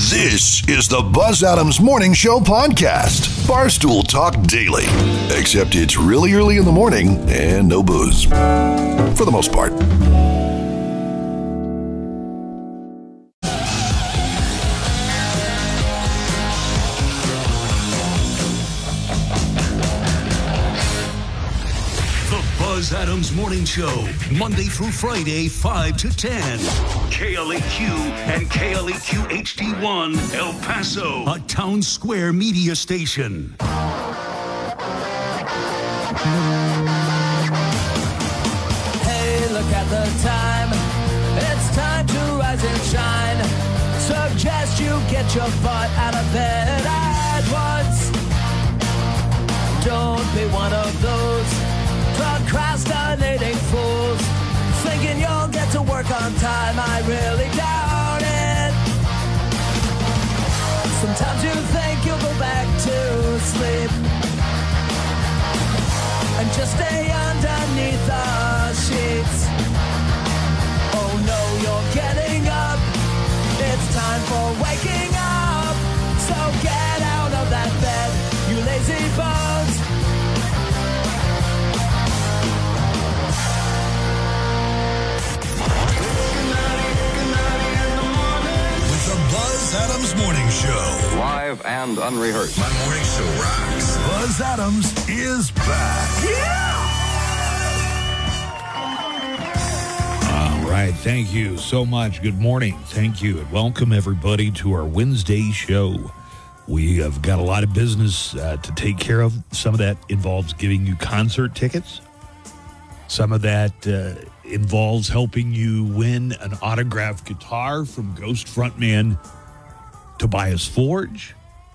This is the Buzz Adams Morning Show podcast. Barstool Talk Daily. Except it's really early in the morning and no booze. For the most part. Buzz Adams Morning Show, Monday through Friday, 5 to 10. KLAQ and KLAQ HD1, El Paso, a Town Square media station. Hey, look at the time. It's time to rise and shine. Suggest you get your butt out of bed at once. Don't be one of those procrastinating fools, thinking you'll get to work on time. I really doubt it. Sometimes you think you'll go back to sleep and just stay underneath the sheets. Oh no, you're getting up. It's time for waking up. So get out of that bed, you lazy bones. The Buzz Adams Morning Show. Live and unrehearsed. My morning show rocks. Buzz Adams is back. All right. Thank you so much. Good morning. Thank you. And welcome, everybody, to our Wednesday show. We have got a lot of business to take care of. Some of that involves giving you concert tickets. Some of that involves helping you win an autographed guitar from Ghost frontman Tobias Forge.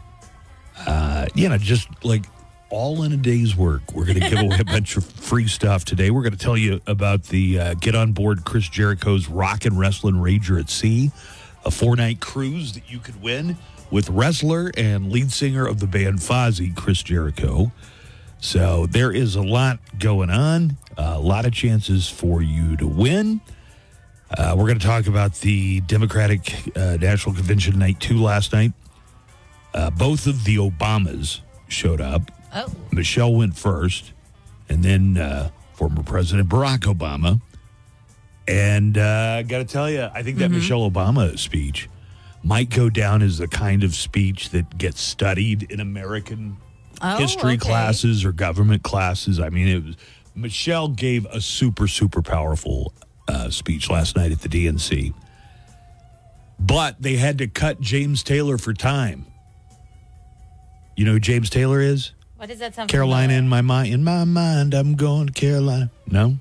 Just like all in a day's work. We're going to give away a bunch of free stuff today. We're going to tell you about the Get On Board Chris Jericho's Rock and Wrestling Rager at Sea, a 4-night cruise that you could win with wrestler and lead singer of the band Fozzy, Chris Jericho. So there is a lot going on, a lot of chances for you to win. We're going to talk about the Democratic National Convention Night 2 last night. Both of the Obamas showed up. Oh. Michelle went first, and then former President Barack Obama. And I got to tell you, I think that Michelle Obama speech might go down as the kind of speech that gets studied in American history classes or government classes. I mean, Michelle gave a super, super powerful speech last night at the DNC. But they had to cut James Taylor for time. You know who James Taylor is? What does that sound? Carolina in my mind. In my mind, I'm going to Carolina. No?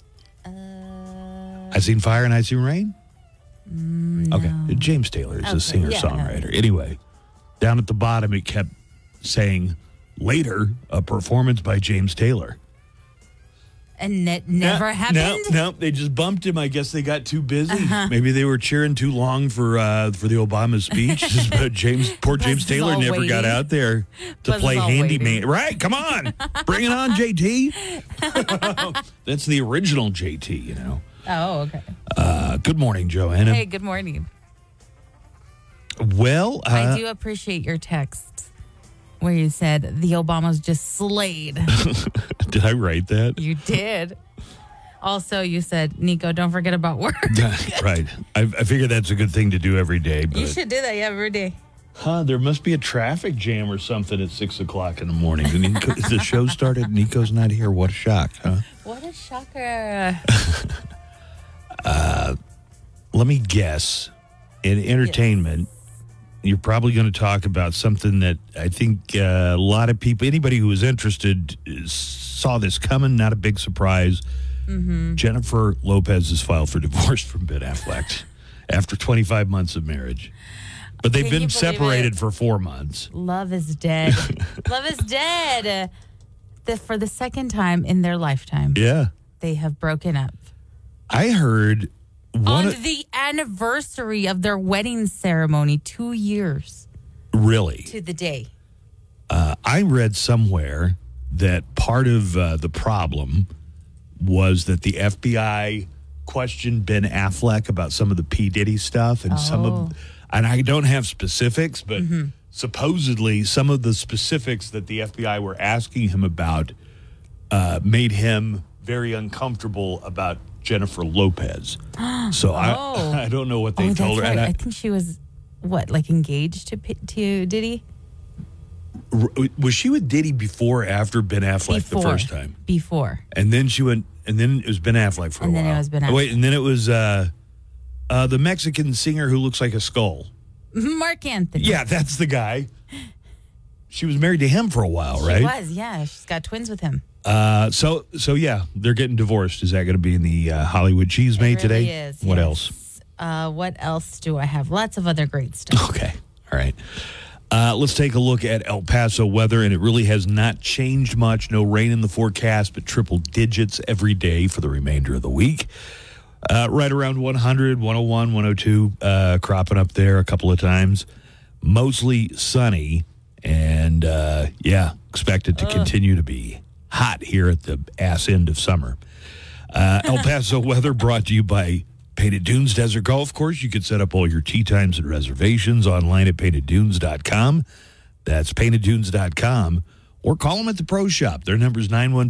I Seen Fire and I Seen Rain? No. Okay. James Taylor is a singer-songwriter. Yeah. Anyway, down at the bottom, it kept saying, later, a performance by James Taylor. And it never happened? No, they just bumped him. I guess they got too busy. Maybe they were cheering too long for the Obama speech. But poor James Taylor never got out there to play handyman. Right, come on. Bring it on, JT. That's the original JT, you know. Oh, okay. Good morning, Joanna. Hey, good morning. Well, I do appreciate your text where you said the Obamas just slayed. Did I write that? You did. Also, you said, Nico, don't forget about work. Right. I figure that's a good thing to do every day. But, you should do that every day. There must be a traffic jam or something at 6 o'clock in the morning. The show started, Nico's not here. What a shock, huh? What a shocker. Let me guess. In entertainment, you're probably going to talk about something that I think a lot of people, anybody who was interested, saw this coming. Not a big surprise. Jennifer Lopez has filed for divorce from Ben Affleck after 25 months of marriage. But they've been separated for 4 months. Love is dead. Love is dead. For the second time in their lifetime. Yeah. They have broken up. I heard on the anniversary of their wedding ceremony, 2 years. Really? To the day. I read somewhere that part of the problem was that the FBI questioned Ben Affleck about some of the P. Diddy stuff, and some of And I don't have specifics, but supposedly some of the specifics that the FBI were asking him about made him very uncomfortable about Jennifer Lopez. So I don't know what they told her. Right. And I think she was, engaged to Diddy? Was she with Diddy before or after Ben Affleck the first time? Before. And then she went, and then it was Ben Affleck for a while. And then it was Ben Affleck. Oh, wait, and then it was the Mexican singer who looks like a skull. Mark Anthony. Yeah, that's the guy. She was married to him for a while, right? She was, yeah. She's got twins with him. So yeah, they're getting divorced. Is that going to be in the Hollywood Cheesemate today? It is. What else? What else do I have? Lots of other great stuff. Okay, all right. Let's take a look at El Paso weather, and it really has not changed much. No rain in the forecast, but triple digits every day for the remainder of the week. Right around 100, 101, 102, cropping up there a couple of times. Mostly sunny, and expect it to continue to be hot here at the ass end of summer. El Paso weather brought to you by Painted Dunes Desert Golf Course. You can set up all your tee times and reservations online at painteddunes.com. That's painteddunes.com. Or call them at the Pro Shop. Their number is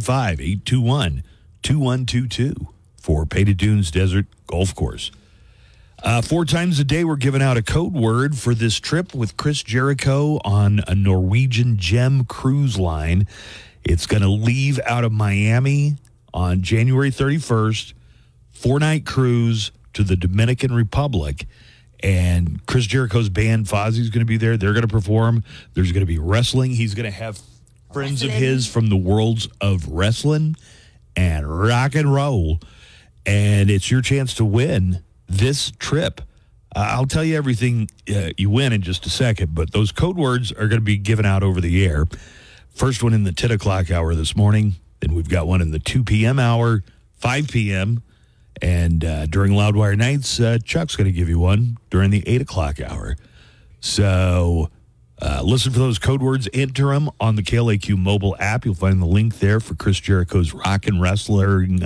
915-821-2122 for Painted Dunes Desert Golf Course. 4 times a day, we're giving out a code word for this trip with Chris Jericho on a Norwegian Gem cruise line. It's going to leave out of Miami on January 31st, 4-night cruise to the Dominican Republic. And Chris Jericho's band, Fozzy's going to be there. They're going to perform. There's going to be wrestling. He's going to have friends of his from the worlds of wrestling and rock and roll. And it's your chance to win this trip. I'll tell you everything you win in just a second, but those code words are going to be given out over the air. First one in the 10 o'clock hour this morning. Then we've got one in the 2 p.m. hour, 5 p.m., and during Loudwire Nights, Chuck's going to give you one during the 8 o'clock hour. So listen for those code words. Enter them on the KLAQ mobile app. You'll find the link there for Chris Jericho's Rock and Wrestling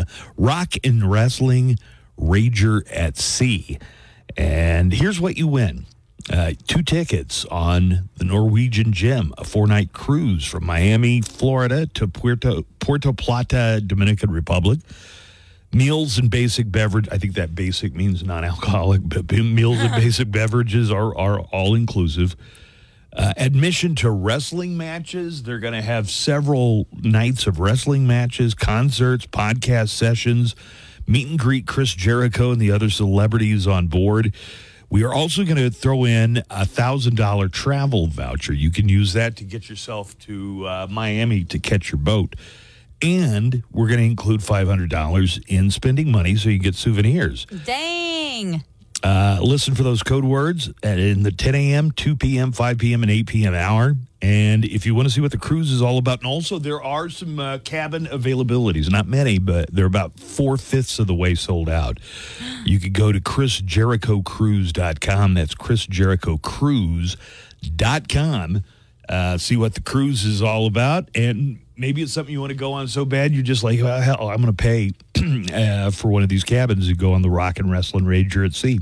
Rager at Sea. And here's what you win. 2 tickets on the Norwegian Gem, a 4-night cruise from Miami, Florida to Puerto Plata, Dominican Republic. Meals and basic beverage. I think that basic means non-alcoholic, but meals and basic beverages are all inclusive. Admission to wrestling matches. They're going to have several nights of wrestling matches, concerts, podcast sessions, meet and greet Chris Jericho and the other celebrities on board. We are also going to throw in a $1,000 travel voucher. You can use that to get yourself to Miami to catch your boat. And we're going to include $500 in spending money so you get souvenirs. Dang. Listen for those code words in the 10 a.m., 2 p.m., 5 p.m., and 8 p.m. hour. And if you want to see what the cruise is all about, and also there are some cabin availabilities. Not many, but they're about 4/5 of the way sold out. You could go to chrisjerichocruise.com. That's chrisjerichocruise.com. See what the cruise is all about. And maybe it's something you want to go on so bad, you're just like, well, hell, I'm going to pay for one of these cabins to go on the Rock and Wrestling Rager at Sea.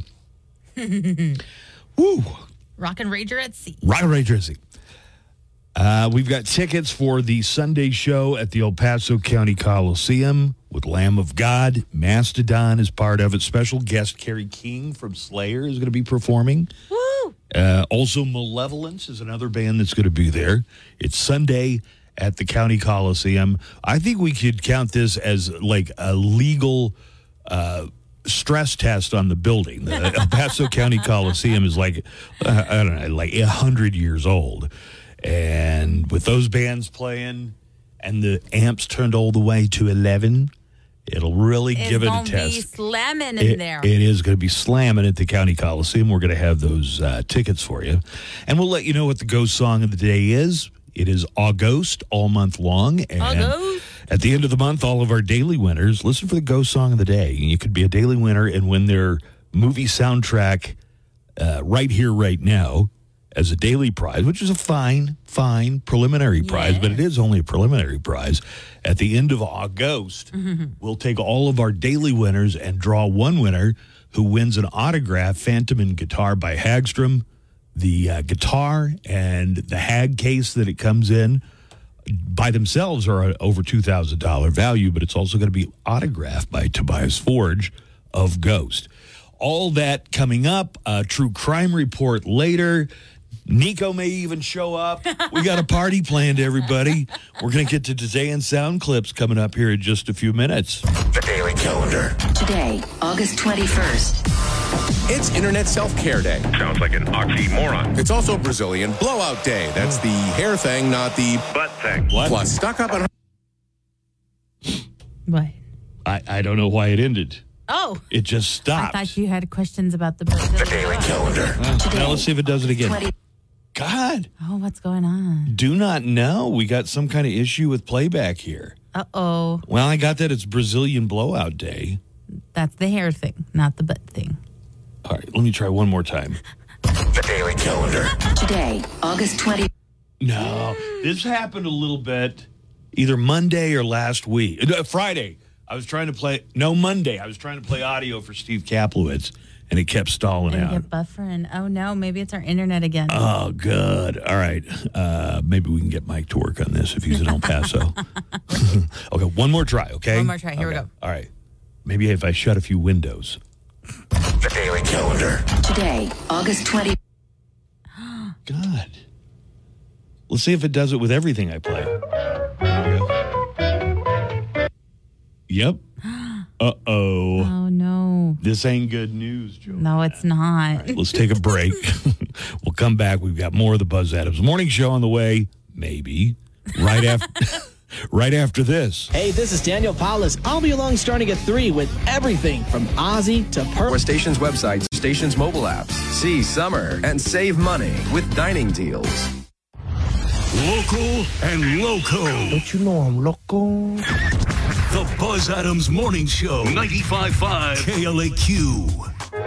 Woo! Rock and Rager at Sea. Rock and Rager at Sea. We've got tickets for the Sunday show at the El Paso County Coliseum with Lamb of God. Mastodon is part of it. Special guest Carrie King from Slayer is going to be performing. Woo! Also, Malevolence is another band that's going to be there. It's Sunday at the County Coliseum. I think we could count this as like a legal stress test on the building. The El Paso County Coliseum is like, I don't know, like 100 years old. And with those bands playing and the amps turned all the way to 11, it'll really give it a test. It's going to be slamming in there. It is going to be slamming at the County Coliseum. We're going to have those tickets for you. And we'll let you know what the ghost song of the day is. It is August all month long. And August. At the end of the month, all of our daily winners, listen for the ghost song of the day. You could be a daily winner and win their movie soundtrack right here, right now, as a daily prize, which is a fine preliminary prize, but it is only a preliminary prize. At the end of August, we'll take all of our daily winners and draw one winner who wins an autograph Phantom and guitar by Hagstrom. The guitar and the Hag case that it comes in by themselves are over $2,000 value, but it's also going to be autographed by Tobias Forge of Ghost. All that coming up. True crime report later. Nico may even show up. We got a party planned, everybody. We're going to get to today and sound clips coming up here in just a few minutes. The Daily Calendar. Today, August 21st. It's Internet Self-Care Day. Sounds like an oxymoron. It's also Brazilian Blowout Day. That's the hair thing, not the Butt thing. What? Plus, stock up on... What? I don't know why it ended. Oh. It just stopped. I thought you had questions about the Brazilian. The Daily Calendar. Now let's see if it does it again. 20. God, Oh, what's going on? do not know. We got some kind of issue with playback here. Uh-oh. Well, I got that it's Brazilian Blowout Day. That's the hair thing, not the butt thing. All right, let me try one more time. The Daily Calendar. Today, August 20. No, this happened a little bit either Monday or last week. Friday. I was trying to play, Monday. I was trying to play audio for Steve Kaplowitz, and it kept stalling And out. get buffering. Oh, no, maybe it's our internet again. Oh, good. All right. Maybe we can get Mike to work on this if he's in El Paso. Okay, one more try, okay? One more try. Here we go. All right. Maybe if I shut a few windows. The Daily Calendar. Today, August 20. God. Let's see if it does it with everything I play. There we go. Yep. Uh-oh. Oh, no. This ain't good news, Joe. No, it's not. Let's take a break. We'll come back. We've got more of the Buzz Adams Morning Show on the way. Maybe. Right after right after this. Hey, this is Daniel Paulus. I'll be along starting at 3 with everything from Ozzy to Our station's website, station's mobile apps. See summer and save money with dining deals. Local and loco. Don't you know I'm loco? The Buzz Adams Morning Show. 95.5 KLAQ.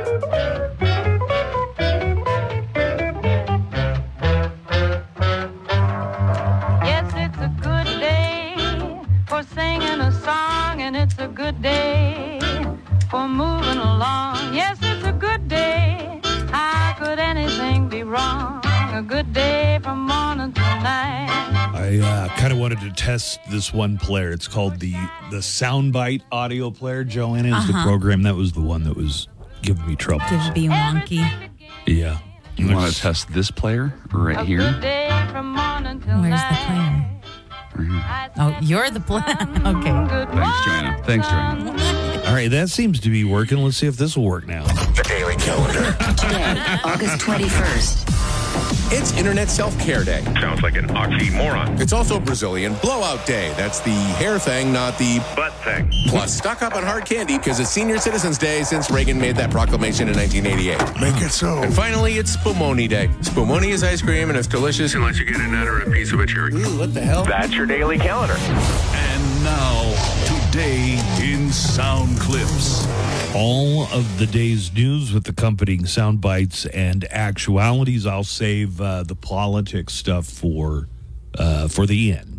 Yes, it's a good day for singing a song, and it's a good day for moving along. Yes, it's a good day. How could anything be wrong? A good day from morning to night. I kind of wanted to test this one player. It's called the Soundbite audio player. Joanna is the program. That was the one that was giving me trouble. Just being wonky. Yeah. You want to test this player right A here? good day from morning till Where's the night. player? Oh, you're the player. Okay. Good Thanks, Joanna. Thanks, Joanna. morning. All right, that seems to be working. Let's see if this will work now. The Daily Calendar. Today, August 21st. It's Internet Self-Care Day. Sounds like an oxymoron. It's also Brazilian Blowout Day. That's the hair thing, not the... Butt thing. Plus, stock up on hard candy because it's Senior Citizens Day since Reagan made that proclamation in 1988. Make it so. And finally, it's Spumoni Day. Spumoni is ice cream, and it's delicious. Unless you get a nut or a piece of a cherry. Ooh, what the hell? That's your daily calendar. And now, today in Sound Clips. All of the day's news with accompanying sound bites and actualities. I'll save the politics stuff for the end.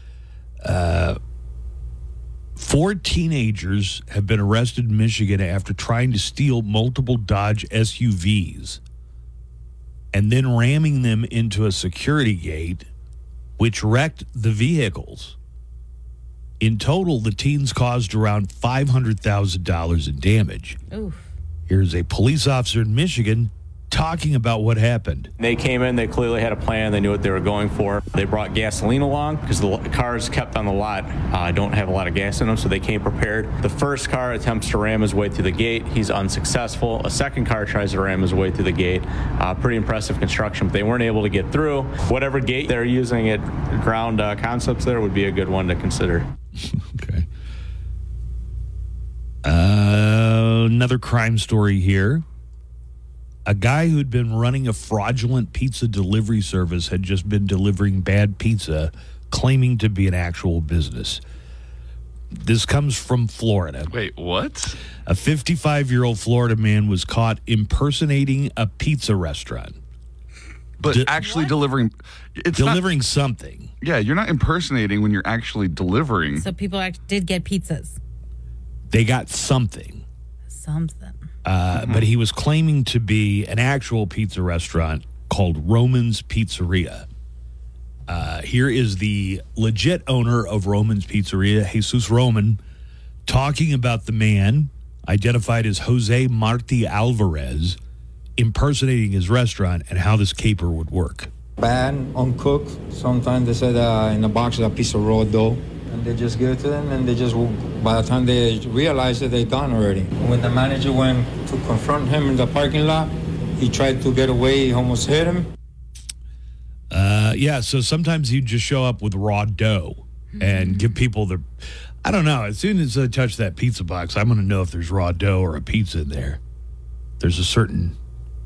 4 teenagers have been arrested in Michigan after trying to steal multiple Dodge SUVs and then ramming them into a security gate, which wrecked the vehicles. In total, the teens caused around $500,000 in damage. Oof. Here's a police officer in Michigan talking about what happened. They came in, they clearly had a plan, they knew what they were going for. They brought gasoline along because the cars kept on the lot don't have a lot of gas in them, so they came prepared. The first car attempts to ram his way through the gate. He's unsuccessful. A second car tries to ram his way through the gate. Pretty impressive construction, but they weren't able to get through. Whatever gate they're using at Ground Concepts there would be a good one to consider. Okay. Another crime story here. A guy who'd been running a fraudulent pizza delivery service had just been delivering bad pizza, claiming to be an actual business. This comes from Florida. Wait, what? A 55-year-old Florida man was caught impersonating a pizza restaurant. But actually delivering... It's delivering something. Yeah, you're not impersonating when you're actually delivering. So people did get pizzas. They got something. Something. But he was claiming to be an actual pizza restaurant called Roman's Pizzeria. Here is the legit owner of Roman's Pizzeria, Jesus Roman, talking about the man identified as Jose Marti Alvarez impersonating his restaurant and how this caper would work. Bad, uncooked. Sometimes they said in the box is a piece of raw dough. And they just give it to them, and they just, by the time they realize it, they're gone already. When the manager went to confront him in the parking lot, he tried to get away, he almost hit him. Yeah, so sometimes he'd just show up with raw dough and give people the... I don't know. As soon as I touch that pizza box, I'm going to know if there's raw dough or a pizza in there. There's a certain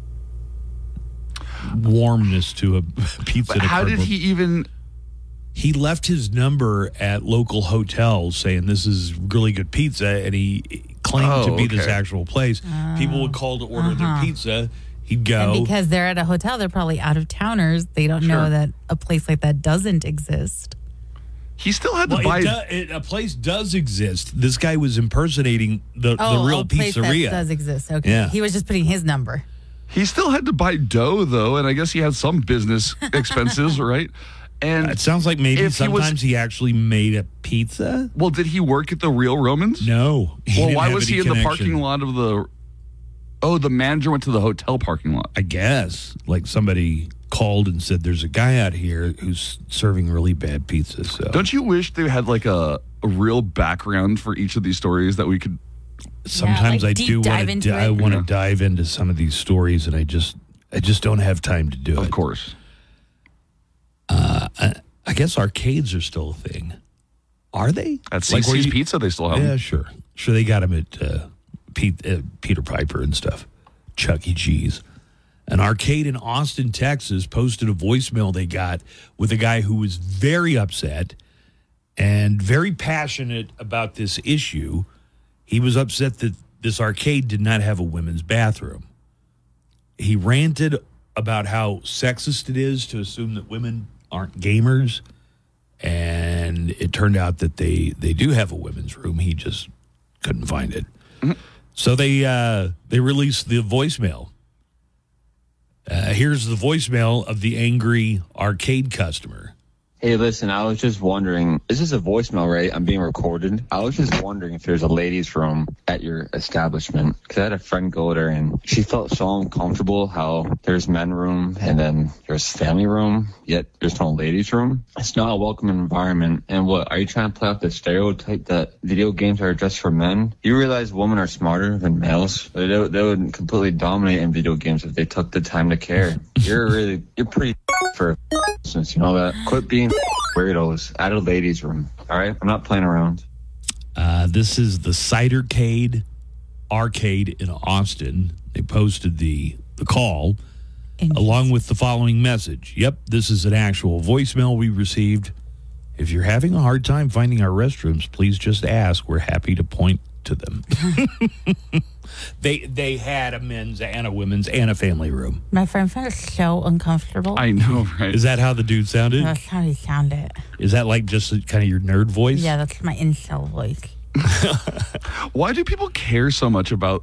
warmness to a pizza. But how did he even... He left his number at local hotels saying this is really good pizza, and he claimed to be this actual place. People would call to order their pizza. He'd go. And because they're at a hotel, they're probably out-of-towners. They don't know that a place like that doesn't exist. He still had to buy... a place does exist. This guy was impersonating the real a place pizzeria. That does exist. Okay. Yeah. He was just putting his number. He still had to buy dough, though, and I guess he had some business expenses, right? And it sounds like maybe sometimes he actually made a pizza. Well, did he work at the real Romans? No. Well, why was he in the parking lot of the... Oh, the manager went to the hotel parking lot. I guess. Like somebody called and said, there's a guy out here who's serving really bad pizza. So. Don't you wish they had like a real background for each of these stories that we could... Sometimes I do want to I want to dive into some of these stories, and I just don't have time to do it. Of course. I guess arcades are still a thing. Are they? At CC's Pizza, they still have them. Yeah, sure. Sure, they got them at Peter Piper and stuff. Chuck E. Cheese. An arcade in Austin, Texas, posted a voicemail they got with a guy who was very upset and very passionate about this issue. He was upset that this arcade did not have a women's bathroom. He ranted about how sexist it is to assume that women aren't gamers, and it turned out that they do have a women's room. He just couldn't find it. Mm-hmm. So they released the voicemail. Here's the voicemail of the angry arcade customer. Hey, listen, I was just wondering, is this a voicemail, right? I'm being recorded. I was just wondering if there's a ladies' room at your establishment. Because I had a friend go there, and she felt so uncomfortable how there's men room and then there's family room, yet there's no ladies' room. It's not a welcoming environment. And what, are you trying to play off the stereotype that video games are just for men? You realize women are smarter than males? They would completely dominate in video games if they took the time to care. You're pretty for since you know that. Quit being weirdos at a ladies' room. All right, I'm not playing around. This is the Cidercade Arcade in Austin. They posted the call along with the following message. Yep, this is an actual voicemail we received. If you're having a hard time finding our restrooms, please just ask. We're happy to point to them. They had a men's and a women's and a family room. My friend felt so uncomfortable. I know, right? Is that how the dude sounded? That's how he sounded. Is that like just kind of your nerd voice? Yeah, that's my incel voice. Why do people care so much about...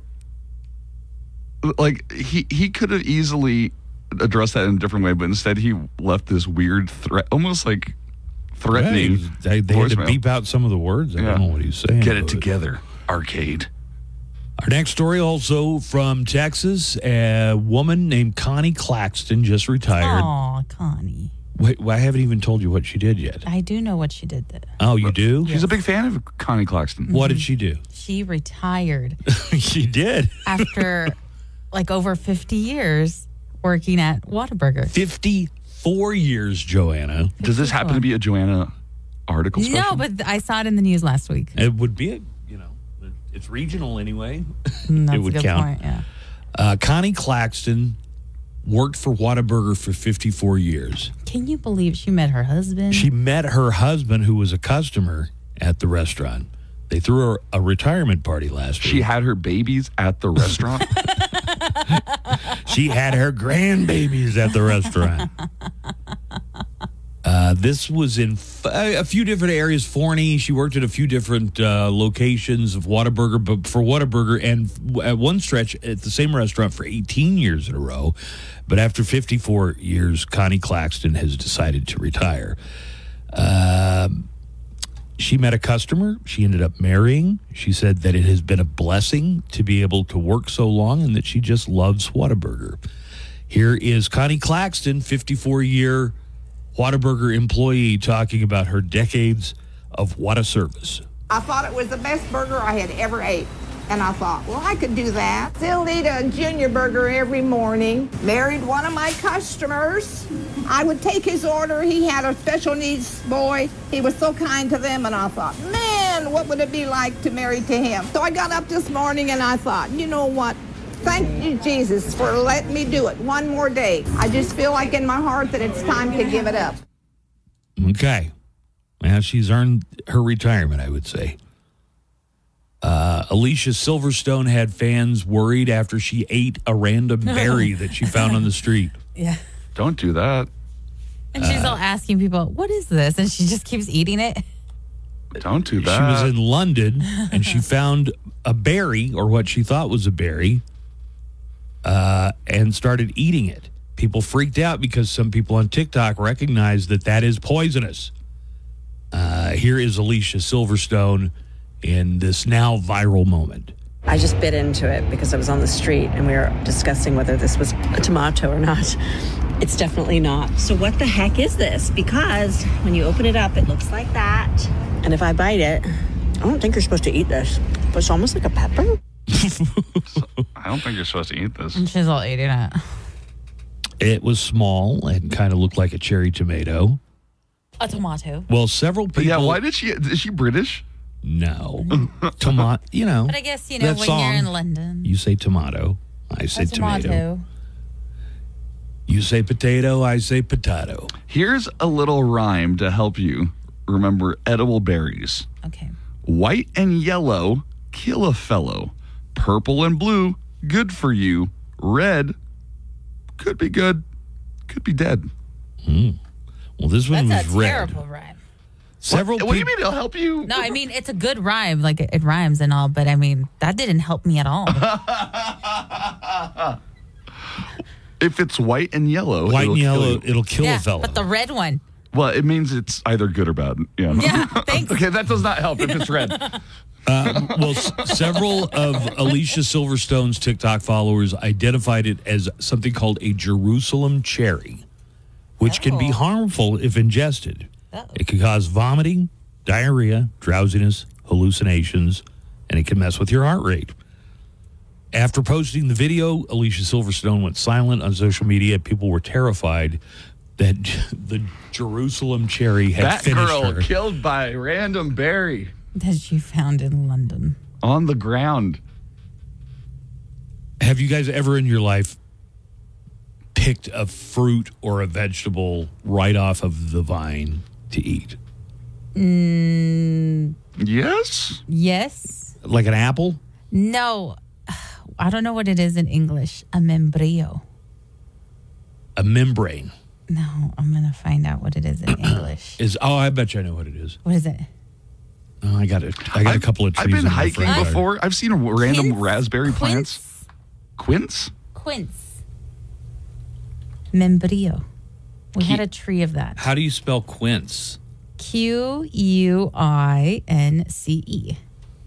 Like, he could have easily addressed that in a different way, but instead he left this weird threat, almost like threatening. They had to beep out some of the words. I don't know what he's saying. Get it together, arcade. Our next story also from Texas. A woman named Connie Claxton just retired. Aw, Connie. Wait, I haven't even told you what she did yet. I do know what she did. Oh, you do? She's a big fan of Connie Claxton. What did she do? She retired. She did? After like over 50 years working at Whataburger. 54 years, Joanna. Does this happen to be a Joanna article special? No, but I saw it in the news last week. It would be it's regional anyway. That's it would a good count. Point, yeah. Connie Claxton worked for Whataburger for 54 years. Can you believe she met her husband? She met her husband, who was a customer at the restaurant. They threw her a retirement party last week. She had her babies at the restaurant? She had her grandbabies at the restaurant. This was in a few different areas. Forney. She worked at a few different locations of Whataburger, but for Whataburger, and at one stretch at the same restaurant for 18 years in a row. But after 54 years, Connie Claxton has decided to retire. She met a customer. She ended up marrying. She said that it has been a blessing to be able to work so long and that she just loves Whataburger. Here is Connie Claxton, 54-year Whataburger employee, talking about her decades of Whata service. I thought it was the best burger I had ever ate. And I thought, well, I could do that. Still eat a junior burger every morning. Married one of my customers. I would take his order. He had a special needs boy. He was so kind to them, and I thought, man, what would it be like to marry to him? So I got up this morning, and I thought, you know what? Thank you, Jesus, for letting me do it one more day. I just feel like in my heart that it's time to give it up. Okay. Well, she's earned her retirement, I would say. Alicia Silverstone had fans worried after she ate a random berry that she found on the street. Yeah. Don't do that. And she's all asking people, what is this? And she just keeps eating it. Don't do that. She was in London, and she found a berry, or what she thought was a berry, and started eating it. People freaked out because some people on TikTok recognized that is poisonous. Here is Alicia Silverstone in this now viral moment. I just bit into it because I was on the street and we were discussing whether this was a tomato or not. It's definitely not. So what the heck is this? Because when you open it up, it looks like that. And if I bite it, I don't think you're supposed to eat this, but it's almost like a pepper. I don't think you're supposed to eat this. And she's all eating it. It was small and kind of looked like a cherry tomato. A tomato. Well, several people... Yeah, why is she British? No. Tomato, But I guess, when you're in London. You say tomato, I say tomato. Tomato. You say potato, I say potato. Here's a little rhyme to help you remember edible berries. Okay. White and yellow, kill a fellow. Purple and blue, good for you. Red, could be good, could be dead. Well, this one That's was a red. terrible rhyme. Several What do you mean it'll help you? No, I mean, it's a good rhyme. Like, it rhymes and all, but I mean, that didn't help me at all. If it's white and yellow, it'll kill a fellow. But the red one. Well, it means it's either good or bad. Yeah. Yeah, thanks. Okay, that does not help if it's red. Several of Alicia Silverstone's TikTok followers identified it as something called a Jerusalem cherry, which can be harmful if ingested. It can cause vomiting, diarrhea, drowsiness, hallucinations, and it can mess with your heart rate. After posting the video, Alicia Silverstone went silent on social media. People were terrified that the Jerusalem cherry had finished her. That girl killed by random berry. That she found in London. On the ground. Have you guys ever in your life picked a fruit or a vegetable right off of the vine to eat? Yes. Yes. Like an apple? No. I don't know what it is in English. A membrillo. A membrane. No, I'm going to find out what it is in English. I bet you I know what it is. What is it? Oh, I got it. I got a couple of trees. I've been in my hiking front yard. before. I've seen random raspberry plants. Quince? Quince. Membrillo. We had a tree of that. How do you spell quince? Quince.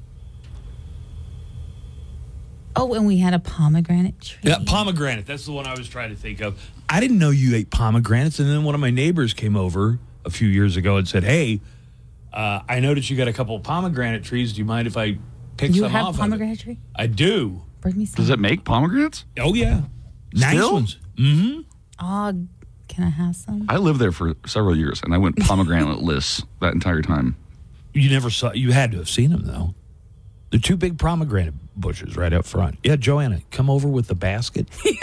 Oh, and we had a pomegranate tree. Yeah, pomegranate. That's the one I was trying to think of. I didn't know you ate pomegranates. And then one of my neighbors came over a few years ago and said, hey, I noticed you got a couple of pomegranate trees. Do you mind if I pick some off? You have a pomegranate tree? I do. Bring me some. Does it make pomegranates? Oh, yeah. Nice Still? ones. Mm-hmm. Oh, can I have some? I lived there for several years, and I went pomegranate-less that entire time. You never saw. You had to have seen them, though. The two big pomegranate bushes right up front. Yeah, Joanna, come over with the basket.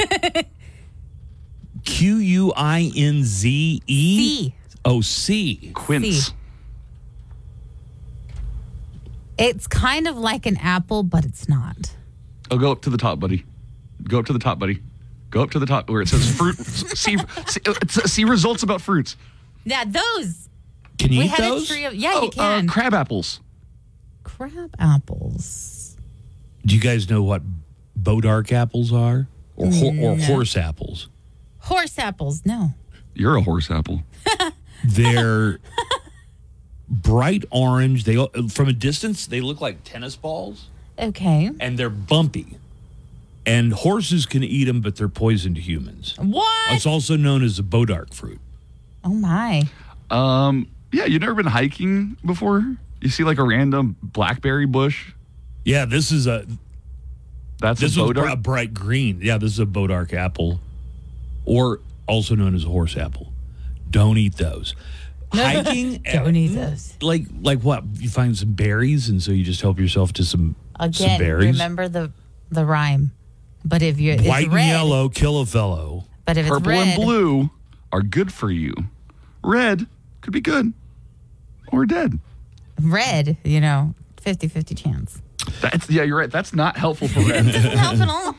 Quinze? C. Oh, C. Quince. C. It's kind of like an apple, but it's not. Oh, go up to the top, buddy. Go up to the top, buddy. Go up to the top where it says fruit. See results about fruits. Yeah, those. Can you we eat had those? a tree of, yeah, you can. Crab apples. Crab apples. Do you guys know what Bodark apples are? Or horse apples? Horse apples, no. You're a horse apple. They're bright orange. They from a distance, they look like tennis balls. Okay. And they're bumpy. And horses can eat them, but they're poison to humans. What? It's also known as a Bodark fruit. Oh, my. Yeah, you've never been hiking before? You see like a random blackberry bush? Yeah, this is a Bodark? bright green. Yeah, this is a Bodark apple, or also known as a horse apple. Don't eat those. Hiking. Don't eat those. Like what? You find some berries, and so you just help yourself to some berries. Remember the rhyme. But if you're white it's red, and yellow, kill a fellow. But if purple it's red, and blue are good for you. Red could be good or dead. Red, 50-50 chance. You're right. That's not helpful for red. Doesn't help at all.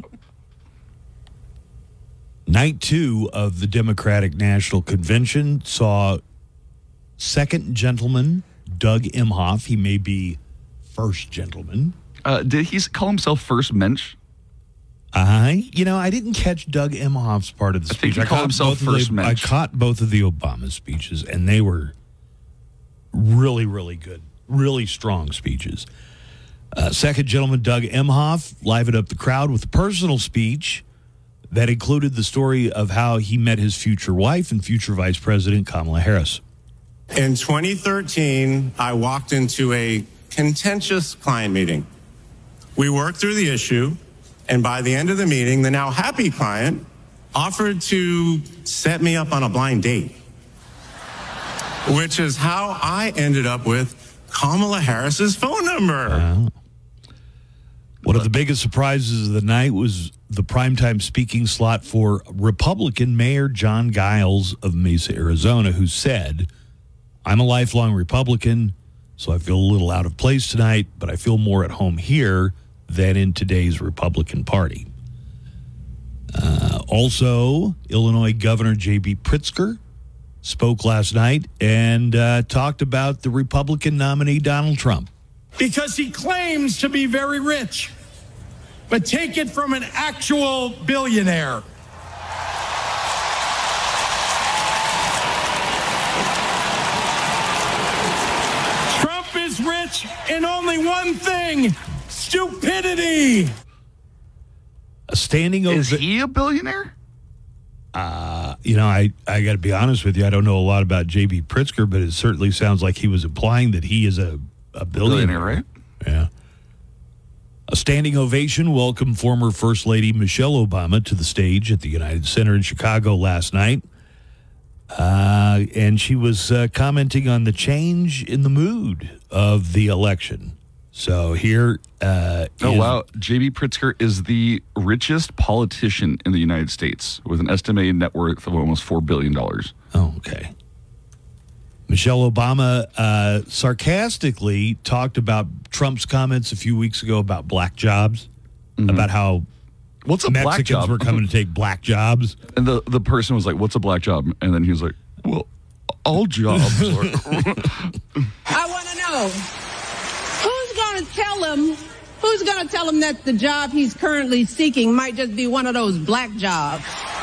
Night 2 of the Democratic National Convention saw second gentleman Doug Emhoff. He may be first gentleman. Did he call himself first mensch? I didn't catch Doug Emhoff's part of the speech. I think he called himself first mensch. I caught both of the Obama speeches, and they were really, really good, really strong speeches. Second gentleman Doug Emhoff livened up the crowd with a personal speech that included the story of how he met his future wife and future Vice President Kamala Harris. In 2013, I walked into a contentious client meeting. We worked through the issue, and by the end of the meeting, the now happy client offered to set me up on a blind date, which is how I ended up with Kamala Harris's phone number. Wow. One of the biggest surprises of the night was the primetime speaking slot for Republican Mayor John Giles of Mesa, Arizona, who said, "I'm a lifelong Republican, so I feel a little out of place tonight, but I feel more at home here than in today's Republican Party." Also, Illinois Governor J.B. Pritzker spoke last night and talked about the Republican nominee, Donald Trump. Because he claims to be very rich. But take it from an actual billionaire. Trump is rich in only one thing: stupidity. A standing Is he a billionaire? I got to be honest with you. I don't know a lot about J.B. Pritzker, but it certainly sounds like he was implying that he is a billionaire, right? Yeah. A standing ovation welcomed former First Lady Michelle Obama to the stage at the United Center in Chicago last night. And she was commenting on the change in the mood of the election. So here wow. J.B. Pritzker is the richest politician in the United States with an estimated net worth of almost $4 billion. Oh, okay. Michelle Obama sarcastically talked about Trump's comments a few weeks ago about black jobs, about how what's a black Mexicans job? were coming to take black jobs. And the person was like, "What's a black job?" And then he was like, "Well, all jobs are." I want to know who's going to tell him that the job he's currently seeking might just be one of those black jobs.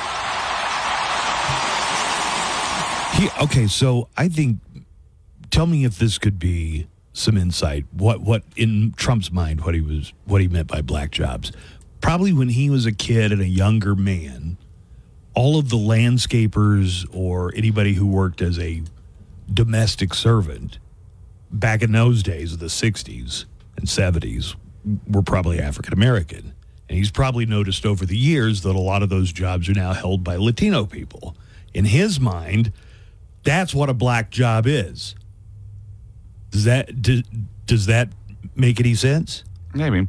Okay, so I think, tell me if this could be some insight. What in Trump's mind, what he meant by black jobs. Probably when he was a kid and a younger man, all of the landscapers or anybody who worked as a domestic servant back in those days of the 60s and 70s were probably African American. And he's probably noticed over the years that a lot of those jobs are now held by Latino people. In his mind, that's what a black job is. Does that make any sense? Maybe.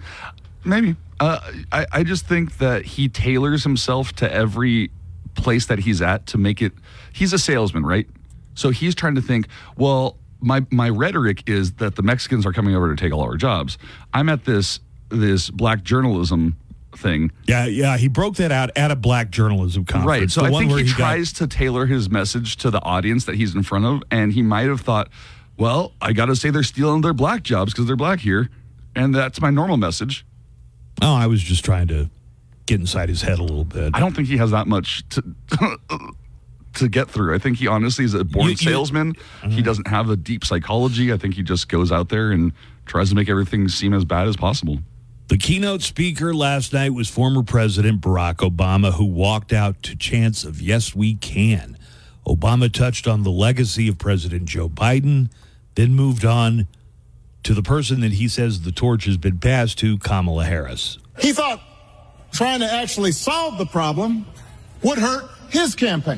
I just think that he tailors himself to every place that he's at to make it. He's a salesman, right? So he's trying to think, well, my rhetoric is that the Mexicans are coming over to take all our jobs. I'm at this black journalism thing. Yeah, he broke that out at a black journalism conference. Right, so The I one think where he got- tries to tailor his message to the audience that he's in front of, and he might have thought, well, I got to say they're stealing their black jobs because they're black here, and that's my normal message. Oh, I was just trying to get inside his head a little bit. I don't think he has that much to get through. I think he honestly is a born salesman. He doesn't have a deep psychology. I think he just goes out there and tries to make everything seem as bad as possible. The keynote speaker last night was former President Barack Obama, who walked out to chants of "Yes, we can." Obama touched on the legacy of President Joe Biden, then moved on to the person that he says the torch has been passed to, Kamala Harris. He thought trying to actually solve the problem would hurt his campaign.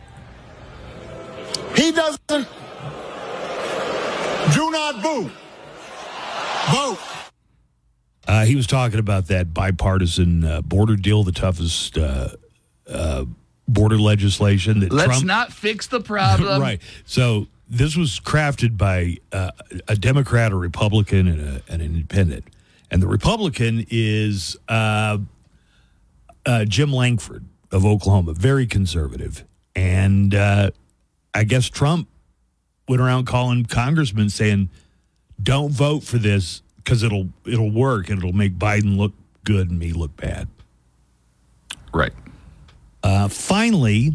He doesn't. Do not boo. Vote. He was talking about that bipartisan border deal, the toughest border legislation that Let's Trump... not fix the problem. Right. So this was crafted by a Democrat, a Republican, and an independent. And the Republican is Jim Langford of Oklahoma, very conservative. And I guess Trump went around calling congressmen saying, don't vote for this because it'll work and it'll make Biden look good and me look bad. Right. Finally,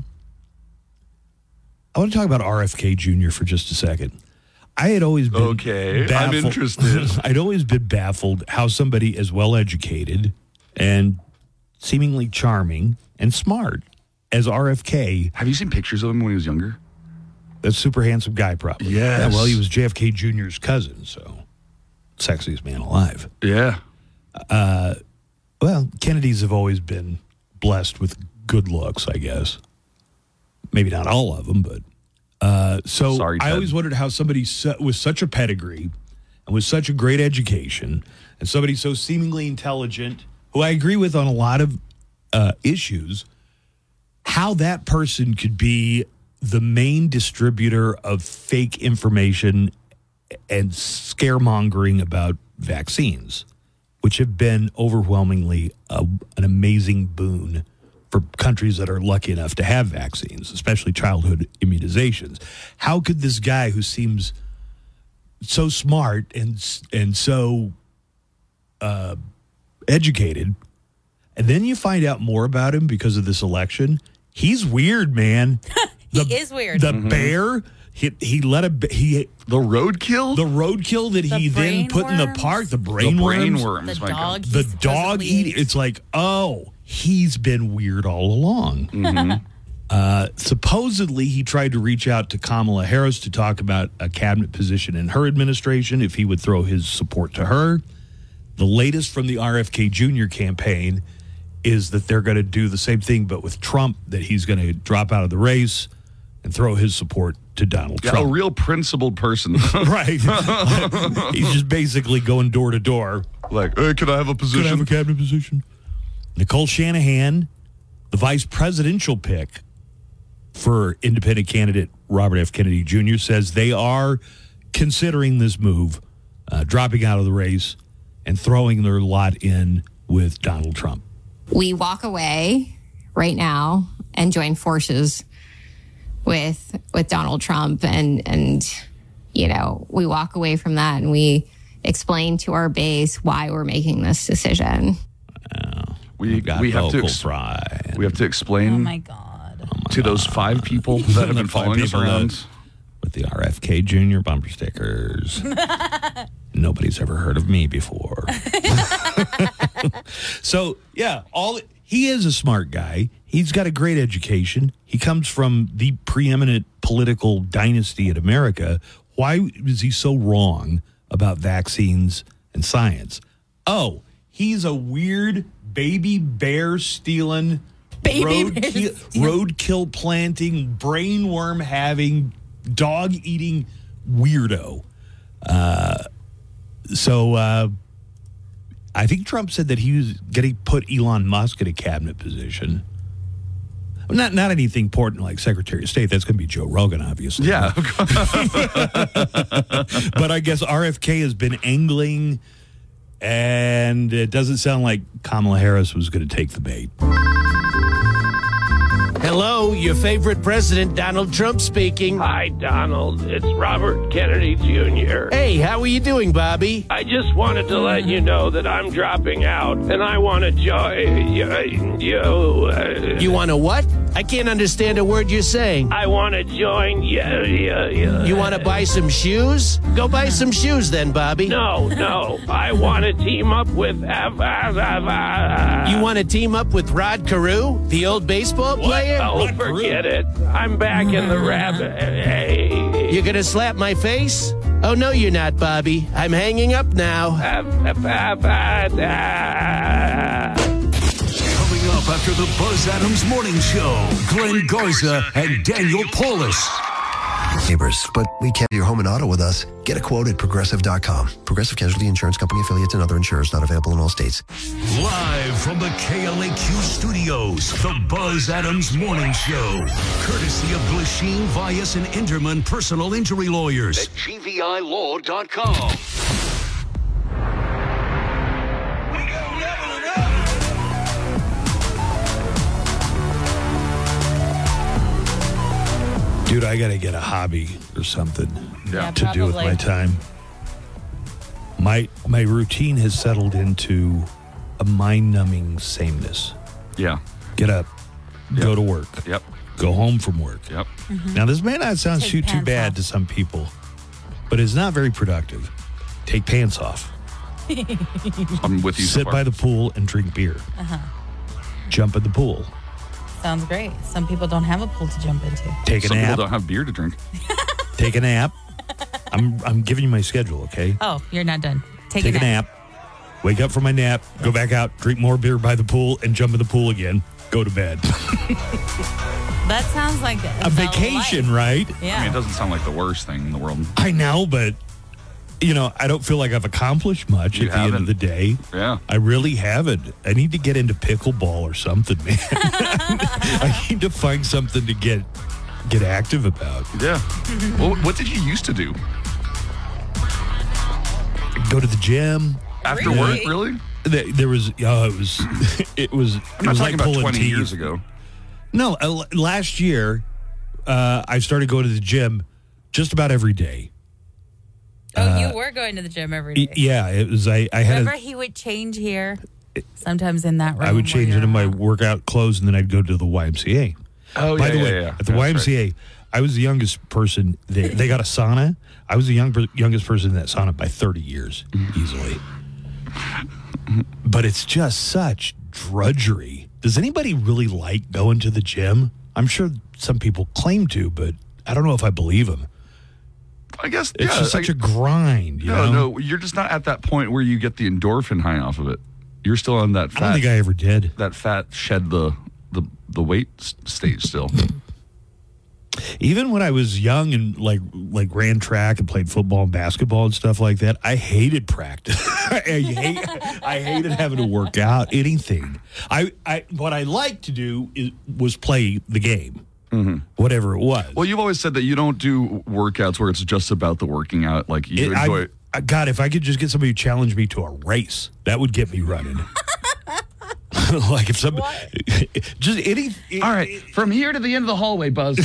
I want to talk about RFK Jr. for just a second. I had always been I'm interested. I'd always been baffled how somebody as well-educated and seemingly charming and smart as RFK. Have you seen pictures of him when he was younger? A super handsome guy, probably. Yes. Yeah, well, he was JFK Jr.'s cousin, so sexiest man alive. Yeah. Well, Kennedys have always been blessed with good looks, I guess. Maybe not all of them, but Sorry, I Ted. always wondered how somebody with such a pedigree and with such a great education and somebody so seemingly intelligent, who I agree with on a lot of issues, how that person could be the main distributor of fake information and scaremongering about vaccines, which have been overwhelmingly an amazing boon for countries that are lucky enough to have vaccines, especially childhood immunizations. How could this guy who seems so smart and so educated, and then you find out more about him because of this election? He's weird, man. He is weird. The bear, he let the roadkill that he then put in the park, the brain worms, the dog, the dog eat. It's like, oh, he's been weird all along. Mm-hmm. Supposedly, he tried to reach out to Kamala Harris to talk about a cabinet position in her administration, if he would throw his support to her. The latest from the RFK Jr. campaign is that they're going to do the same thing, but with Trump, that he's going to drop out of the race and throw his support to Donald Yeah, Trump. a real principled person. Right. He's just basically going door to door. Like, hey, could I have a position? Could I have a cabinet position? Nicole Shanahan, the vice presidential pick for independent candidate Robert F. Kennedy Jr., says they are considering this move, dropping out of the race and throwing their lot in with Donald Trump. We walk away right now and join forces with Donald Trump, and you know, we walk away from that and we explain to our base why we're making this decision. We have to explain. Oh my God. To those 5 people that have been following us around with the RFK Jr. bumper stickers. Nobody's ever heard of me before. So, yeah, he is a smart guy. He's got a great education. He comes from the preeminent political dynasty in America. Why is he so wrong about vaccines and science? Oh, he's a weird baby bear stealing, roadkill planting, brain worm having, dog eating weirdo. So I think Trump said that he was going to put Elon Musk in a cabinet position. Not anything important like Secretary of State. That's going to be Joe Rogan, obviously. Yeah. But I guess RFK has been angling And it doesn't sound like Kamala Harris was going to take the bait. Hello, your favorite president, Donald Trump speaking. Hi, Donald. It's Robert Kennedy Jr. Hey, how are you doing, Bobby? I just wanted to let you know that I'm dropping out, and I want to join you. You want to what? I can't understand a word you're saying. I want to join you. You want to buy some shoes? Go buy some shoes then, Bobby. No. I want to team up with... You want to team up with Rod Carew, the old baseball player? Oh, forget it. I'm back in the rabbit. Hey. You're going to slap my face? Oh, no, you're not, Bobby. I'm hanging up now. Coming up after the Buzz Adams Morning Show, Glenn Garza and Daniel Paulus. Neighbors, but we can't do your home and auto with us. Get a quote at Progressive.com. Progressive Casualty Insurance Company affiliates and other insurers not available in all states. Live from the KLAQ studios, the Buzz Adams Morning Show. Courtesy of Glasheen, Vyas, and Inderman Personal Injury Lawyers at GVILaw.com. Dude, I got to get a hobby or something Yeah, to do with probably. my time. My routine has settled into a mind-numbing sameness. Yeah. Get up, go to work. Yep. Go home from work. Yep. Now, this may not sound Take too pants bad off. to some people, but it's not very productive. Take pants off. I'm with you. so Sit far. by the pool and drink beer. Jump in the pool. Sounds great. Some people don't have a pool to jump into. Take a Some people nap. don't have beer to drink. Take a nap. I'm giving you my schedule, okay? Oh, you're not done. Take a nap. Wake up from my nap. Go back out. Drink more beer by the pool and jump in the pool again. Go to bed. That sounds like A vacation, right? Yeah. I mean, it doesn't sound like the worst thing in the world. I know, but I don't feel like I've accomplished much You at the end of haven't. the day. Yeah. I really haven't. I need to get into pickleball or something, man. I need to find something to get active about. Yeah. Well, what did you used to do? Go to the gym. After work, really? There was, it was I'm not talking like about pulling 20 teeth. years ago. No, last year, I started going to the gym just about every day. Oh, you were going to the gym every day. Yeah, it was. I had. Remember, he would change here. Sometimes in that room. I would change into my workout clothes, and then I'd go to the YMCA. Oh, By yeah, the way, yeah. at the Yeah, that's YMCA, I was the youngest person. They got a sauna. I was the youngest person in that sauna by 30 years, easily. But it's just such drudgery. Does anybody really like going to the gym? I'm sure some people claim to, but I don't know if I believe them. I guess It's just such a grind. You know? No, you're just not at that point where you get the endorphin high off of it. You're still on that fat. I don't think I ever did. That fat shed the weight stage still. Even when I was young and like ran track and played football and basketball and stuff like that, I hated practice. I hated having to work out anything. What I liked to do was play the game, whatever it was. Well, you've always said that you don't do workouts where it's just about the working out. Like you enjoy it. God, if I could just get somebody to challenge me to a race, that would get me running. Like if somebody, just any. All right, from here to the end of the hallway, Buzz.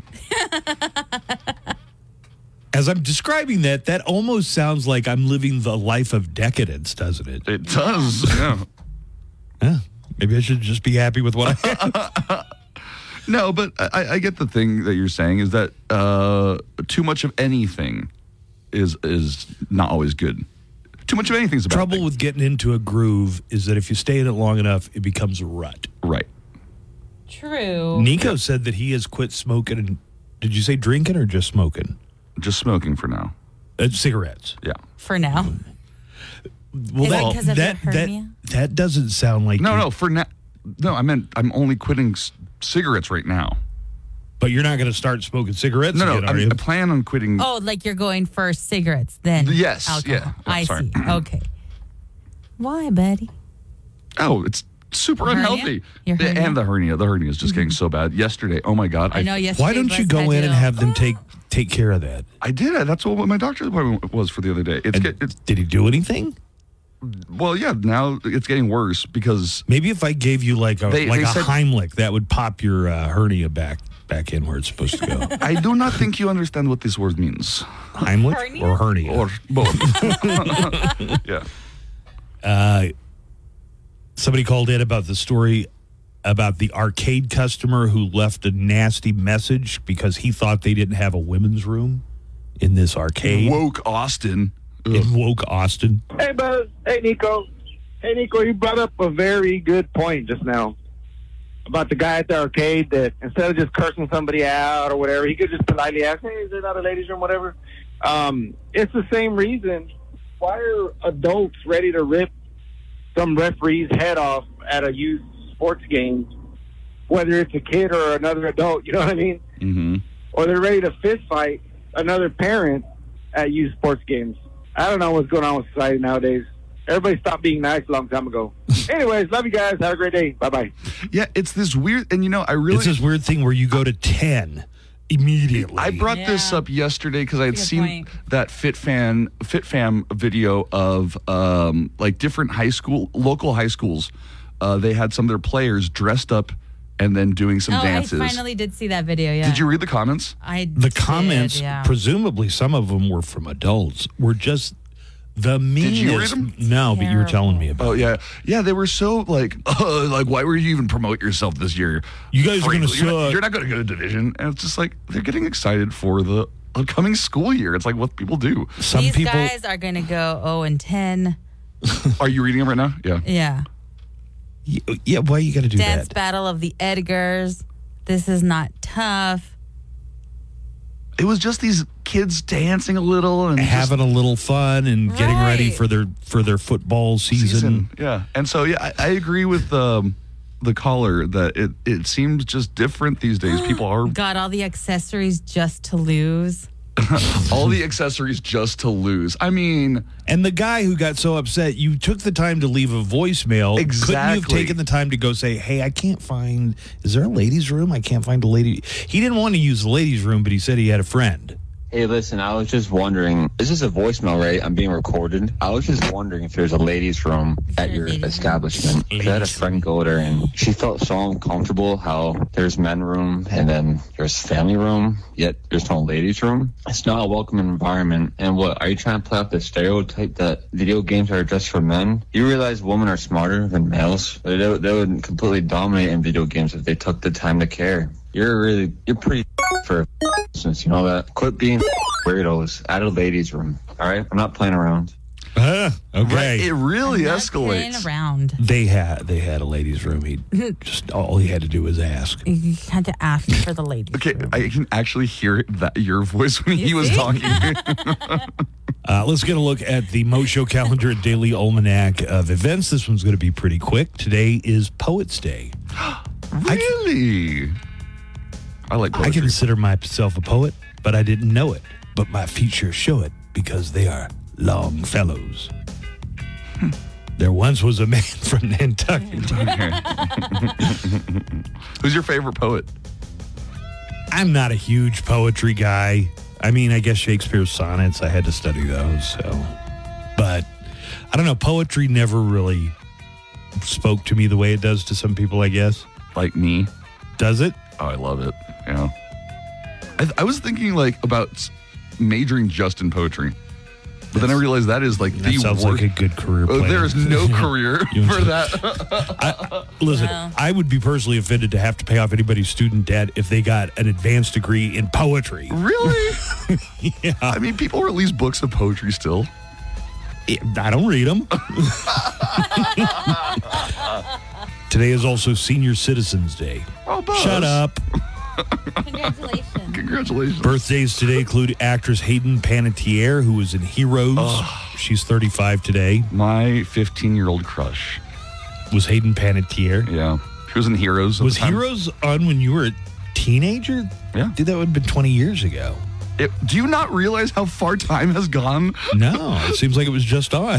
As I'm describing that almost sounds like I'm living the life of decadence, doesn't it? It does, yeah. Yeah. Maybe I should just be happy with what I have. No, but I get the thing that you're saying is that too much of anything is not always good. Too much of anything's a bad Trouble thing. with getting into a groove is that if you stay in it long enough, it becomes a rut. Right. True. Nico said that he has quit smoking. And did you say drinking or just smoking? Just smoking for now. Cigarettes. Yeah. For now. Well, Is it because of your hernia? that doesn't sound like No, for now. No, I meant I'm only quitting cigarettes right now. But you're not going to start smoking cigarettes No, again, are you? I plan on quitting. Oh, like you're going for cigarettes, then Yes, alcohol. yeah. I Sorry. see. Okay. Why, buddy? Oh, it's super Hernia? unhealthy. Your hernia? And the hernia. The hernia is just getting so bad. Yesterday, oh my God. I know yesterday. Why don't you Buzz go had in to- and have them take care of that? I did. That's what my doctor's appointment was for the other day. It's Did he do anything? Well, yeah, now it's getting worse because maybe if I gave you like a They said- Heimlich, that would pop your hernia back in where it's supposed to go. I do not think you understand what this word means. Heimlich or hernia? Or both. Yeah. Somebody called in about the story about the arcade customer who left a nasty message because he thought they didn't have a women's room in this arcade. Woke Austin. In woke Austin. Hey, Buzz. Hey, Nico. Hey, Nico, you brought up a very good point just now about the guy at the arcade that instead of just cursing somebody out or whatever, he could just politely ask, hey, is there not a ladies' room, whatever. It's the same reason. Why are adults ready to rip some referee's head off at a youth sports game, whether it's a kid or another adult, you know what I mean? Mm-hmm. Or they're ready to fist fight another parent at youth sports games. I don't know what's going on with society nowadays. Everybody stopped being nice a long time ago. Anyways, love you guys. Have a great day. Bye-bye. Yeah, it's this weird, and It's this weird thing where you go to 10 immediately. I brought this up yesterday because I had seen that FitFam video of like different local high schools. They had some of their players dressed up and then doing some dances. I finally did see that video, yeah. Did you read the comments? The comments, presumably some of them were from adults, were just the meanest. Did you read them? No, but you were telling me about. Oh yeah, yeah. They were so like why would you even promote yourself this year? You guys are going to suck. You're not going to go to division, and it's just like they're getting excited for the upcoming school year. It's like what people do. These guys are going to go 0-10. Are you reading them right now? Yeah. Yeah. Yeah. Why you got to do Dance that? battle of the Edgars. This is not tough. It was just these kids dancing a little and having a little fun and getting ready for their football season. Yeah, and so I agree with the caller that it seems just different these days. People are got all the accessories just to lose. All the accessories just to lose. I mean, and the guy who got so upset, you took the time to leave a voicemail. Exactly. Couldn't you have taken the time to go say, hey, I can't find, is there a ladies' room? I can't find a lady. He didn't want to use the ladies' room, but he said he had a friend. Hey, listen, I was just wondering, this is a voicemail, right? I'm being recorded. I was just wondering if there's a ladies' room at your establishment. 'Cause I had a friend go there, and she felt so uncomfortable how there's men room, and then there's family room, yet there's no ladies' room. It's not a welcoming environment. And what, are you trying to play up the stereotype that video games are just for men? You realize women are smarter than males? They would completely dominate in video games if they took the time to care. You're pretty for instance, you know that. Quit being weirdos at a ladies' room. All right, I'm not playing around. Okay, right, it really escalates. Playing around. They had a ladies' room. He just all he had to do was ask. You had to ask for the ladies' Okay, room. I can actually hear your voice when he was talking. Let's get a look at the Mo Show calendar and daily almanac of events. This one's going to be pretty quick. Today is Poets' Day. Really? I like poetry. I consider myself a poet, but I didn't know it. But my features show it because they are Longfellows. There once was a man from Nantucket. Who's your favorite poet? I'm not a huge poetry guy. I mean, I guess Shakespeare's sonnets, I had to study those. So, but I don't know. Poetry never really spoke to me the way it does to some people, I guess. Like me? Does it? Oh, I love it. Yeah. I was thinking like about majoring just in poetry. But then I realized that is like that sounds like a good career plan. There is no career for that. Listen, I would be personally offended to have to pay off anybody's student debt if they got an advanced degree in poetry. Really? Yeah. I mean, people release books of poetry still. I don't read them. Today is also Senior Citizens Day. Oh, Buzz. Shut up. Congratulations. Birthdays today include actress Hayden Panettiere, who was in Heroes. She's 35 today. My 15-year-old crush was Hayden Panettiere. Yeah. She was in Heroes. Was Heroes on when you were a teenager? Yeah. Dude, that would have been 20 years ago. Do you not realize how far time has gone? No, it seems like it was just on.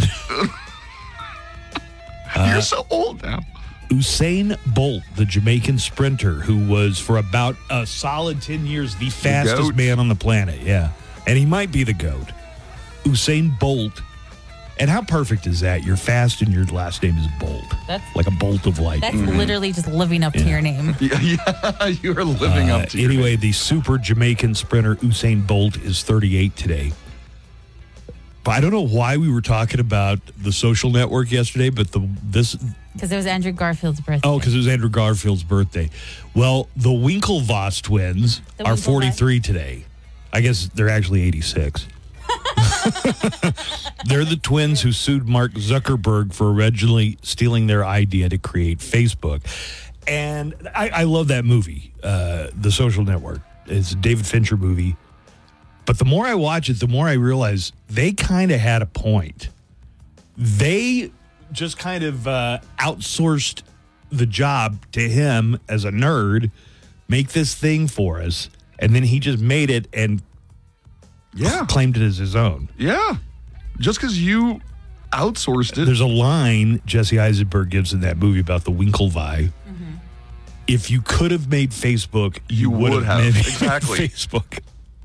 You're so old now. Usain Bolt, the Jamaican sprinter, who was for about a solid 10 years the fastest man on the planet. Yeah. And he might be the GOAT. Usain Bolt And how perfect is that? You're fast and your last name is Bolt. That's like a bolt of light. That's literally just living up to your name. Yeah, you are living up to Anyway, the super Jamaican sprinter Usain Bolt is 38 today. But I don't know why we were talking about The Social Network yesterday, but because it was Andrew Garfield's birthday. Oh, because it was Andrew Garfield's birthday. Well, the Winklevoss twins are 43 today. I guess they're actually 86. They're the twins who sued Mark Zuckerberg for originally stealing their idea to create Facebook. And I love that movie, The Social Network. It's a David Fincher movie. But the more I watch it, the more I realize they kind of had a point. They just kind of outsourced the job to him as a nerd, make this thing for us, and then he just made it and claimed it as his own. Yeah. Just because you outsourced it. There's a line Jesse Eisenberg gives in that movie about the Winklevi. If you could have made Facebook, you would have made exactly. Facebook.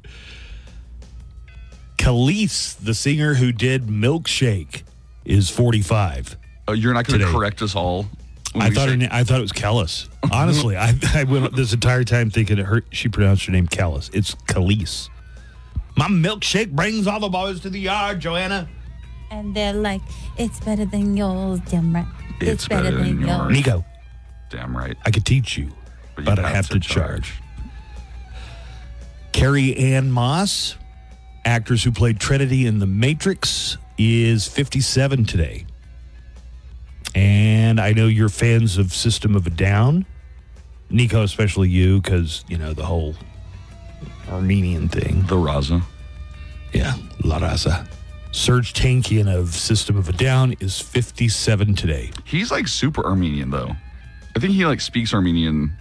Khalees, the singer who did Milkshake, is 45. Oh, you're not going to correct us all? I thought it was Kellis. Honestly, I went this entire time thinking she pronounced her name Kellis. It's Khalees. My milkshake brings all the boys to the yard, Joanna. And they're like, it's better than yours, damn right. It's better than yours. Nico. Damn right. I could teach you, but I have to charge. Carrie Ann Moss, actress who played Trinity in The Matrix, is 57 today. And I know you're fans of System of a Down. Nico, especially you, because, the whole Armenian thing. The Raza. Yeah, La Raza. Serge Tankian of System of a Down is 57 today. He's like super Armenian, though. I think he speaks Armenian.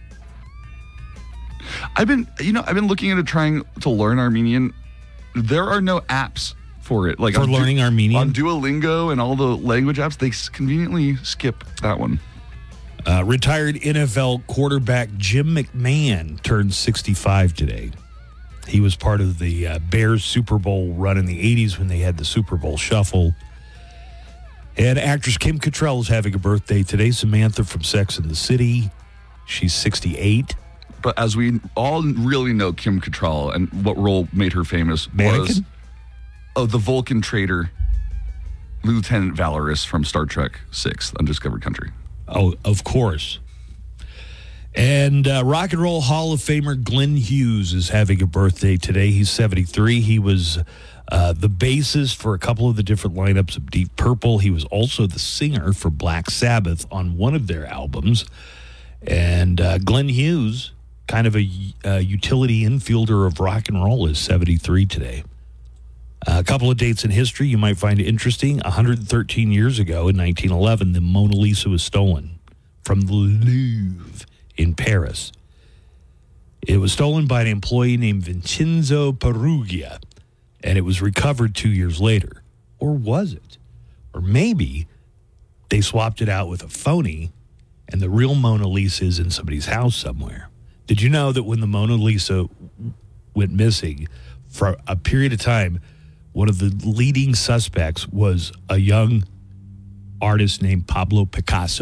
I've been looking into trying to learn Armenian. There are no apps for it. For learning Armenian? On Duolingo and all the language apps, they conveniently skip that one. Retired NFL quarterback Jim McMahon turned 65 today. He was part of the Bears Super Bowl run in the 80s when they had the Super Bowl shuffle. And actress Kim Cattrall is having a birthday today. Samantha from Sex and the City. She's 68. But as we all really know Kim Cattrall and what role made her famous was the Vulcan trader, Lieutenant Valorous from Star Trek VI, Undiscovered Country. Oh, of course. And Rock and Roll Hall of Famer Glenn Hughes is having a birthday today. He's 73. He was the bassist for a couple of the different lineups of Deep Purple. He was also the singer for Black Sabbath on one of their albums. And Glenn Hughes, kind of a utility infielder of rock and roll, is 73 today. A couple of dates in history you might find interesting. 113 years ago, in 1911, the Mona Lisa was stolen from the Louvre in Paris. It was stolen by an employee named Vincenzo Perugia, and it was recovered 2 years later. Or was it? Or maybe they swapped it out with a phony, and the real Mona Lisa is in somebody's house somewhere. Did you know that when the Mona Lisa went missing, for a period of time, one of the leading suspects was a young artist named Pablo Picasso.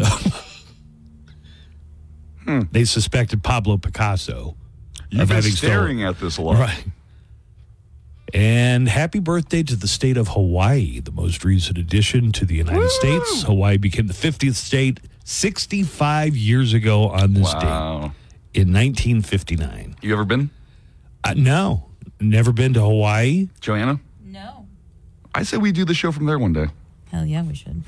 They suspected Pablo Picasso You've been staring at this a lot. Right. And happy birthday to the state of Hawaii, the most recent addition to the United States. Hawaii became the 50th state 65 years ago on this date in 1959. You ever been? No, never been to Hawaii. Joanna? No. I say we do the show from there one day. Hell yeah, we should.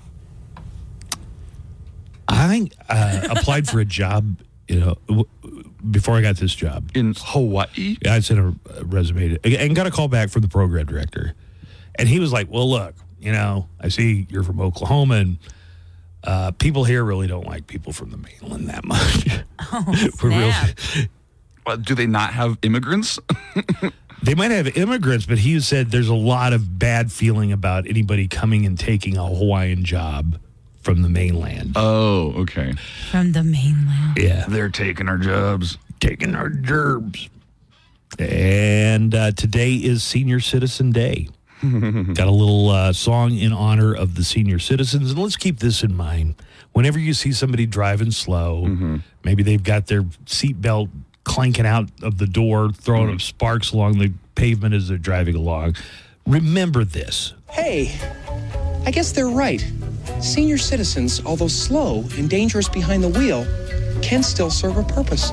I applied for a job, before I got this job. In Hawaii? Yeah, I sent a resume and got a call back from the program director. And he was like, well, look, I see you're from Oklahoma, and people here really don't like people from the mainland that much. Oh, snap. Do they not have immigrants? They might have immigrants, but he said there's a lot of bad feeling about anybody coming and taking a Hawaiian job from the mainland. Oh, okay. From the mainland. Yeah. They're taking our jobs. Taking our gerbs. And today is Senior Citizen Day. Got a little song in honor of the senior citizens. And let's keep this in mind. Whenever you see somebody driving slow, maybe they've got their seatbelt clanking out of the door, throwing up sparks along the pavement as they're driving along. Remember this. Hey, I guess they're right. Senior citizens, although slow and dangerous behind the wheel, can still serve a purpose.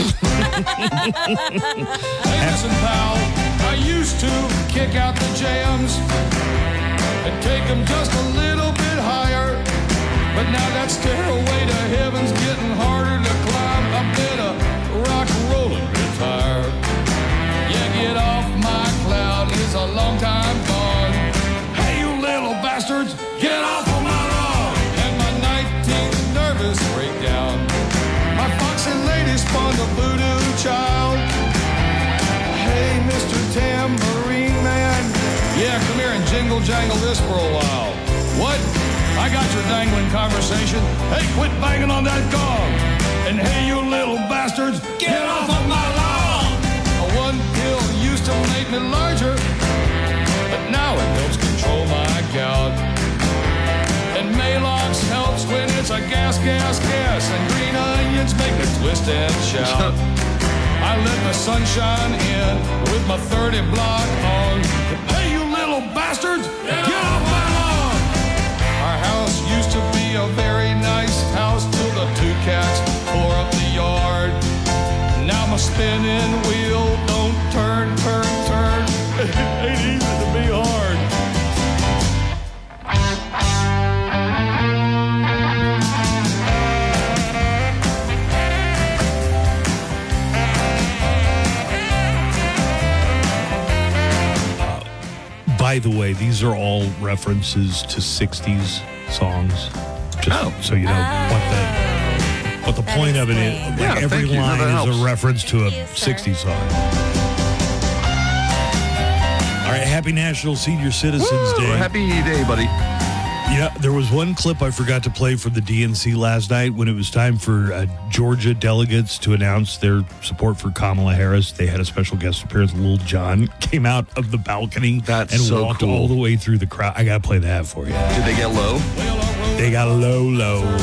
Hey, listen, pal, I used to kick out the jams and take them just a little bit higher. But now that stairway to heaven's getting harder to climb. I better rock, roll, and retire. Yeah, get off my cloud, it's a long time gone. Hey, you little bastards, get off of my lawn. And my 19th nervous breakdown. My foxy lady spawned a voodoo child. Hey, Mr. Tambourine Man. Yeah, come here and jingle jangle this for a while. What? I got your dangling conversation. Hey, quit banging on that gong. And hey, you little bastards, get off of my lawn. One pill used to make me larger, but now it helps control my gout. And Maalox helps when it's a gas. And green onions make me twist and shout. I let the sunshine in with my 30 block on. Hey, you little bastards, get off my lawn. Our house used to be a very nice house till the two cats tore up the yard. Now my spinning wheel don't turn. It ain't easy to be hard. By the way, these are all references to 60s songs. Just so you know what the point of it is. Like every line is a reference to a 60s song. All right, happy National Senior Citizens Day. Happy day, buddy. Yeah, there was one clip I forgot to play from the DNC last night when it was time for Georgia delegates to announce their support for Kamala Harris. They had a special guest appearance. Lil Jon came out of the balcony and so walked cool. all the way through the crowd. I got to play that for you. Did they get low? They got low.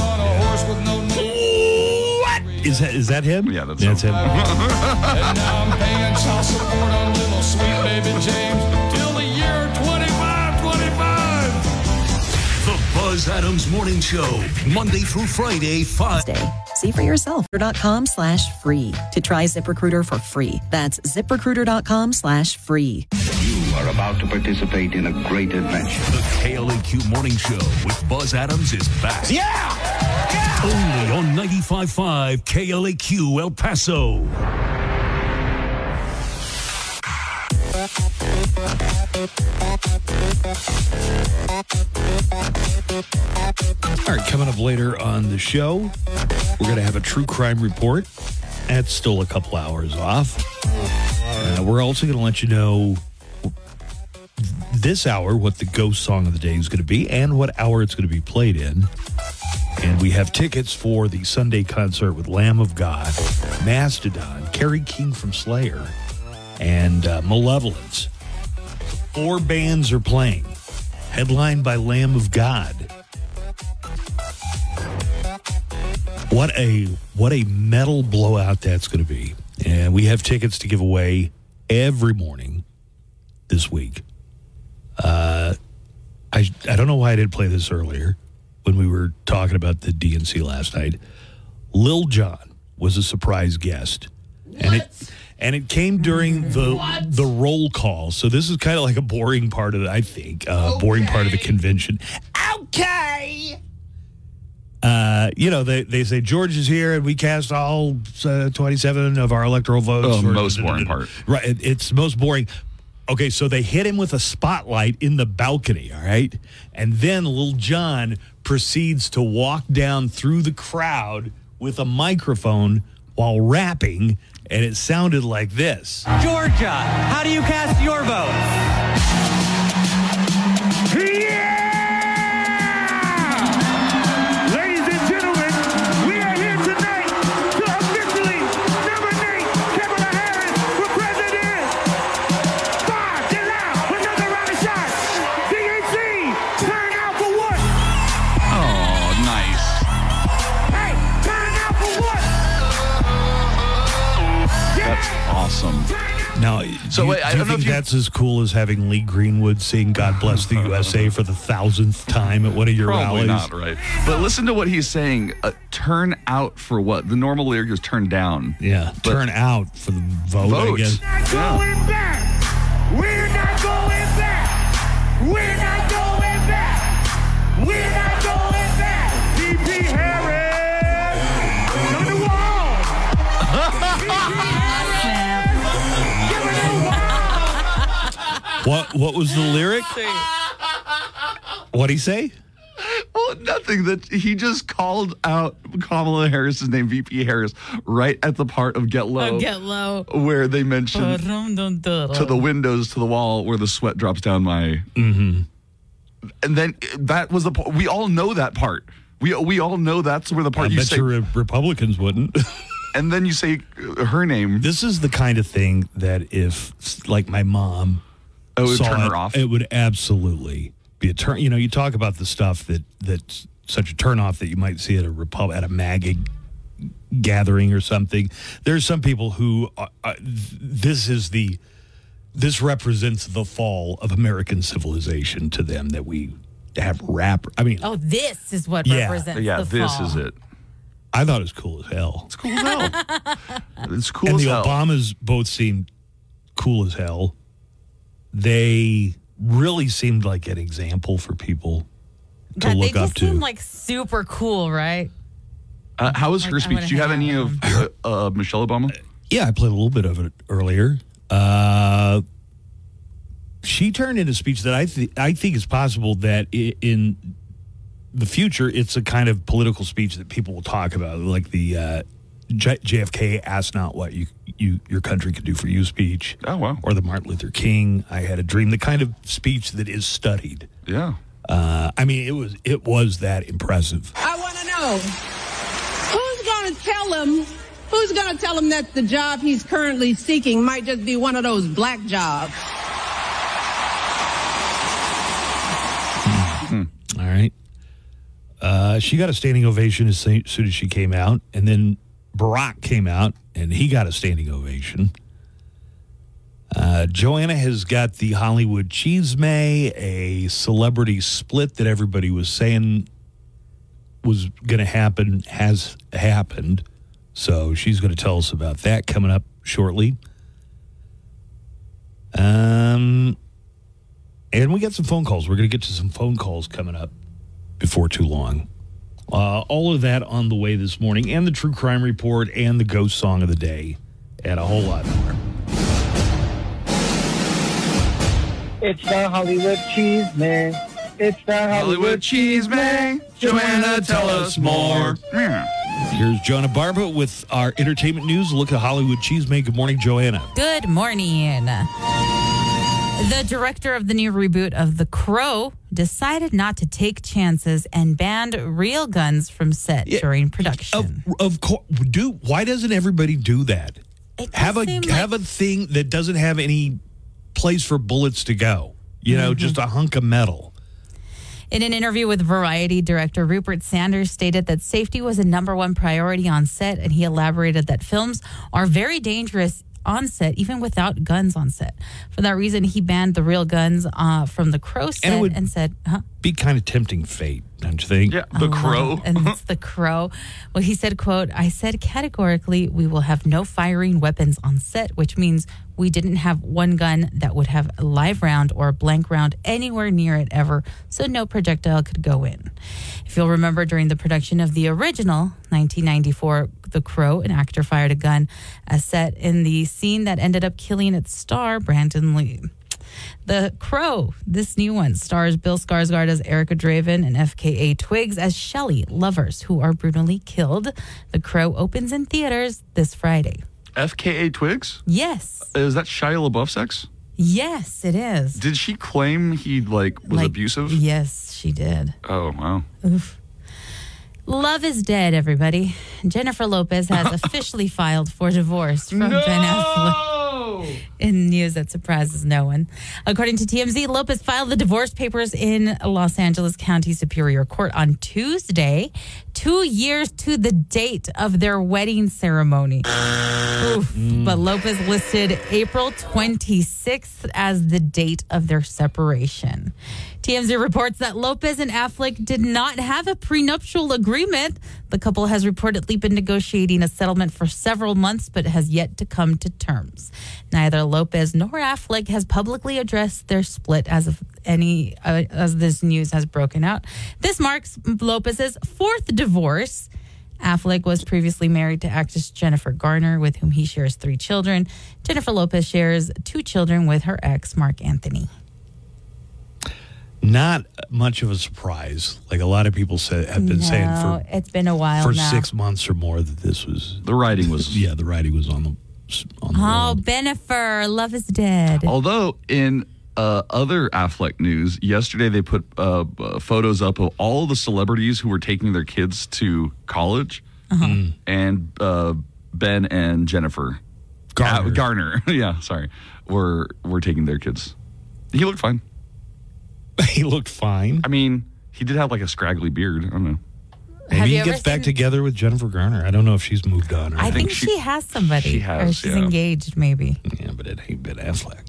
What? Is that him? Yeah, that's him. And now I'm paying child support on little sweet baby James till the year 2525. The Buzz Adams Morning Show, Monday through Friday, 5. See for yourself. ZipRecruiter.com/free to try ZipRecruiter for free. That's ZipRecruiter.com/free. You are about to participate in a great adventure. The KLAQ Morning Show with Buzz Adams is back. Yeah! Only on 95.5 KLAQ El Paso. All right, coming up later on the show, we're going to have a true crime report. That's still a couple hours off. We're also going to let you know this hour what the ghost song of the day is going to be and what hour it's going to be played in. And we have tickets for the Sunday concert with Lamb of God, Mastodon, Kerry King from Slayer, and Malevolence. 4 bands are playing, headlined by Lamb of God. What a metal blowout that's going to be. And we have tickets to give away every morning this week. I don't know why I didn't play this earlier when we were talking about the DNC last night. Lil Jon was a surprise guest. And it came during the roll call. So this is kind of like a boring part of it, I think. Boring part of the convention. Okay. They say George is here and we cast all 27 of our electoral votes. Most boring part. Right. It's most boring. Okay, so they hit him with a spotlight in the balcony, all right? And then Lil Jon proceeds to walk down through the crowd with a microphone while rapping, and it sounded like this. Georgia, how do you cast your votes? Ladies and gentlemen, we are here tonight to officially nominate Kamala Harris for president. Another round of shots. Now, So do wait, I you don't know think if you- that's as cool as having Lee Greenwood sing "God Bless the USA" for the 1,000th time at one of your Probably rallies? not, right? But listen to what he's saying. Turn out for what? The normal lyric is turn down. Yeah, But turn out for the vote, I vote. guess. Going back. We're not going back. We're not going back. We're not going back. D.P. Harris on the wall. What was the lyric? What'd he say? Well, nothing. That he just called out Kamala Harris's name, VP Harris, right at the part of Get Low. Get Low. Where they mentioned to the windows, to the wall, where the sweat drops down my. Mm-hmm. And then that was the part. We all know that part. We all know that's where the part I you bet say. your Republicans wouldn't. And then you say her name. This is the kind of thing that if, like, my mom it would saw turn it, her off. it would absolutely be a turn. You know, you talk about the stuff that's such a turnoff that you might see at a MAGA gathering or something. There's some people who this represents the fall of American civilization to them, that we have rap. I mean, this is what Yeah. represents Yeah, the this fall. is it. I thought it was cool as hell. It's cool as hell. It's cool And as the hell. Obamas both seemed cool as hell. They really seemed like an example for people to God, they look up just to. seem like super cool, right? How was Like, her I speech? wanna Do you have hang any out of Michelle Obama? Yeah, I played a little bit of it earlier. She turned in a speech that I think is possible that in the future, it's a kind of political speech that people will talk about, like the JFK "Ask not what your country could do for you" speech. Oh, wow. Or the Martin Luther King "I had a dream," the kind of speech that is studied. Yeah. I mean, it was that impressive. I want to know who's going to tell him that the job he's currently seeking might just be one of those black jobs. All right. She got a standing ovation as soon as she came out, and then Barack came out, and he got a standing ovation. Joanna has got the Hollywood Cheesemay, a celebrity split that everybody was saying was going to happen, has happened. So she's going to tell us about that coming up shortly. And we got some phone calls. We're going to get to some phone calls coming up before too long. All of that on the way this morning, and the True Crime Report, and the Ghost Song of the Day, and a whole lot more. It's the Hollywood Cheeseman. It's the Hollywood Cheeseman. Joanna, tell us more. Here's Joanna Barba with our entertainment news. Look at Hollywood Cheeseman. Good morning, Joanna. Good morning. The director of the new reboot of The Crow decided not to take chances and banned real guns from set during production. Of course, why doesn't everybody do that? Have a thing that doesn't have any place for bullets to go. You know, just a hunk of metal. In an interview with Variety, director Rupert Sanders stated that safety was a #1 priority on set, and he elaborated that films are very dangerous on set, even without guns on set. For that reason, he banned the real guns from The Crow set and said, Be kind of tempting fate, don't you think? Yeah, The Crow. And it's The Crow. Well, he said, quote, "I said categorically we will have no firing weapons on set, which means we didn't have one gun that would have a live round or a blank round anywhere near it ever, so no projectile could go in." If you'll remember, during the production of the original 1994 The Crow, an actor fired a gun set in the scene that ended up killing its star, Brandon Lee. The Crow, this new one, stars Bill Skarsgård as Erica Draven and FKA Twigs as Shelley, lovers who are brutally killed. The Crow opens in theaters this Friday. FKA Twigs? Yes. Is that Shia LaBeouf's ex? Yes, it is. Did she claim he was abusive? Yes, she did. Oh, wow. Oof. Love is dead, everybody. Jennifer Lopez has officially filed for divorce from Ben Affleck. In news that surprises no one. According to TMZ, Lopez filed the divorce papers in Los Angeles County Superior Court on Tuesday 2 years to the date of their wedding ceremony. Oof. But Lopez listed April 26th as the date of their separation. TMZ reports that Lopez and Affleck did not have a prenuptial agreement. The couple has reportedly been negotiating a settlement for several months, but has yet to come to terms. Neither Lopez nor Affleck has publicly addressed their split as this news has broken out. This marks Lopez's fourth divorce. Affleck was previously married to actress Jennifer Garner, with whom he shares 3 children. Jennifer Lopez shares 2 children with her ex, Mark Anthony. Not much of a surprise. Like a lot of people have been saying for it's been a while for now. 6 months or more that this was the writing was the writing was on the wall. Bennifer, love is dead. Although in other Affleck news, yesterday they put photos up of all the celebrities who were taking their kids to college, and Ben and Jennifer Garner, were taking their kids. He looked fine. He looked fine. I mean, he did have like a scraggly beard. I don't know. Maybe he gets back together with Jennifer Garner. I don't know if she's moved on. Or I think she has somebody. She has, or she's engaged, maybe. Yeah, but it ain't Ben Affleck.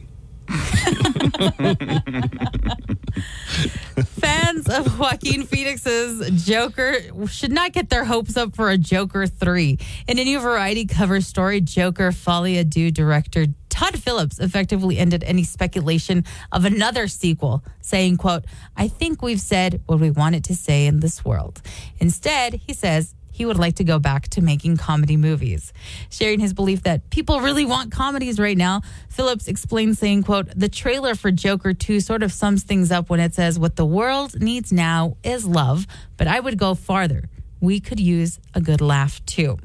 Fans of Joaquin Phoenix's Joker should not get their hopes up for a Joker 3. In a new Variety cover story, Joker Folie à Deux director Todd Phillips effectively ended any speculation of another sequel, saying, quote, "I think we've said what we wanted to say in this world." Instead, he says, he would like to go back to making comedy movies. Sharing his belief that people really want comedies right now, Phillips explained, saying, quote, "The trailer for Joker 2 sort of sums things up when it says what the world needs now is love, but I would go farther. We could use a good laugh too."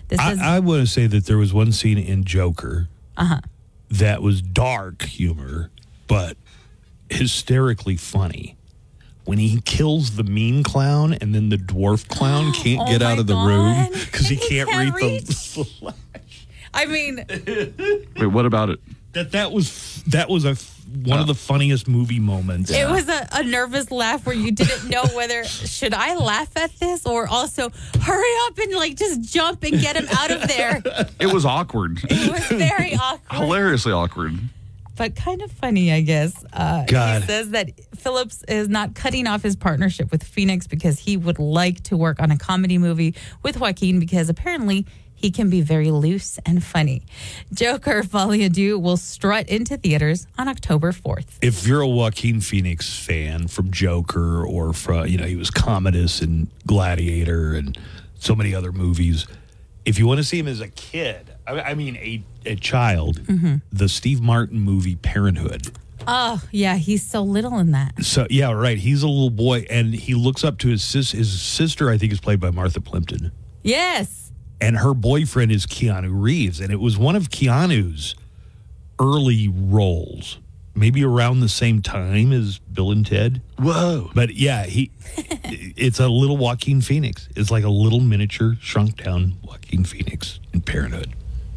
I want to say that there was one scene in Joker that was dark humor, but hysterically funny. When he kills the mean clown and then the dwarf clown can't get out of the room because he can't read the flash. I mean, wait, what about it? That was one of the funniest movie moments. It was a nervous laugh where you didn't know whether should I laugh at this or also hurry up and like just jump and get him out of there. It was awkward. It was very awkward. Hilariously awkward. But kind of funny, I guess. God. He says that Phillips is not cutting off his partnership with Phoenix because he would like to work on a comedy movie with Joaquin because apparently he can be very loose and funny. Joker Folie à Deux will strut into theaters on October 4th. If you're a Joaquin Phoenix fan from Joker or from, he was Commodus and Gladiator and so many other movies, if you want to see him as a kid, I mean a child, the Steve Martin movie Parenthood. Oh, yeah, he's so little in that. So, yeah, right. He's a little boy, and he looks up to his sister, I think, is played by Martha Plimpton. Yes. And her boyfriend is Keanu Reeves, and it was one of Keanu's early roles, maybe around the same time as Bill and Ted. Whoa. But, yeah, it's a little Joaquin Phoenix. It's like a little miniature, shrunk-down Joaquin Phoenix in Parenthood.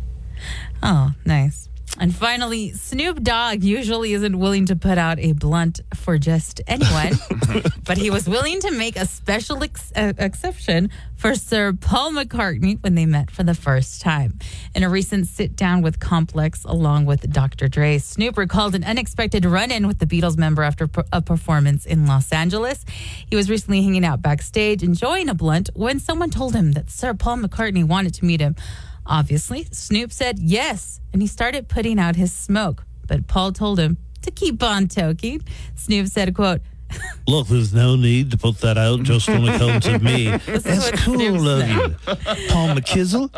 Oh, nice. And finally, Snoop Dogg usually isn't willing to put out a blunt for just anyone, but he was willing to make a special exception for Sir Paul McCartney when they met for the first time. In a recent sit-down with Complex along with Dr. Dre, Snoop recalled an unexpected run-in with the Beatles member after a performance in Los Angeles. He was recently hanging out backstage, enjoying a blunt, when someone told him that Sir Paul McCartney wanted to meet him. Obviously, Snoop said yes, and he started putting out his smoke. But Paul told him to keep on toking. Snoop said, quote, "Look, there's no need to put that out just on account of me. That's cool Snoop of said. you. Paul McKizzle."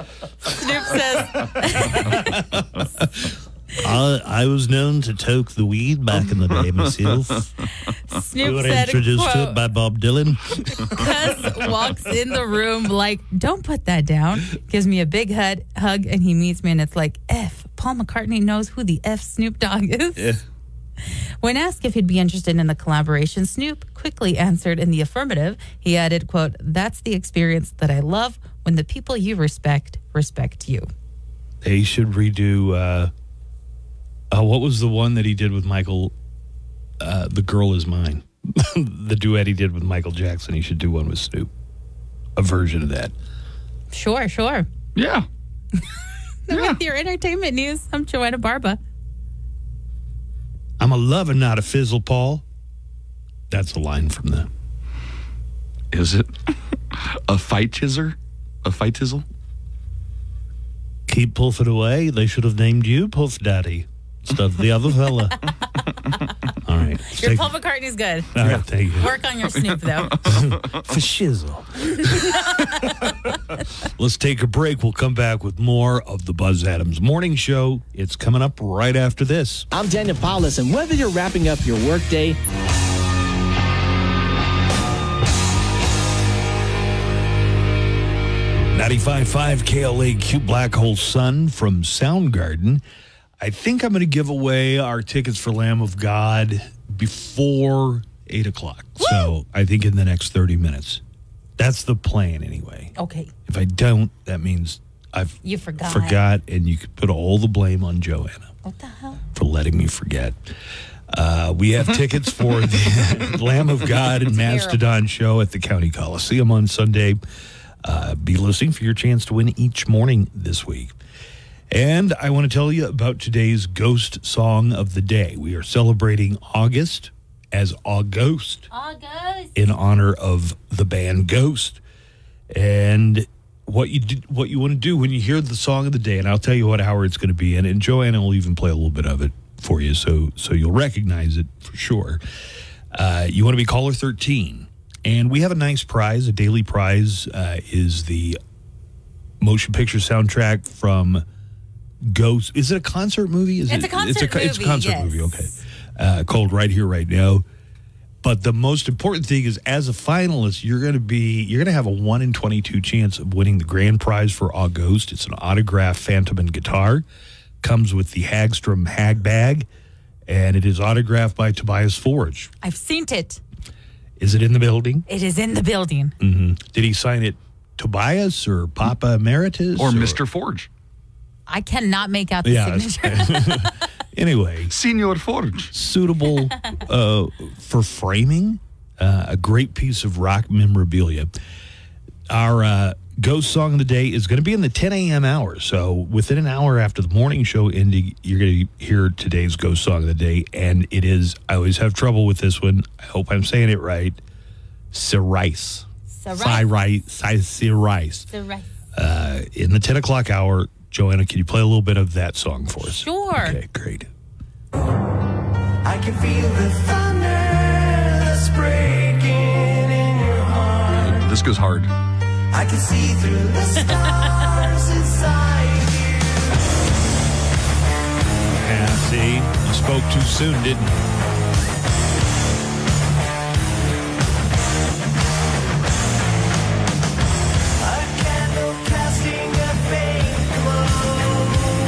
Snoop says, I was known to toke the weed back in the day myself. Snoop We were said, introduced to quote, it by Bob Dylan. Cuz walks in the room like, don't put that down. Gives me a big hug, and he meets me, and it's like, F. Paul McCartney knows who the F Snoop Dogg is. Yeah. When asked if he'd be interested in the collaboration, Snoop quickly answered in the affirmative. He added, quote, "That's the experience that I love when the people you respect you." They should redo, what was the one that he did with Michael? The Girl Is Mine. The duet he did with Michael Jackson. He should do one with Snoop. a version of that. Sure. Yeah. With your entertainment news, I'm Joanna Barba. I'm a lover, not a fizzle, Paul. That's a line from the... Is it? A fight-tizzer? A fight-tizzle? Keep puffing away. They should have named you Puff Daddy instead of the other fella. All right. Your Paul McCartney's good. All right, thank you. Work on your Snoop, though. For shizzle. Let's take a break. We'll come back with more of the Buzz Adams Morning Show. It's coming up right after this. I'm Daniel Paulus, and whether you're wrapping up your workday... 95.5 KLAQ Black Hole Sun from Soundgarden. I think I'm going to give away our tickets for Lamb of God before 8 o'clock. Woo! So I think in the next 30 minutes. That's the plan anyway. Okay. If I don't, that means You forgot. And you could put all the blame on Joanna. What the hell? For letting me forget. We have tickets for the Lamb of God and Mastodon show at the County Coliseum on Sunday. Be listening for your chance to win each morning this week. And I want to tell you about today's Ghost Song of the Day. We are celebrating August as August. In honor of the band Ghost. And what you want to do when you hear the song of the day, and I'll tell you what hour it's going to be in, and Joanna will even play a little bit of it for you so you'll recognize it for sure. You want to be caller 13. And we have a nice prize. A daily prize is the motion picture soundtrack from Ghost. Is it a concert movie? It's a concert movie. It's a concert movie, okay. Called Right Here, Right Now. But the most important thing is, as a finalist, you're going to have a 1 in 22 chance of winning the grand prize for August. It's an autographed Phantom and guitar. Comes with the Hagstrom Hag Bag, and it is autographed by Tobias Forge. I've seen it. Is it in the building? It is in the building. Mm-hmm. Did he sign it Tobias or Papa Emeritus? Or Mr. Forge? I cannot make out the signature. Anyway. Senor Forge. Suitable for framing. A great piece of rock memorabilia. Our Ghost Song of the Day is going to be in the 10 a.m. hour. So within an hour after the morning show ending, you're going to hear today's Ghost Song of the Day. And it is, I always have trouble with this one. I hope I'm saying it right. Cerice. In the 10 o'clock hour, Joanna, can you play a little bit of that song for us? Sure. Okay, great. I can feel the thunder that's breaking in your heart. This goes hard. I can see through the stars inside you. Yeah, see? You spoke too soon, didn't you? A candle casting a faint glow.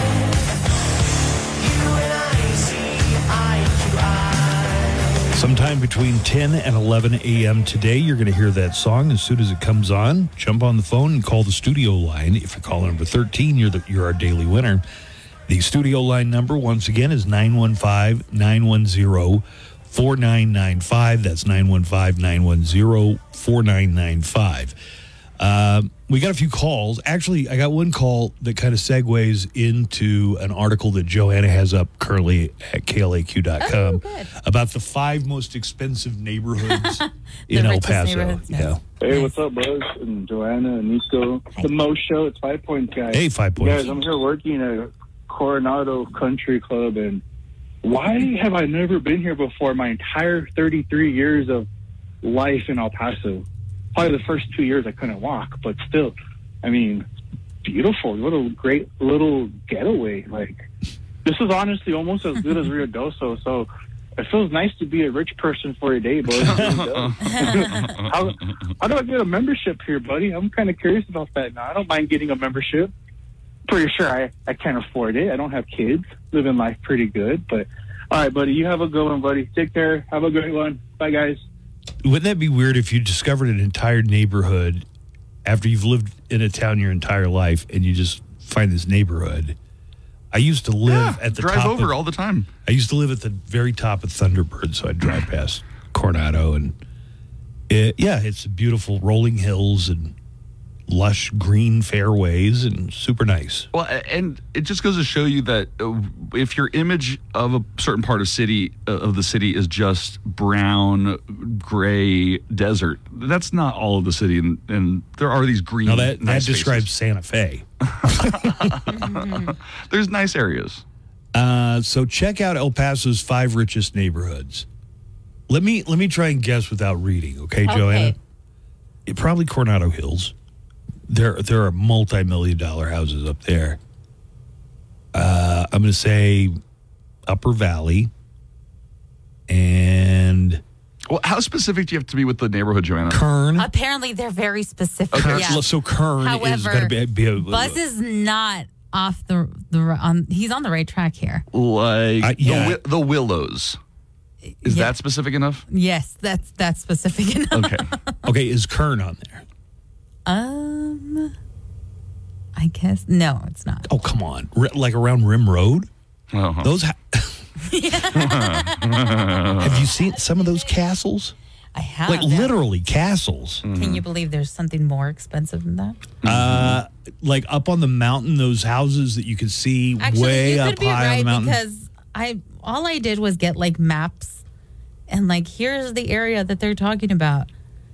You and I see eye to eye. Sometime between 10 and 11 a.m. today, you're going to hear that song as soon as it comes on. Jump on the phone and call the studio line. If you call number 13, you're our daily winner. The studio line number, once again, is 915-910-4995. That's 915-910-4995. We got a few calls. Actually, I got one call that kind of segues into an article that Joanna has up currently at KLAQ.com about the 5 most expensive neighborhoods in El Paso. Yeah. Hey, what's up, bros? And Joanna and Nico. The Mo Show. It's 5 Points, guys. Hey, 5 Points. Guys, I'm here working at Coronado Country Club, and why have I never been here before my entire 33 years of life in El Paso? Probably the first 2 years I couldn't walk, but still, I mean, beautiful. What a great little getaway. Like, this is honestly almost as good as Ruidoso, so it feels nice to be a rich person for a day, boys. How do I get a membership here, buddy? I'm kind of curious about that now. I don't mind getting a membership. Pretty sure I can't afford it. I don't have kids. Living life pretty good. But, all right, buddy, you have a good one, buddy. Take care. Have a great one. Bye, guys. Wouldn't that be weird if you discovered an entire neighborhood after you've lived in a town your entire life and you just find this neighborhood? I used to live at the top. Drive over all the time. I used to live at the very top of Thunderbird, so I'd drive past Coronado, and it's beautiful rolling hills and lush green fairways and super nice. Well, and it just goes to show you that if your image of a certain part of the city is just brown, gray desert, that's not all of the city, and there are these green. No, that nice describes Santa Fe. There's nice areas. So check out El Paso's 5 richest neighborhoods. Let me try and guess without reading, okay, Joanna? Probably Coronado Hills. There are multi-million-dollar houses up there. I'm going to say Upper Valley. And well, how specific do you have to be with the neighborhood, Joanna? Kern. Apparently, they're very specific. Okay, Yeah. so Kern is going to be a Buzz is not off he's on the right track here. Like the Willows. Is that specific enough? Yes, that's specific enough. Okay, is Kern on there? I guess no, it's not. Oh, come on. Like around Rim Road? Uh-huh. Those have you seen some of those castles? I have. Like literally castles. Can you believe there's something more expensive than that? Like up on the mountain, those houses that you can see way up high on the mountain. Because all I did was get like maps and like here's the area that they're talking about.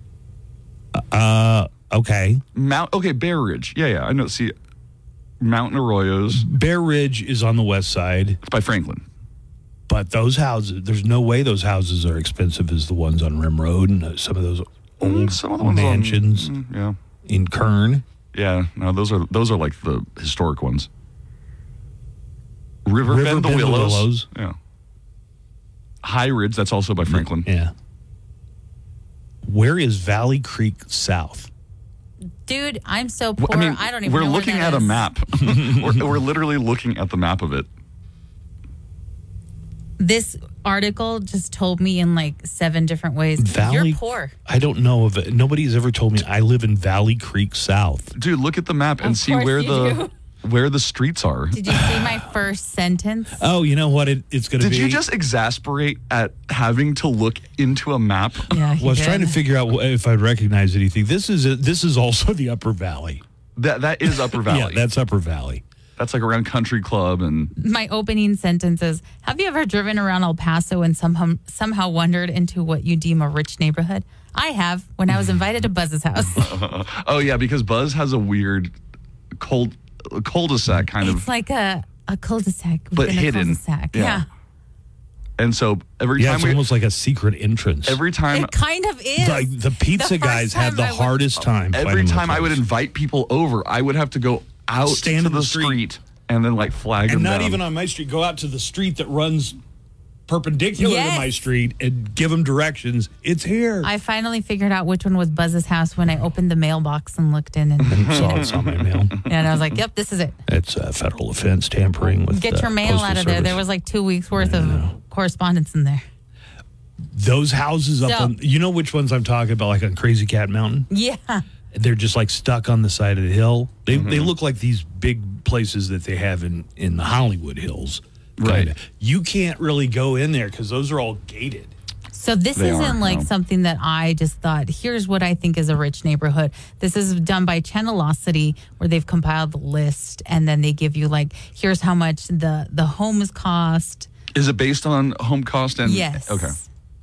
Okay. Bear Ridge. Yeah, I know. See, Mountain Arroyos. Bear Ridge is on the west side. It's by Franklin. But those houses, there's no way those houses are expensive as the ones on Rim Road and some of those old mansions in Kern. Yeah, no, those are like the historic ones. Riverbend, the Willows. Yeah. High Ridge, that's also by Franklin. Yeah. Where is Valley Creek South? Dude, I'm so poor. I don't even we're know looking where that at is. a map. we're literally looking at the map of it. This article just told me in like 7 different ways. You're poor. I don't know of it. Nobody's ever told me I live in Valley Creek South. Dude, look at the map and see where the streets are. Did you see my first sentence? Oh, you know what it's going to be? Did you just exasperate at having to look into a map? Yeah, I was trying to figure out if I'd recognize anything. This is also the Upper Valley. That is Upper Valley. Yeah, that's Upper Valley. That's like around Country Club and. My opening sentence is: have you ever driven around El Paso and somehow wandered into what you deem a rich neighborhood? I have, when I was invited to Buzz's house. Oh yeah, because Buzz has a weird cul-de-sac kind of. It's like a cul-de-sac, but hidden. Cul-de-sac. Yeah. And so every time it's almost like a secret entrance. Every time it kind of is. Like the pizza guys have the hardest time. Every time I would invite people over, I would have to go out Stand to in the the street and then like flag them and not down. even on my street. Go out to the street that runs perpendicular to my street and give them directions. It's here. I finally figured out which one was Buzz's house when I opened the mailbox and looked in and saw my mail. And I was like, "Yep, this is it." It's a federal offense, tampering with. Get your mail out of there. There was like 2 weeks worth of correspondence in there. Those houses up on, you know which ones I'm talking about, like on Crazy Cat Mountain? Yeah. They're just like stuck on the side of the hill. They look like these big places that they have in the Hollywood Hills. Right. You can't really go in there because those are all gated. So this isn't something that I just thought, here's what I think is a rich neighborhood. This is done by Channelosity, where they've compiled the list, and then they give you like, here's how much the homes cost. Is it based on home cost? And yes. Okay.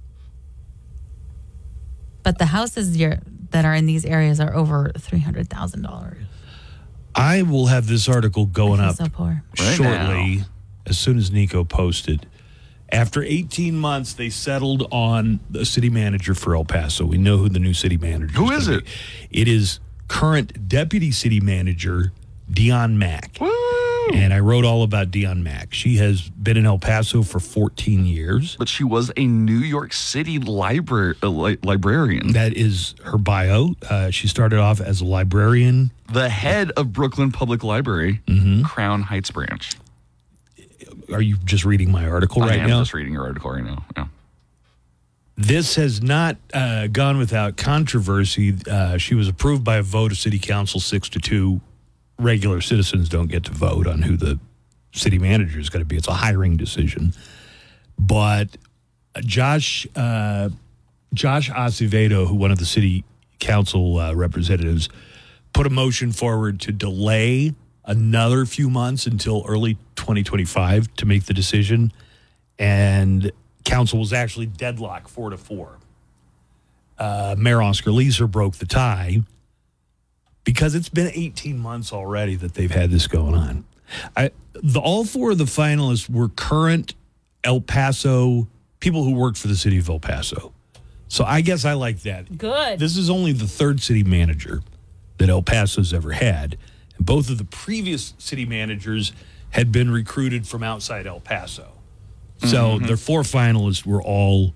But the houses that are in these areas are over $300,000. I will have this article going up so poor. shortly, as soon as Nico posted. After 18 months, they settled on the city manager for El Paso. We know who the new city manager is. Who is it? It is current deputy city manager, Dion Mack. Woo! And I wrote all about Dion Mack. She has been in El Paso for 14 years. But she was a New York City librarian. That is her bio. She started off as a librarian. The head of Brooklyn Public Library, Crown Heights branch. Are you just reading my article right now? I am just reading your article right now, yeah. This has not gone without controversy. She was approved by a vote of City Council 6-2. Regular citizens don't get to vote on who the city manager is going to be. It's a hiring decision. But Josh Acevedo, who one of the city council representatives, put a motion forward to delay another few months until early 2025 to make the decision. And council was actually deadlocked 4-4. Mayor Oscar Leeser broke the tie because it's been 18 months already that they've had this going on. All four of the finalists were current El Paso people who worked for the city of El Paso. So I guess I like that. Good. This is only the third city manager that El Paso's ever had. And both of the previous city managers had been recruited from outside El Paso. So their four finalists were all,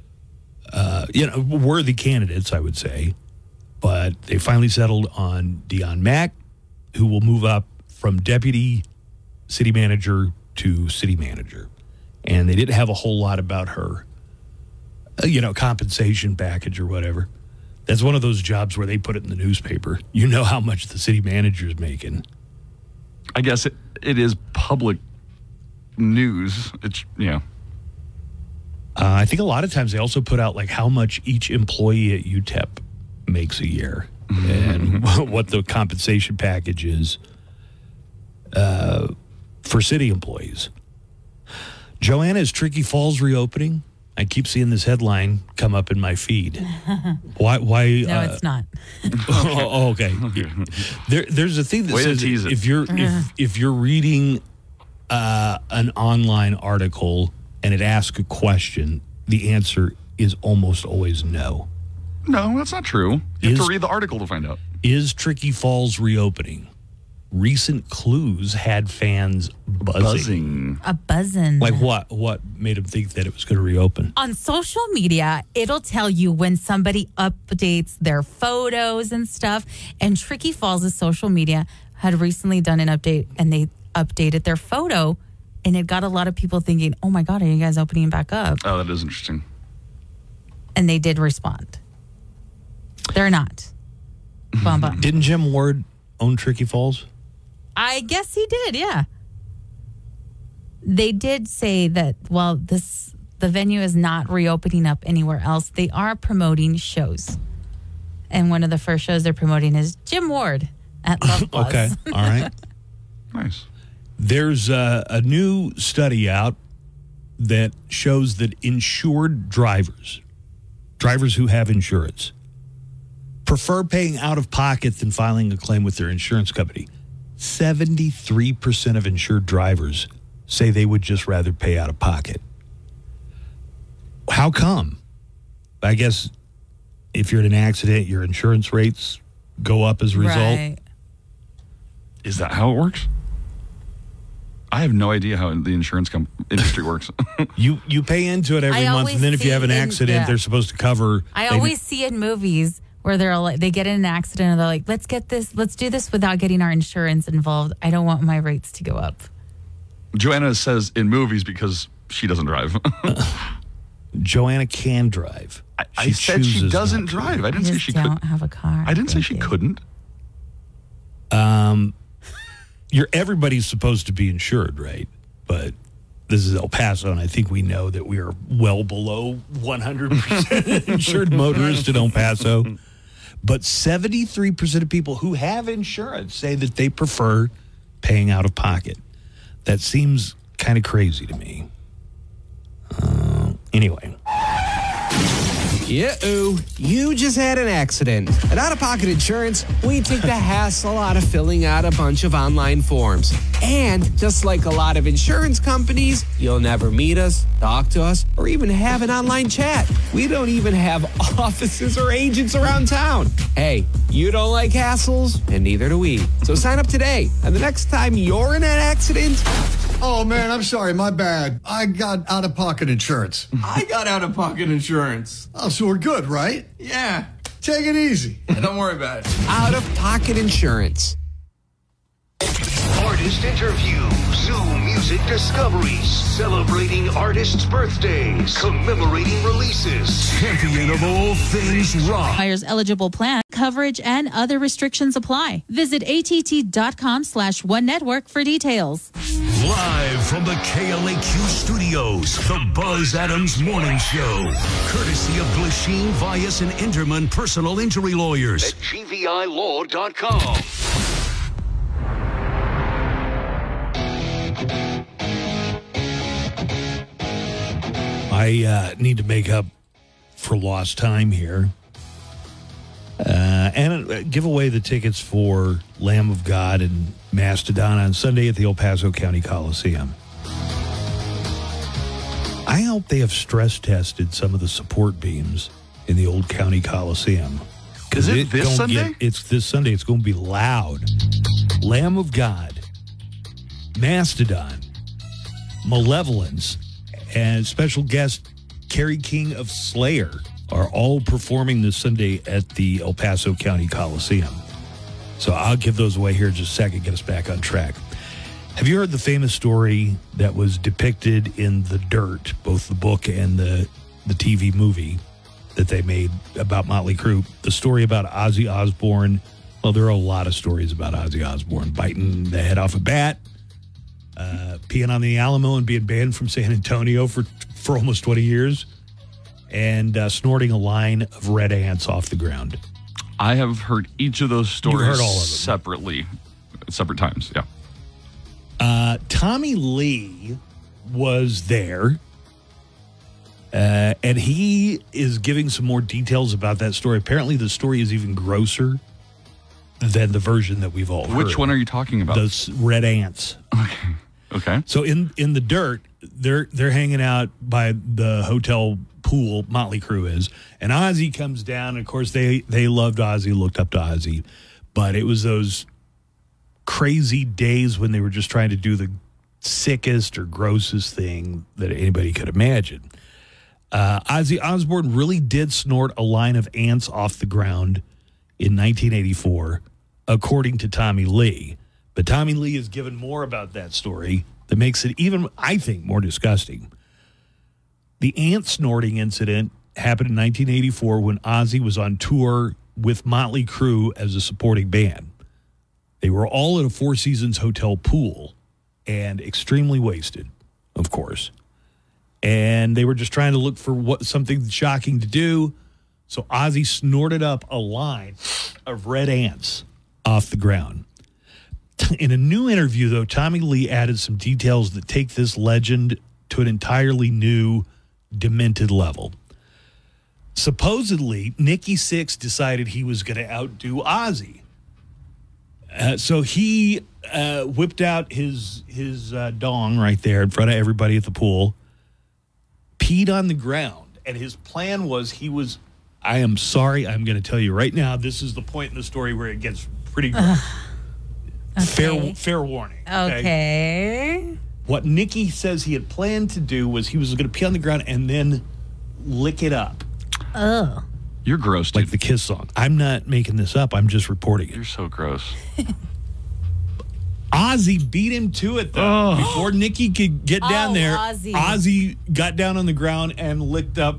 worthy candidates, I would say. But they finally settled on Dion Mack, who will move up from deputy city manager to city manager. And they didn't have a whole lot about her, compensation package or whatever. That's one of those jobs where they put it in the newspaper. You know how much the city manager is making. I guess it is public news. It's, I think a lot of times they also put out like how much each employee at UTEP makes a year and what the compensation package is for city employees. Joanna, is Tricky Falls reopening? I keep seeing this headline come up in my feed. Why? No, it's not. Okay. There's a thing that Way to says tease it. if you're reading an online article and it asks a question, the answer is almost always no. No, that's not true. You have to read the article to find out. Is Tricky Falls reopening? Recent clues had fans buzzing. A buzzing. Like what? What made them think that it was going to reopen? On social media, it'll tell you when somebody updates their photos and stuff. And Tricky Falls' social media had recently done an update, and they updated their photo, and it got a lot of people thinking, oh my God, are you guys opening back up? Oh, that is interesting. And they did respond. They're not. Bum, bum. Didn't Jim Ward own Tricky Falls? I guess he did, yeah. They did say that while the venue is not reopening up anywhere else, they are promoting shows. And one of the first shows they're promoting is Jim Ward at Love Buzz. Okay, all right. Nice. There's a new study out that shows that insured drivers who have insurance, prefer paying out of pocket than filing a claim with their insurance company. 73% of insured drivers say they would just rather pay out of pocket. How come? I guess if you're in an accident, your insurance rates go up as a result. Right. Is that how it works? I have no idea how the insurance industry works. You pay into it every month, and then if you have an accident, they're supposed to cover. I always see in movies where they get in an accident and they're like, let's do this without getting our insurance involved. I don't want my rates to go up. Joanna says in movies because she doesn't drive. Joanna can drive. I said she doesn't drive. I didn't say she don't could. have a car. I didn't say she couldn't. Everybody's supposed to be insured, right? But this is El Paso, and I think we know that we are well below 100% insured motorists in El Paso. But 73% of people who have insurance say that they prefer paying out of pocket. That seems kind of crazy to me. Anyway. You just had an accident. At Out-of-Pocket Insurance, we take the hassle out of filling out a bunch of online forms. And just like a lot of insurance companies, you'll never meet us, talk to us, or even have an online chat. We don't even have offices or agents around town. Hey, you don't like hassles, and neither do we. So sign up today, and the next time you're in an accident... Oh, man, I'm sorry. My bad. I got out-of-pocket insurance. I got out-of-pocket insurance. Oh, so we're good, right? Yeah. Take it easy. Don't worry about it. Out-of-pocket insurance. Artist interview, Zoo Music Music discoveries. Celebrating artists' birthdays. Commemorating releases. Champion of all things rock. Requires eligible plan, coverage, and other restrictions apply. Visit att.com/One Network for details. Live from the KLAQ studios, the Buzz Adams Morning Show. Courtesy of Glasheen, Vyas, and Enderman Personal Injury Lawyers at GVILaw.com. I need to make up for lost time here and give away the tickets for Lamb of God and Mastodon on Sunday at the El Paso County Coliseum. I hope they have stress tested some of the support beams in the old county Coliseum. Is it this Sunday? It's this Sunday. It's going to be loud. Lamb of God, Mastodon, Malevolence, and special guest Kerry King of Slayer are all performing this Sunday at the El Paso County Coliseum. So I'll give those away here in just a second, get us back on track. Have you heard the famous story that was depicted in The Dirt, both the book and the TV movie that they made about Motley Crue? The story about Ozzy Osbourne. Well, there are a lot of stories about Ozzy Osbourne biting the head off a bat, peeing on the Alamo and being banned from San Antonio for almost 20 years, and snorting a line of red ants off the ground. I have heard each of those stories heard all of them. separately, separate times, yeah. Tommy Lee was there, and he is giving some more details about that story. Apparently, the story is even grosser than the version that we've all heard. Which one are you talking about? Those red ants. Okay. So in The Dirt, they're hanging out by the hotel pool, Motley Crue is, and Ozzy comes down. And of course, they loved Ozzy, looked up to Ozzy, but it was those crazy days when they were just trying to do the sickest or grossest thing that anybody could imagine. Ozzy Osbourne really did snort a line of ants off the ground in 1984, according to Tommy Lee. But Tommy Lee has given more about that story that makes it even, I think, more disgusting. The ant snorting incident happened in 1984 when Ozzy was on tour with Motley Crue as a supporting band. They were all at a Four Seasons hotel pool and extremely wasted, of course. And they were just trying to look for something shocking to do. So Ozzy snorted up a line of red ants off the ground. In a new interview, though, Tommy Lee added some details that take this legend to an entirely new, demented level. Supposedly, Nikki Sixx decided he was going to outdo Ozzy. So he whipped out his dong right there in front of everybody at the pool, peed on the ground, and his plan was I am sorry, I'm going to tell you right now, this is the point in the story where it gets pretty gross. Okay. Fair warning. Okay. What Nikki says he had planned to do was he was going to pee on the ground and then lick it up. Oh. You're gross, dude. Like the Kiss song. I'm not making this up. I'm just reporting it. You're so gross. Ozzy beat him to it, though. Before Nikki could get down there, Ozzy got down on the ground and licked up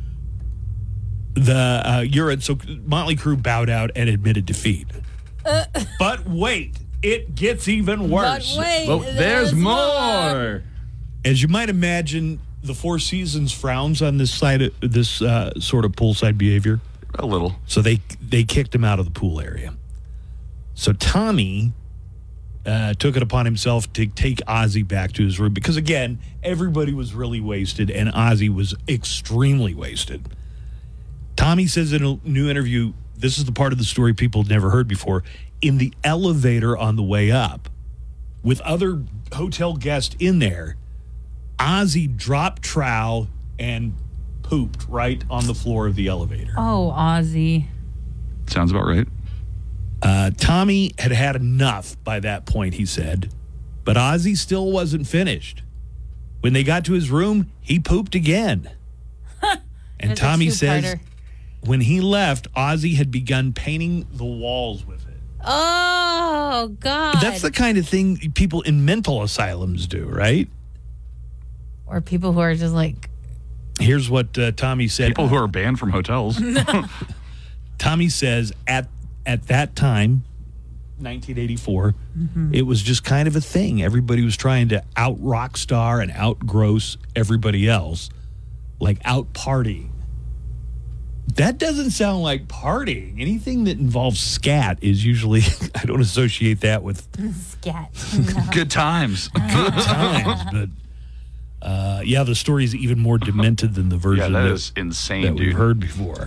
the urine. So Motley Crue bowed out and admitted defeat. But wait, it gets even worse. But wait, there's more. As you might imagine, the Four Seasons frowns on this sort of poolside behavior. A little. So they kicked him out of the pool area. So Tommy took it upon himself to take Ozzy back to his room because, again, everybody was really wasted and Ozzy was extremely wasted. Tommy says in a new interview, this is the part of the story people had never heard before, in the elevator on the way up, with other hotel guests in there, Ozzy dropped trowel and pooped right on the floor of the elevator. Oh, Ozzy. Sounds about right. Tommy had enough by that point, he said, but Ozzy still wasn't finished. When they got to his room, he pooped again. And Tommy says when he left, Ozzy had begun painting the walls with it. Oh, God. That's the kind of thing people in mental asylums do, right? Or people who are just like... Here's what Tommy said. People who are banned from hotels. Tommy says at that time, 1984, it was just kind of a thing. Everybody was trying to out rock star and out gross everybody else, like out partying. That doesn't sound like partying. Anything that involves scat is usually, I don't associate that with scat. Good times. Good times. But yeah, the story is even more demented than the version that is insane, that dude. we've heard before.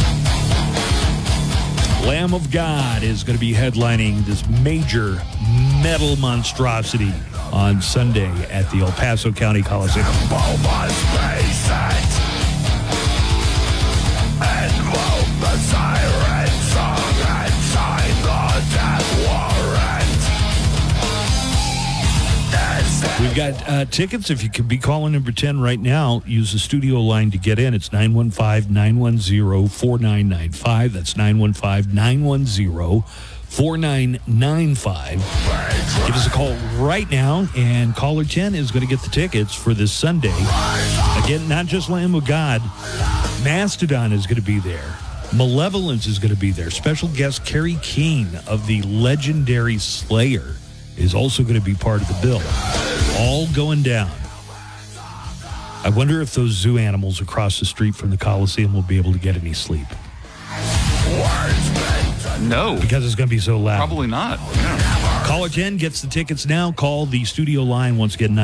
Lamb of God is going to be headlining this major metal monstrosity on Sunday at the El Paso County Coliseum. We've got tickets. If you could be calling number 10 right now, use the studio line to get in. It's 915-910-4995. That's 915-910-4995. Give us a call right now, and caller 10 is going to get the tickets for this Sunday. Again, not just Lamb of God. Mastodon is going to be there. Malevolence is going to be there. Special guest Kerry King of the legendary Slayer is also going to be part of the bill. All going down. I wonder if those zoo animals across the street from the Coliseum will be able to get any sleep. No. Because it's going to be so loud. Probably not. Yeah. Caller 10 gets the tickets now. Call the studio line, once again,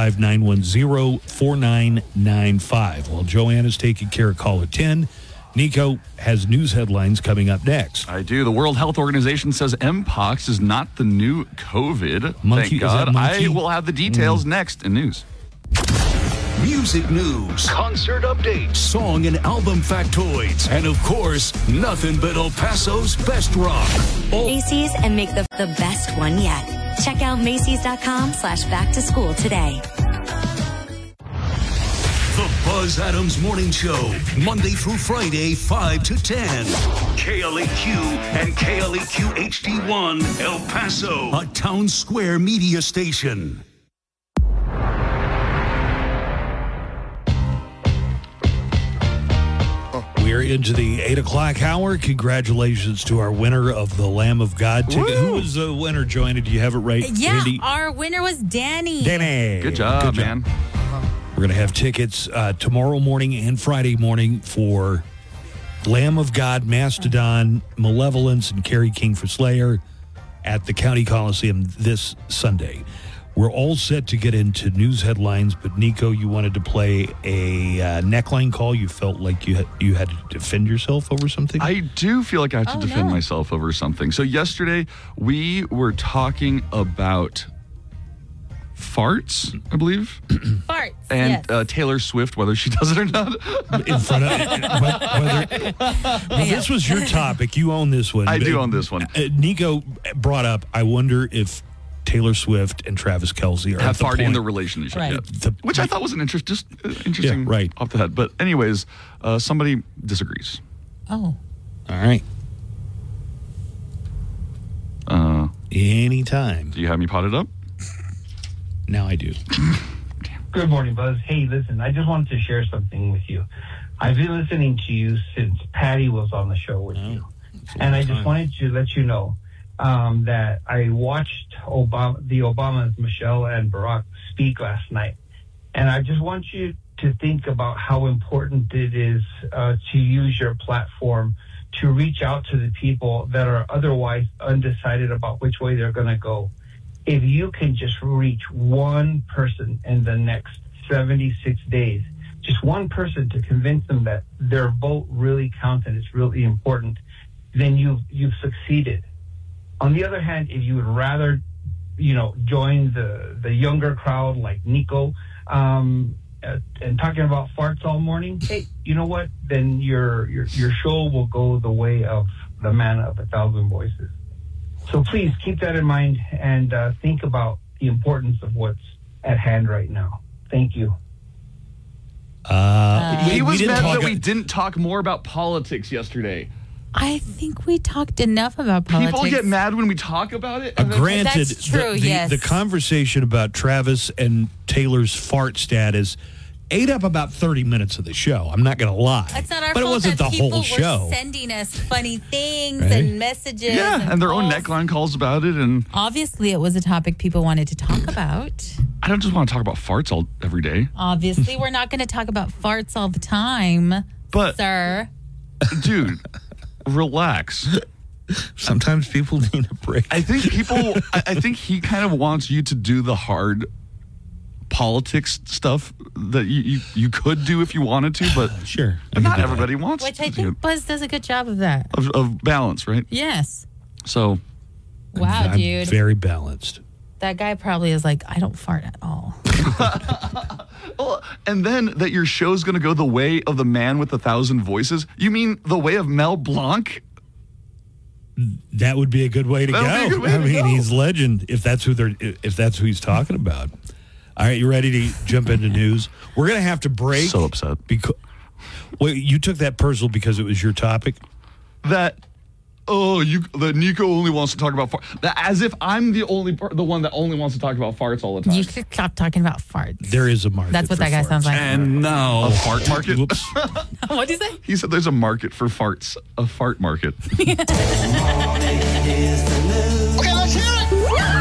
915-910-4995. While Joanna's taking care of caller 10, Nico has news headlines coming up next. I do. The World Health Organization says Mpox is not the new COVID. Monkey, Thank God. is that monkey? I will have the details next in news. Music news, concert updates, song and album factoids, and of course, nothing but El Paso's best rock. Macy's and make the best one yet. Check out Macy's.com/back-to-school today. The Buzz Adams Morning Show, Monday through Friday, 5 to 10. KLAQ and KLAQ HD1, El Paso, a Town Square media station. We're into the 8 o'clock hour. Congratulations to our winner of the Lamb of God ticket. Who was the winner, Joanna? Do you have it right? Yeah, Andy? our winner was Danny. Danny. Good job, man. We're going to have tickets tomorrow morning and Friday morning for Lamb of God, Mastodon, Malevolence, and Kerry King for Slayer at the County Coliseum this Sunday. We're all set to get into news headlines, but Nico, you wanted to play a neckline call. You felt like you had to defend yourself over something? I do feel like I have to defend myself over something. So yesterday, we were talking about farts, I believe. Farts, and Taylor Swift, whether she does it or not. In front of this was your topic. You own this one. I do own this one. Nico brought up, I wonder if Taylor Swift and Travis Kelce are have farted in their the relationship, right. Which I thought was an interesting right off the head. But anyways, somebody disagrees. Oh, all right. Anytime. Do you have me potted up? Now I do. Good morning, Buzz. Hey, listen, I just wanted to share something with you. I've been listening to you since Patty was on the show with you. And I just wanted to let you know that I watched the Obamas, Michelle and Barack, speak last night. And I just want you to think about how important it is to use your platform to reach out to the people that are otherwise undecided about which way they're going to go. If you can just reach one person in the next 76 days, just one person to convince them that their vote really counts and it's really important, then you've succeeded. On the other hand, if you would rather, join the younger crowd like Nico, and talking about farts all morning, hey, you know what? Then your show will go the way of the man of 1,000 voices. So please keep that in mind and think about the importance of what's at hand right now. Thank you. He was mad that we didn't talk more about politics yesterday. I think we talked enough about politics. People get mad when we talk about it. Granted, That's true, the conversation about Travis and Taylor's fart status ate up about 30 minutes of the show. I'm not going to lie. It's not our but fault it wasn't that the people whole show. were sending us funny things Right? and messages. Yeah, and their own calls. neckline calls about it. And Obviously, it was a topic people wanted to talk about. I don't just want to talk about farts every day. Obviously, we're not going to talk about farts all the time, But, sir. dude, relax. Sometimes people need a break. I think I think he kind of wants you to do the hard politics stuff that you could do if you wanted to, but sure, but not everybody wants Which to I do think Buzz does a good job of that. of balance, right? Yes. So, Wow, I'm dude. very balanced. That guy probably is like, I don't fart at all. and then that your show's going to go the way of the man with 1,000 voices. You mean the way of Mel Blanc? That would be a good way to go. That would be a good way I to mean, go. he's legend if that's who he's talking about. All right, you ready to jump into news? We're going to have to break. So upset. Because wait, you took that personal because it was your topic? That Nico only wants to talk about farts. As if I'm the one that only wants to talk about farts all the time. You should stop talking about farts. There is a market. That's what for that guy farts. sounds like. And now a fart market. Whoops. What'd you say? He said there's a market for farts, a fart market. Okay, let's hear it.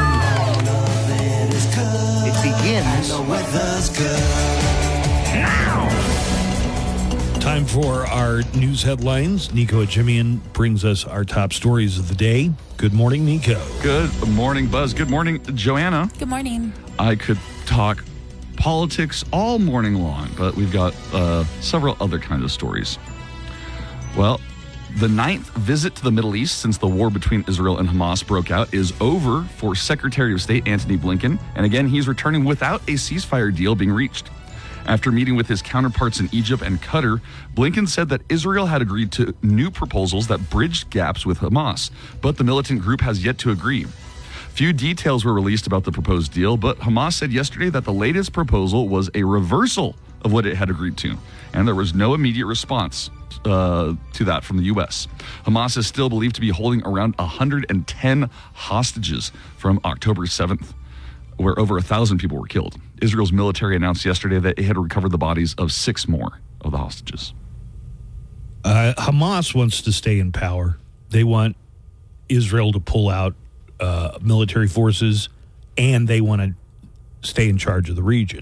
It begins. The weather's good. Now. Time for our news headlines. Nico Ajimian brings us our top stories of the day. Good morning, Nico. Good morning, Buzz. Good morning, Joanna. Good morning. I could talk politics all morning long, but we've got several other kinds of stories. Well, the 9th visit to the Middle East since the war between Israel and Hamas broke out is over for Secretary of State Antony Blinken. And again, he's returning without a ceasefire deal being reached. After meeting with his counterparts in Egypt and Qatar, Blinken said that Israel had agreed to new proposals that bridged gaps with Hamas, but the militant group has yet to agree. Few details were released about the proposed deal, but Hamas said yesterday that the latest proposal was a reversal of what it had agreed to, and there was no immediate response to that from the U.S. Hamas is still believed to be holding around 110 hostages from October 7th, where over 1,000 people were killed. Israel's military announced yesterday that it had recovered the bodies of 6 more of the hostages. Hamas wants to stay in power. They want Israel to pull out military forces, and they want to stay in charge of the region.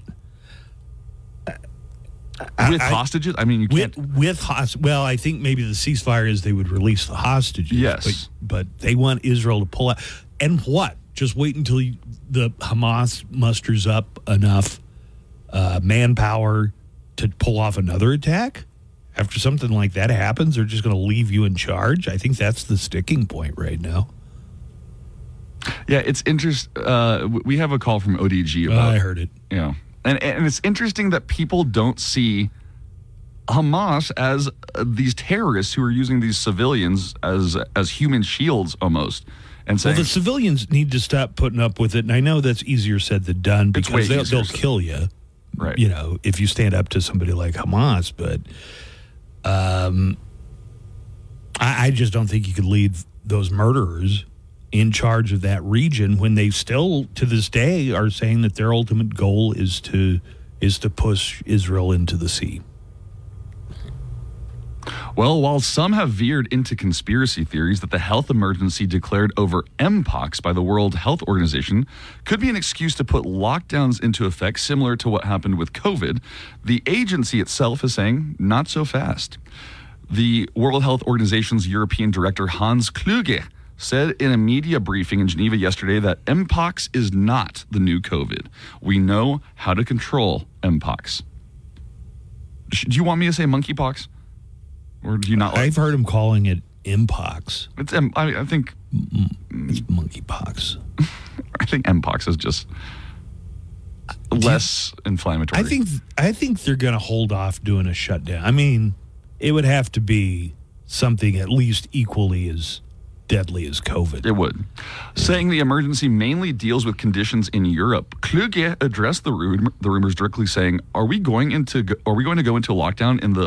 With hostages? I mean, you can't... Well, I think maybe the ceasefire is they would release the hostages. Yes. But they want Israel to pull out. And what? Just wait until the Hamas musters up enough manpower to pull off another attack? After something like that happens, they're just going to leave you in charge? I think that's the sticking point right now. Yeah, it's interesting. We have a call from ODG about... I heard it. Yeah. And it's interesting that people don't see Hamas as these terrorists who are using these civilians as human shields almost. And saying, well, the civilians need to stop putting up with it. And I know that's easier said than done because they'll kill you, right? You know, if you stand up to somebody like Hamas. But I just don't think you could leave those murderers in charge of that region when they still, to this day, are saying that their ultimate goal is to push Israel into the sea. Well, while some have veered into conspiracy theories that the health emergency declared over Mpox by the World Health Organization could be an excuse to put lockdowns into effect similar to what happened with COVID, the agency itself is saying not so fast. The World Health Organization's European director Hans Kluge said in a media briefing in Geneva yesterday that Mpox is not the new COVID. We know how to control Mpox. Do you want me to say monkeypox? Or do you not? I've heard him calling it Mpox. It's I think it's monkeypox. I think Mpox is just less inflammatory. I think they're going to hold off doing a shutdown. I mean, it would have to be something at least equally as deadly as COVID. It would. Saying the emergency mainly deals with conditions in Europe, Kluge addressed the rumors directly, saying, "Are we going to go into lockdown in the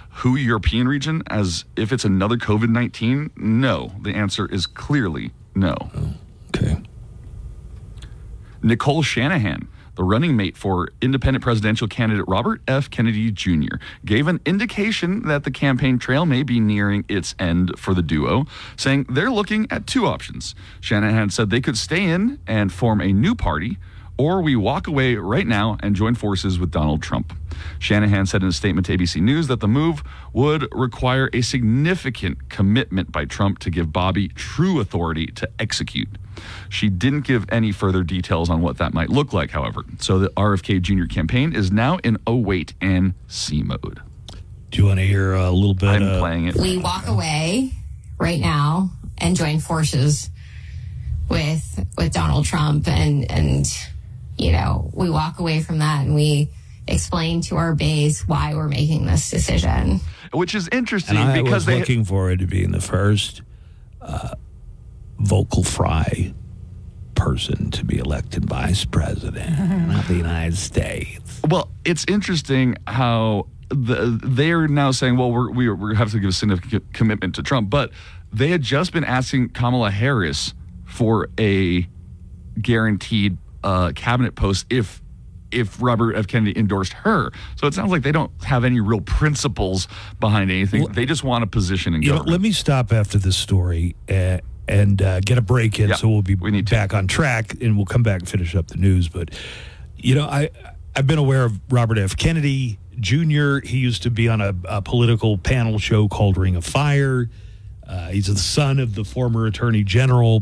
WHO European region as if it's another COVID-19? No. The answer is clearly no. Okay. Nicole Shanahan, the running mate for independent presidential candidate Robert F. Kennedy Jr., gave an indication that the campaign trail may be nearing its end for the duo, saying they're looking at two options. Shanahan said they could stay in and form a new party, or we walk away right now and join forces with Donald Trump. Shanahan said in a statement to ABC News that the move would require a significant commitment by Trump to give Bobby true authority to execute. She didn't give any further details on what that might look like, however. So the RFK Jr. campaign is now in a wait and see mode. Do you want to hear a little bit? I'm playing it. We walk away right now and join forces with Donald Trump and you know, we walk away from that and we explain to our base why we're making this decision. Which is interesting and because I was looking forward to being the first vocal fry person to be elected vice president of the United States. Well, it's interesting how they are now saying, well, we have to give a significant commitment to Trump, but they had just been asking Kamala Harris for a guaranteed cabinet post if Robert F. Kennedy endorsed her. So it sounds like they don't have any real principles behind anything. Well, they just want a position in government. Let me stop after this story and get a break in, so we'll be back on track, and we'll come back and finish up the news. But, you know, I've been aware of Robert F. Kennedy Jr. He used to be on a political panel show called Ring of Fire. He's the son of the former Attorney General,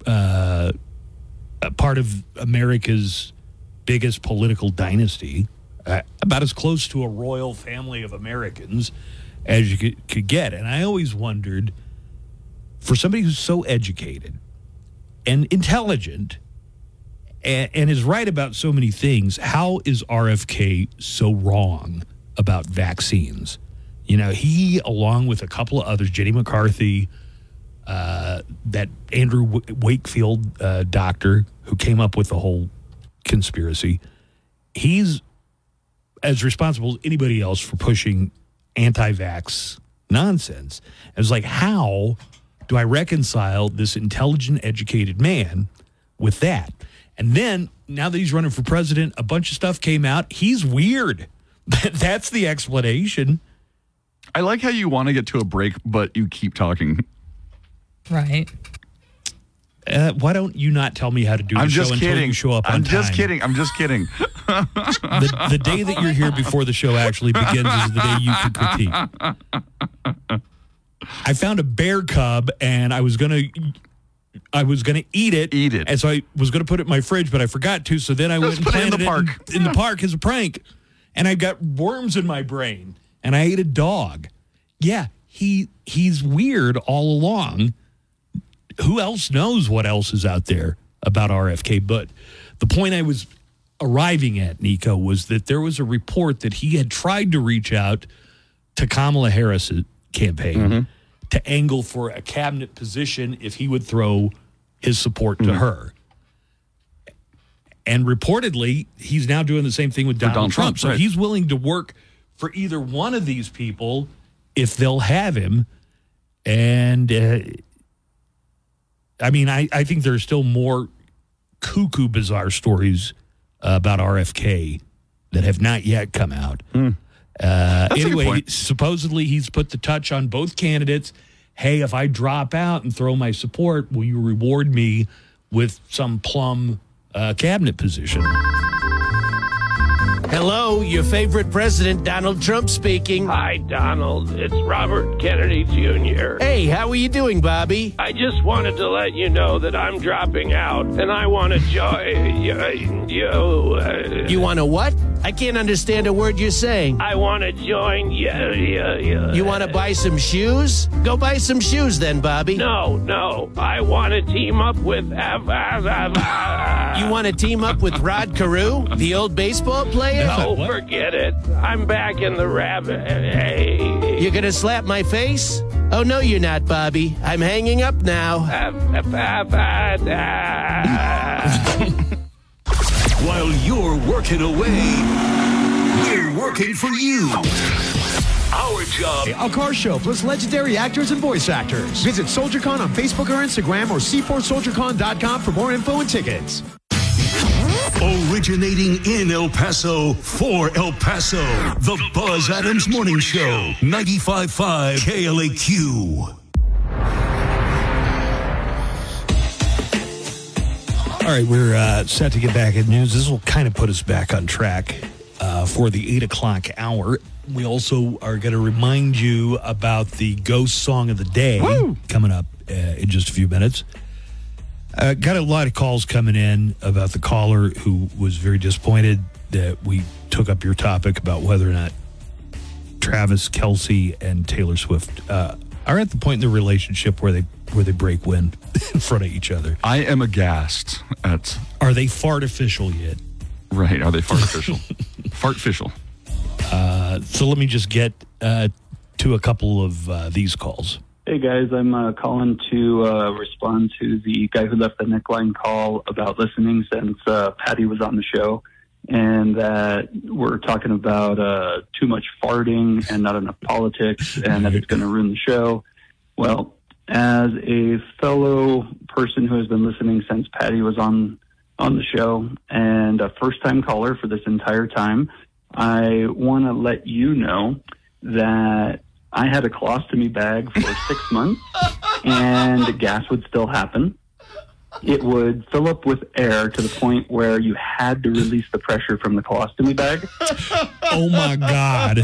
part of America's biggest political dynasty, about as close to a royal family of Americans as you could get. And I always wondered, for somebody who's so educated and intelligent and is right about so many things, how is RFK so wrong about vaccines? You know, he, along with a couple of others, Jenny McCarthy, that Andrew Wakefield doctor who came up with the whole conspiracy, he's as responsible as anybody else for pushing anti-vax nonsense. It was like, how do I reconcile this intelligent, educated man with that? And then, now that he's running for president, a bunch of stuff came out. He's weird. That's the explanation. I like how you want to get to a break, but you keep talking. Right. Why don't you not tell me how to do the show until you show up on time? I'm just kidding. The day that you're here before the show actually begins is the day you can critique. I found a bear cub, and I was gonna eat it. And so I was gonna put it in my fridge, but I forgot to. So then I went and planted it in the park as a prank, and I got worms in my brain, and I ate a dog. Yeah, he's weird all along. Who else knows what else is out there about RFK? But the point I was arriving at, Nico, was that there was a report that he had tried to reach out to Kamala Harris's campaign to angle for a cabinet position if he would throw his support to her. And reportedly, he's now doing the same thing with Donald Trump. So he's willing to work for either one of these people if they'll have him. And I mean, I think there's still more cuckoo, bizarre stories about RFK that have not yet come out. Anyway, supposedly he's put the touch on both candidates. Hey, if I drop out and throw my support, will you reward me with some plum cabinet position? Hello, your favorite president, Donald Trump speaking. Hi, Donald. It's Robert Kennedy Jr. Hey, how are you doing, Bobby? I just wanted to let you know that I'm dropping out, and I want to join you. You want to what? I can't understand a word you're saying. I want to join you. You want to buy some shoes? Go buy some shoes then, Bobby. No. I want to team up with... You want to team up with Rod Carew, the old baseball player? No, forget it. I'm back in the rabbit. Hey. You're going to slap my face? Oh, no, you're not, Bobby. I'm hanging up now. While you're working away, we're working for you. Our a job. A car show plus legendary actors and voice actors. Visit SoldierCon on Facebook or Instagram or c4soldiercon.com for more info and tickets. Originating in El Paso for El Paso, the Buzz Adams Morning Show, 95.5 KLAQ. All right, we're set to get back in news. This will kind of put us back on track for the 8 o'clock hour. We also are going to remind you about the Ghost Song of the Day coming up in just a few minutes. Got a lot of calls coming in about the caller who was very disappointed that we took up your topic about whether or not Travis Kelce and Taylor Swift are at the point in the relationship where they break wind in front of each other. I am aghast at... Are they fartificial yet? Right, are they fartificial? Fartficial. So let me just get to a couple of these calls. Hey guys, I'm calling to respond to the guy who left the neckline call about listening since Patty was on the show, and that we're talking about too much farting and not enough politics, and that it's going to ruin the show. Well, as a fellow person who has been listening since Patty was on the show and a first-time caller for this entire time, I want to let you know that I had a colostomy bag for 6 months, and the gas would still happen. It would fill up with air to the point where you had to release the pressure from the colostomy bag. Oh, my God.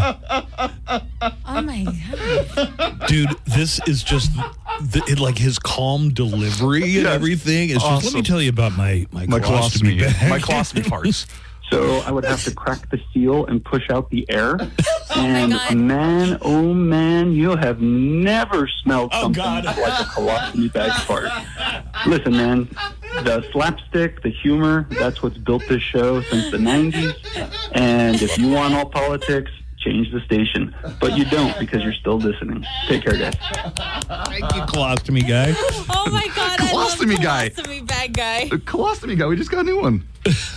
Oh, my God. Dude, this is just like his calm delivery and everything. It's just, let me tell you about my colostomy bag. My colostomy farts. So I would have to crack the seal and push out the air. And man, oh man, you have never smelled something like a colostomy bag fart. Listen, man, the slapstick, the humor, that's what's built this show since the 90s. And if you want all politics, change the station. But you don't, because you're still listening. Take care, guys. Thank you, colostomy guy. Oh my God, Colostomy guy. Colostomy bag guy. The colostomy guy. We just got a new one.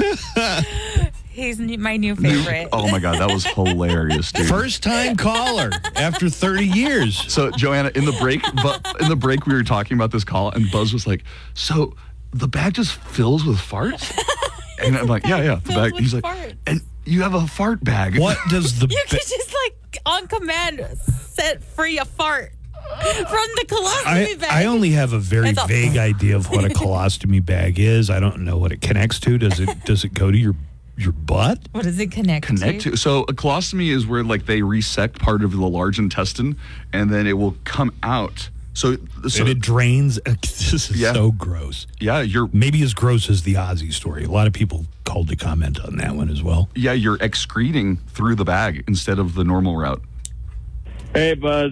He's my new favorite. Oh my God, that was hilarious, dude. First time caller after 30 years. So Joanna, in the break, we were talking about this call, and Buzz was like, "So the bag just fills with farts?" And I'm like, "Yeah, the bag." He's like, farts. "And you have a fart bag?" What does the? You can just on command set free a fart from the colostomy bag. I only have a very vague idea of what a colostomy bag is. I don't know what it connects to. Does it go to your butt? What does it connect to? So a colostomy is where they resect part of the large intestine, and then it will come out. So and it drains. This is so gross. Yeah, you're maybe as gross as the Ozzy story. A lot of people called to comment on that one as well. Yeah, you're excreting through the bag instead of the normal route. Hey, Buzz.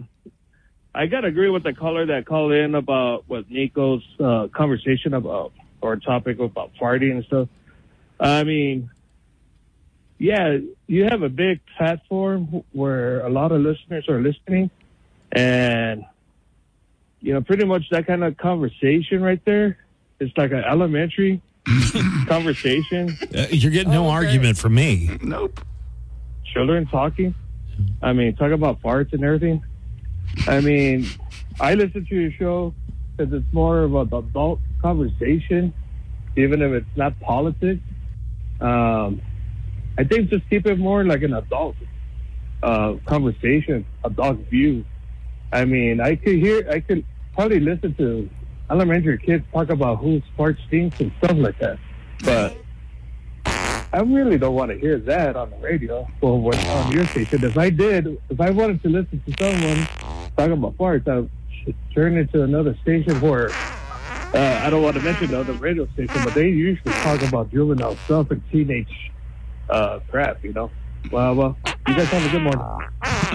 I got to agree with the caller that called in about what Nico's conversation about, or topic about farting and stuff. I mean, yeah, you have a big platform where a lot of listeners are listening, and, pretty much that kind of conversation right there, it's like an elementary conversation. You're getting no argument from me. Nope. Children talking. I mean, talk about farts and everything. I mean, I listen to your show because it's more of an adult conversation, even if it's not politics. I think just keep it more like an adult conversation, adult view. I mean, I could probably listen to elementary kids talk about whose fart stinks and stuff like that. But I really don't want to hear that on the radio or on your station. If I wanted to listen to someone talking about farts, I would turn it to another station where I don't want to mention the other radio station, but they usually talk about juvenile stuff and teenage crap, Well, you guys have a good morning.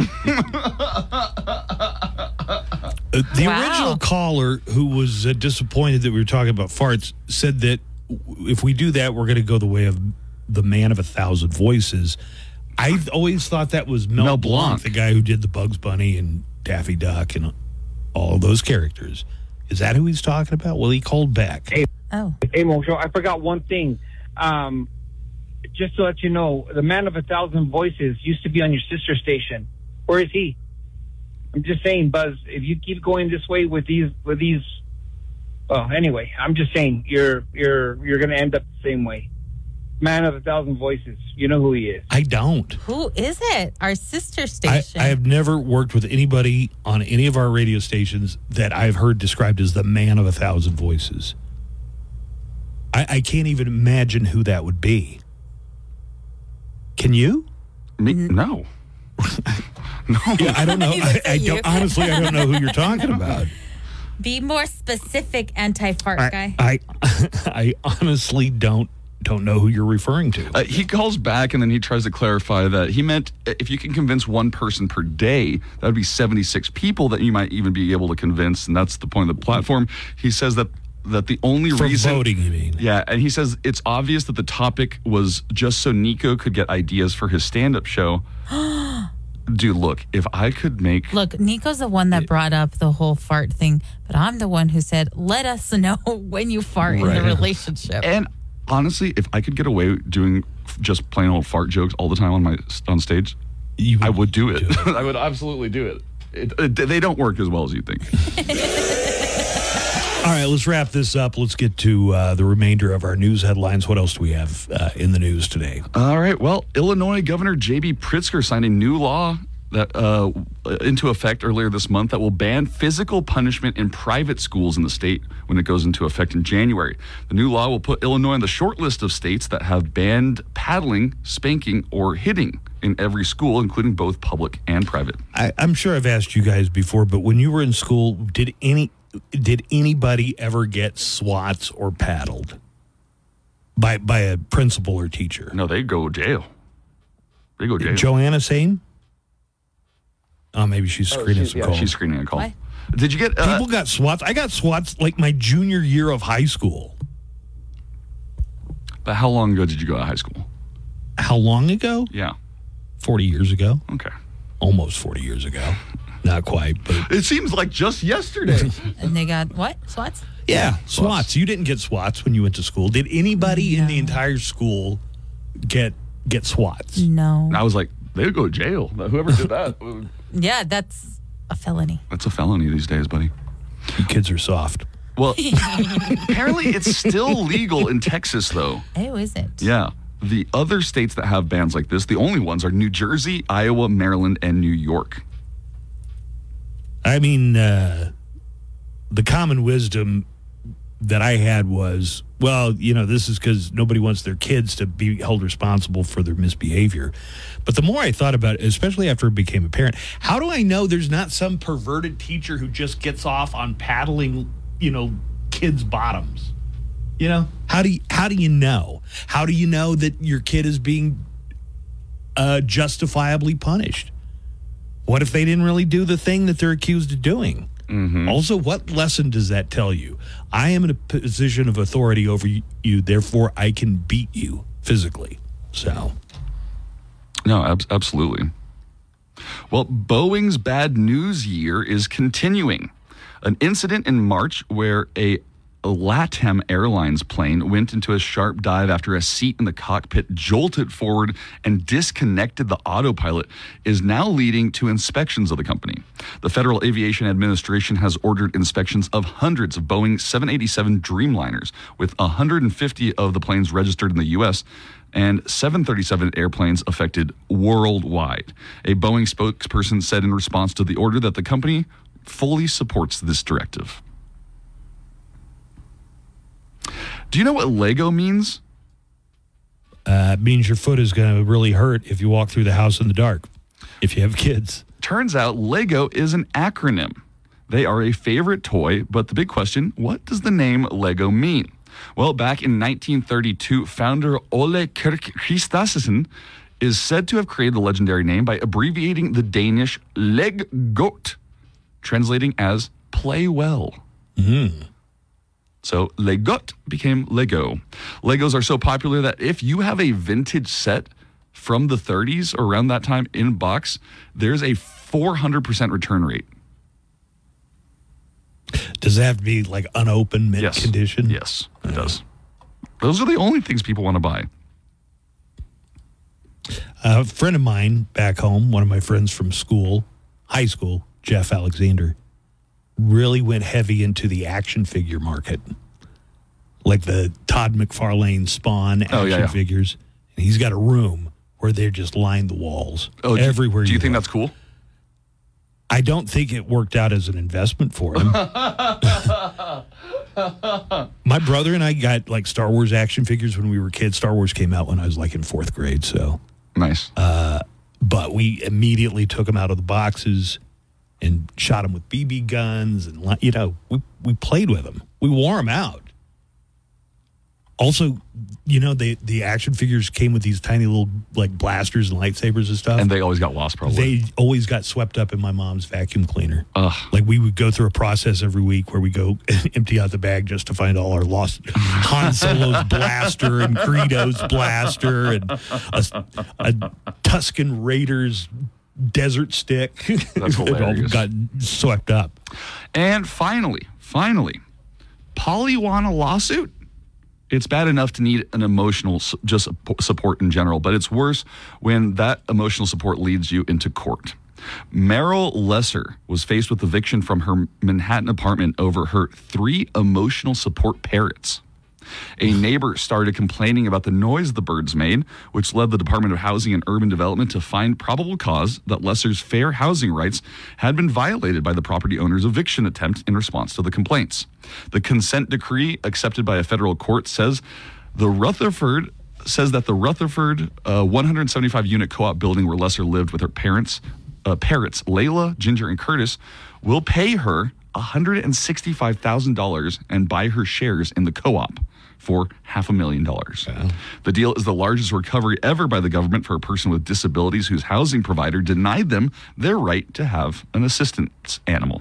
The original caller who was disappointed that we were talking about farts said that if we do that, we're going to go the way of the man of 1,000 voices. I've always thought that was Mel Blanc, the guy who did the Bugs Bunny and Daffy Duck and all those characters. Is that who he's talking about? Well, he called back. Hey, Mo, I forgot one thing. Just to let you know, the man of 1,000 voices used to be on your sister station. Where is he? I'm just saying, Buzz, if you keep going this way with these, well, anyway, I'm just saying you're going to end up the same way. Man of 1,000 voices. You know who he is. I don't. Who is it? Our sister station. I have never worked with anybody on any of our radio stations that I've heard described as the man of 1,000 voices. I can't even imagine who that would be. Can you? Me? No. No. Yeah, I don't know. I don't, honestly, I don't know who you're talking about. Be more specific, anti-fart guy. I honestly don't know who you're referring to. He calls back and then he tries to clarify that he meant if you can convince one person per day, that would be 76 people that you might even be able to convince, and that's the point of the platform. He says that the only For reason voting, you mean? Yeah, and he says it's obvious that the topic was just so Nico could get ideas for his stand-up show. Dude, look, if I could make... Look, Nico's the one that brought up the whole fart thing, but I'm the one who said, let us know when you fart in the relationship. And honestly, if I could get away doing just plain old fart jokes all the time on stage, I would do it. I would absolutely do it. They don't work as well as you think. All right, let's wrap this up. Let's get to the remainder of our news headlines. What else do we have in the news today? All right. Well, Illinois Governor J.B. Pritzker signed a new law that into effect earlier this month that will ban physical punishment in private schools in the state when it goes into effect in January. The new law will put Illinois on the short list of states that have banned paddling, spanking, or hitting in every school, including both public and private. I'm sure I've asked you guys before, but when you were in school, did anybody ever get swats or paddled by a principal or teacher? No, they go jail. They go jail. Joanna, same? Oh, maybe she's screening some calls. She's screening a call. What? Did you get... People got swats. I got swats like my junior year of high school. But how long ago did you go to high school? How long ago? Yeah. 40 years ago. Okay. Almost 40 years ago. Not quite, but... It seems like just yesterday. And they got what? SWATs? Yeah, SWATs. You didn't get SWATs when you went to school. Did anybody in the entire school get SWATs? No. I was like, they would go to jail. Whoever did that. Yeah, that's a felony. That's a felony these days, buddy. You kids are soft. Well, apparently it's still legal in Texas, though. Oh, is it? Yeah. The other states that have bans like this, the only ones are New Jersey, Iowa, Maryland, and New York. I mean, the common wisdom that I had was, well, this is because nobody wants their kids to be held responsible for their misbehavior. But the more I thought about it, especially after I became a parent, how do I know there's not some perverted teacher who just gets off on paddling, kids' bottoms? How do you know? How do you know that your kid is being justifiably punished? What if they didn't really do the thing that they're accused of doing? Mm-hmm. Also, what lesson does that tell you? I am in a position of authority over you, therefore I can beat you physically. So, no, absolutely. Well, Boeing's bad news year is continuing. An incident in March where a LATAM Airlines plane went into a sharp dive after a seat in the cockpit jolted forward and disconnected the autopilot is now leading to inspections of the company. The Federal Aviation Administration has ordered inspections of hundreds of Boeing 787 Dreamliners, with 150 of the planes registered in the U.S., and 737 airplanes affected worldwide. A Boeing spokesperson said in response to the order that the company fully supports this directive. Do you know what Lego means? It means your foot is going to really hurt if you walk through the house in the dark, if you have kids. Turns out Lego is an acronym. They are a favorite toy, but the big question, what does the name Lego mean? Well, back in 1932, founder Ole Kirk Christensen is said to have created the legendary name by abbreviating the Danish Leg Godt, translating as play well. Mm. So Legot became Lego. Legos are so popular that if you have a vintage set from the 30s or around that time in box, there's a 400% return rate. Does it have to be like unopened, mint condition? Yes, it does. Those are the only things people want to buy. A friend of mine back home, one of my friends from school, high school, Jeff Alexander, really went heavy into the action figure market. Like the Todd McFarlane Spawn action figures. And he's got a room where they're just lined the walls everywhere. Do you think that's cool? I don't think it worked out as an investment for him. My brother and I got like Star Wars action figures when we were kids. Star Wars came out when I was like in 4th grade. So nice. But we immediately took them out of the boxes and shot them with BB guns. And, we played with them. We wore them out. Also, the action figures came with these tiny little like blasters and lightsabers and stuff. And they always got lost, probably. They always got swept up in my mom's vacuum cleaner. Like we would go through a process every week where we go empty out the bag just to find all our lost Han Solo's blaster and Greedo's blaster and a Tusken Raiders desert stick. That's hilarious. Got swept up. And finally, Polywana lawsuit. It's bad enough to need an emotional just support in general, but it's worse when that emotional support leads you into court. Meryl Lesser was faced with eviction from her Manhattan apartment over her 3 emotional support parrots. A neighbor started complaining about the noise the birds made, which led the Department of Housing and Urban Development to find probable cause that Lesser's fair housing rights had been violated by the property owner's eviction attempt in response to the complaints. The consent decree accepted by a federal court says that the Rutherford 175-unit co-op building where Lesser lived with her parrots, Layla, Ginger, and Curtis, will pay her $165,000 and buy her shares in the co-op for $500,000. Wow. The deal is the largest recovery ever by the government for a person with disabilities whose housing provider denied them their right to have an assistance animal.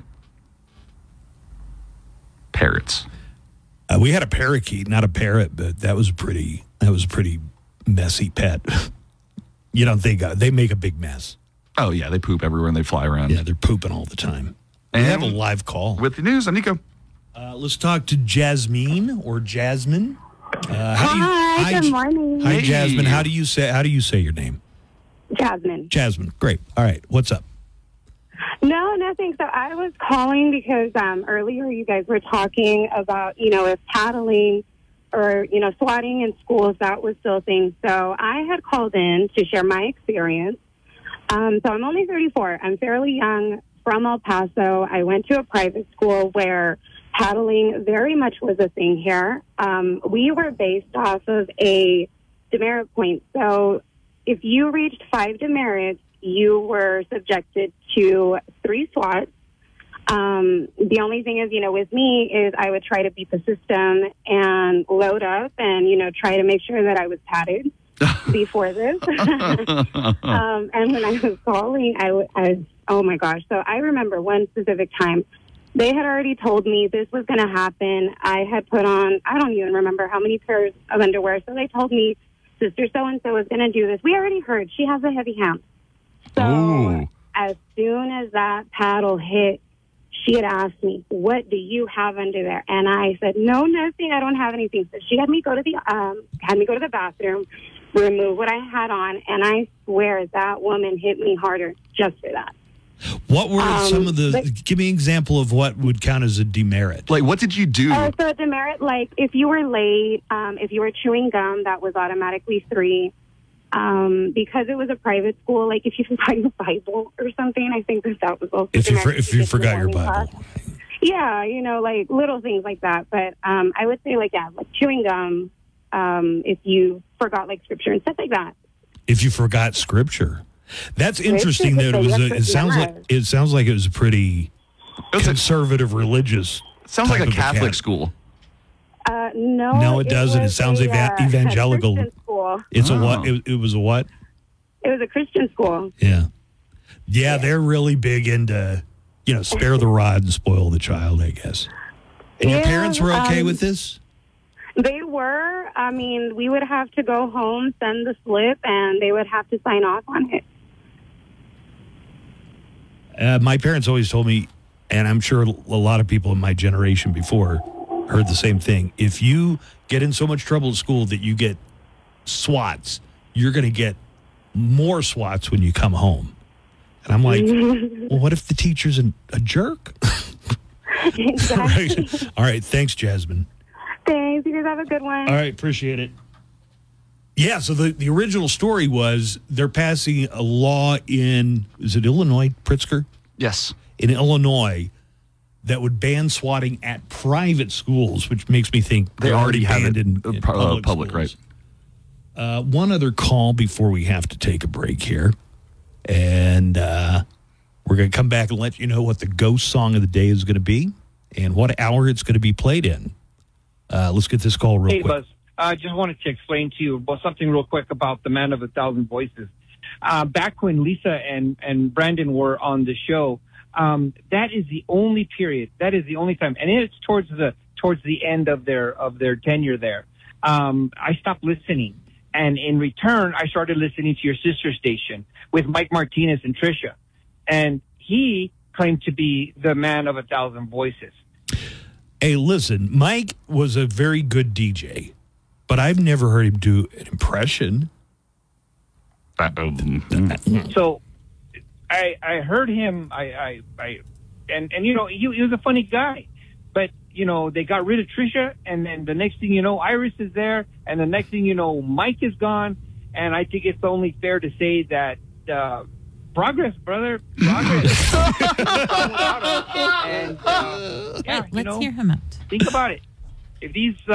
Parrots. We had a parakeet, not a parrot, but that was a pretty messy pet. You don't think they make a big mess? Oh yeah, they poop everywhere and they fly around. Yeah, they're pooping all the time. And we have a live call with the news. I'm Nico. Let's talk to Jasmine or Jasmine. Hi, good morning. Hi, Jasmine. How do you say your name? Jasmine. Jasmine. Great. All right. What's up? No, nothing. So I was calling because earlier you guys were talking about, if paddling or, swatting in schools, that was still a thing. So I had called in to share my experience. So I'm only 34. I'm fairly young, from El Paso. I went to a private school where paddling very much was a thing here. We were based off of a demerit point. So if you reached 5 demerits, you were subjected to 3 swats. The only thing is, with me is I would try to beat the system and load up and, try to make sure that I was padded before this. And when I was calling, I was, oh my gosh. So I remember one specific time they had already told me this was going to happen. I had put on, I don't even remember how many pairs of underwear. So they told me sister so-and-so is going to do this. We already heard she has a heavy hand. So as soon as that paddle hit, she had asked me, what do you have under there? And I said, no, nothing. I don't have anything. So she had me go to the bathroom, remove what I had on. And I swear that woman hit me harder just for that. What were some of give me an example of what would count as a demerit. Like, what did you do? So a demerit, like if you were late, if you were chewing gum, that was automatically 3. Because it was a private school, like if you forgot your Bible or something, I think that was also if you forgot your Bible. Yeah, like little things like that. But I would say like chewing gum, if you forgot like scripture and stuff like that. If you forgot scripture. That's interesting that it sounds like it was a pretty conservative religious. It sounds like a Catholic school. No, it doesn't. It sounds evangelical. It's a what? It was a what? It was a Christian school. Yeah. They're really big into, spare the rod and spoil the child, I guess. And your parents were okay with this? They were. I mean, we would have to go home, send the slip, and they would have to sign off on it. My parents always told me, and I'm sure a lot of people in my generation before heard the same thing. If you get in so much trouble at school that you get swats, you're going to get more swats when you come home. And I'm like, well, what if the teacher's a jerk? Exactly. Right. All right. Thanks, Jasmine. Thanks. You guys have a good one. All right. Appreciate it. Yeah. So the original story was they're passing a law is it Illinois, Pritzker? Yes. In Illinois that would ban swatting at private schools, which makes me think They already have it in public, schools. right? One other call before we have to take a break here. And we're going to come back and let you know what the ghost song of the day is going to be and what hour it's going to be played in. Let's get this call real quick. Hey, Buzz. I just wanted to explain to you something real quick about the Man of 1,000 Voices. Back when Lisa and Brandon were on the show, that is the only period. That is the only time, and it's towards the end of their tenure there. I stopped listening, and in return, I started listening to your sister station with Mike Martinez and Trisha, and he claimed to be the Man of 1,000 Voices. Hey, listen, Mike was a very good DJ, but I've never heard him do an impression. So I heard him. And you know, he was a funny guy, but you know, they got rid of Trisha, and then the next thing you know, Iris is there, and the next thing you know, Mike is gone. And I think it's only fair to say that progress, brother, progress. And yeah, Let's hear him out. Think about it. If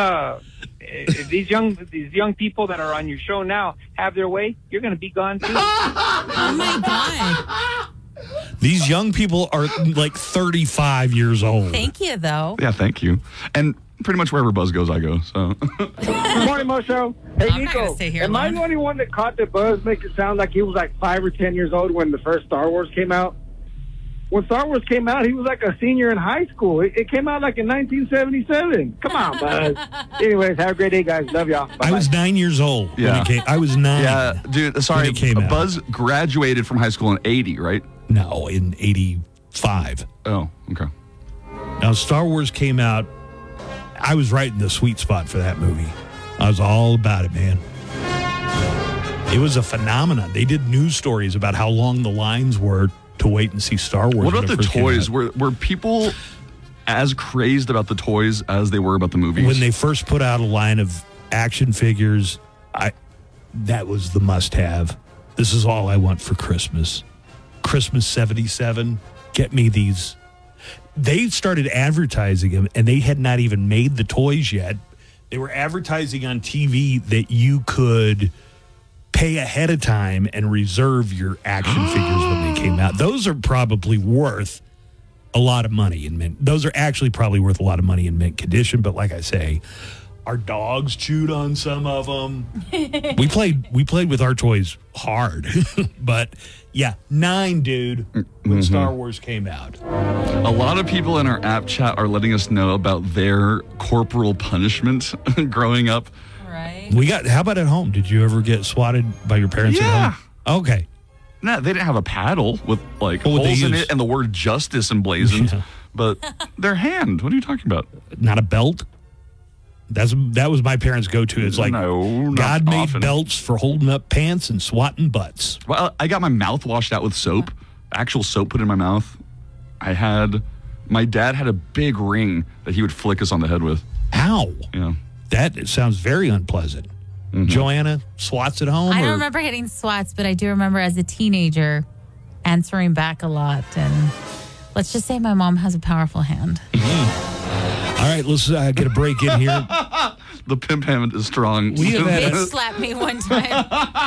these young people that are on your show now have their way, you're going to be gone too. Oh my God! These young people are like 35 years old. Thank you, though. Yeah, thank you. And pretty much wherever Buzz goes, I go. So. Good morning, Mo Show. Hey, I'm not Nico, gonna stay here am I long. the only one that caught that Buzz make it sound like he was like 5 or 10 years old when the first Star Wars came out? When Star Wars came out, he was like a senior in high school. It came out like in 1977. Come on, Buzz. Anyways, have a great day, guys. Love y'all. Bye-bye. I was 9 years old when Yeah. it came. I was 9. Yeah, dude, sorry. when it came out. Buzz graduated from high school in 80, right? No, in 85. Oh, okay. Now, Star Wars came out. I was right in the sweet spot for that movie. I was all about it, man. It was a phenomenon. They did news stories about how long the lines were to wait and see Star Wars. What when about it the first came toys? out. Were people as crazed about the toys as they were about the movies? When they first put out a line of action figures, that was the must-have. This is all I want for Christmas. Christmas 77, get me these. They started advertising them, and they had not even made the toys yet. They were advertising on TV that you could pay ahead of time and reserve your action figures when they came out. Those are probably worth a lot of money in mint. Those are actually probably worth a lot of money in mint condition, but like I say, our dogs chewed on some of them. we played with our toys hard. But yeah, 9, dude, when Star Wars came out. A lot of people in our app chat are letting us know about their corporal punishment growing up. Right. How about at home? Did you ever get swatted by your parents at home? Okay. No, they didn't have a paddle with like What would they holes in use? it and the word justice emblazoned, Yeah. but their hand. What are you talking about? Not a belt? That was my parents' go-to. It's like, No, not God made often. belts for holding up pants and swatting butts. Well, I got my mouth washed out with soap, actual soap put in my mouth. My dad had a big ring that he would flick us on the head with. Ow. Yeah. That sounds very unpleasant. Joanna, swats at home? I or- don't remember getting swats, but I do remember as a teenager answering back a lot. And let's just say my mom has a powerful hand. All right, let's get a break in here. The pimp hand is strong. We have had Bitch slapped me one time.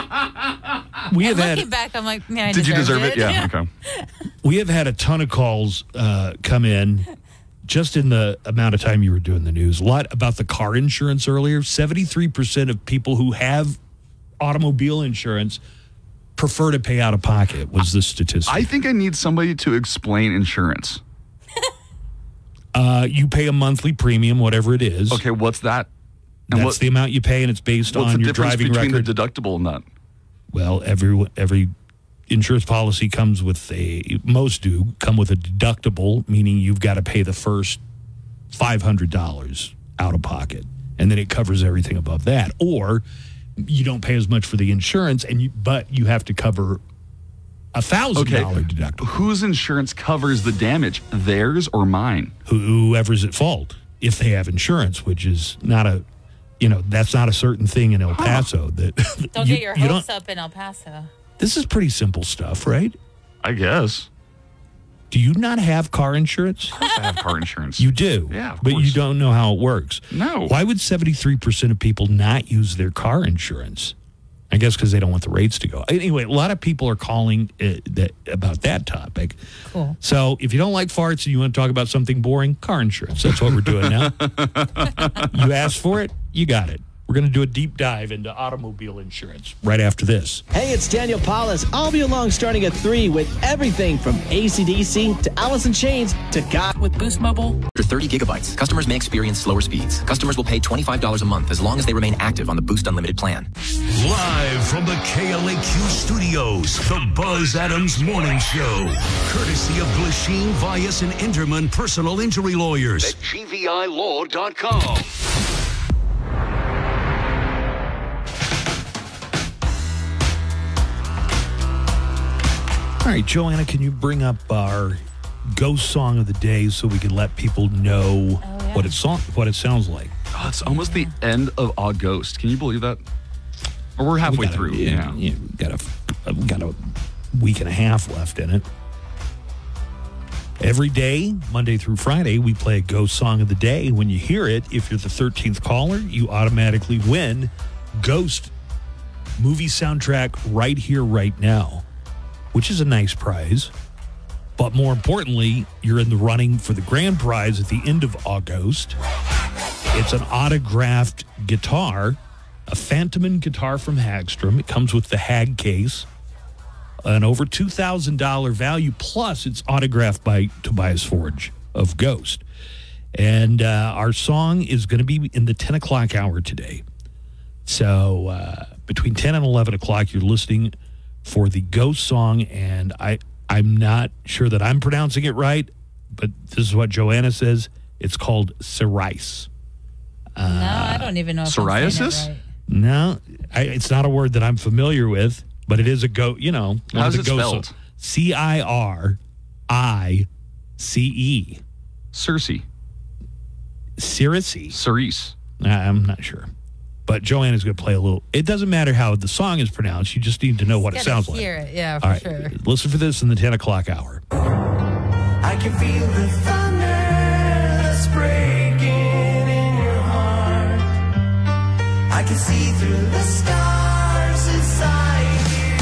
We have Looking had. back, I'm like, yeah, I Did you deserve deserved it? Yeah. Okay. We have had a ton of calls come in just in the amount of time you were doing the news. A lot about the car insurance earlier. 73% of people who have automobile insurance prefer to pay out of pocket was the statistic. I think I need somebody to explain insurance. You pay a monthly premium, whatever it is. Okay, what's that? And That's the amount you pay, and it's based what's on the your difference driving between record. the deductible and that? Well, every insurance policy comes with most do come with a deductible, meaning you've got to pay the first $500 out of pocket, and then it covers everything above that. Or you don't pay as much for the insurance, but you have to cover $1,000 deductible. Whose insurance covers the damage? Theirs or mine? Whoever's at fault, if they have insurance, which is not a, that's not a certain thing in El Paso. That Don't get your hopes up in El Paso. This is pretty simple stuff, right? I guess. Do you not have car insurance? Of course I have car insurance. You do? Yeah, of but course. you don't know how it works. No. Why would 73% of people not use their car insurance? I guess because they don't want the rates to go. Anyway, a lot of people are calling about that topic. Cool. So if you don't like farts and you want to talk about something boring, car insurance. That's what we're doing now. You asked for it, you got it. We're going to do a deep dive into automobile insurance right after this. Hey, it's Daniel Paulus. I'll be along starting at 3 with everything from AC/DC to Alice in Chains to God. With Boost Mobile, after 30 gigabytes, customers may experience slower speeds. Customers will pay $25 a month as long as they remain active on the Boost Unlimited plan. Live from the KLAQ studios, the Buzz Adams Morning Show. Courtesy of Glasheen, Vyas, and Enderman Personal Injury Lawyers at GVILaw.com. All right, Joanna, can you bring up our ghost song of the day so we can let people know what it sounds like? Oh, it's almost the end of August. Can you believe that? Or we're halfway through. Yeah. We got a week and a half left in it. Every day, Monday through Friday, we play a ghost song of the day. When you hear it, if you're the 13th caller, you automatically win Ghost movie soundtrack Right Here, Right Now, which is a nice prize. But more importantly, you're in the running for the grand prize at the end of August. It's an autographed guitar, a Phantom guitar from Hagstrom. It comes with the Hag case, an over $2,000 value, plus it's autographed by Tobias Forge of Ghost. And our song is going to be in the 10 o'clock hour today. So between 10 and 11 o'clock, you're listening for the Ghost song, and I'm not sure that I'm pronouncing it right, but this is what Joanna says. It's called Cerise. No, I don't even know if psoriasis? I'm saying it right. No, it's not a word that I'm familiar with, but it is a ghost, How's it spelled? Cirice. Cerise. Cerise. I'm not sure. But Joanna's going to play a little. It doesn't matter how the song is pronounced. You just need to know what it sounds like. Hear it, yeah, All for right, sure. listen for this in the 10 o'clock hour. I can feel the thunder that's breaking in your heart. I can see through the stars inside you.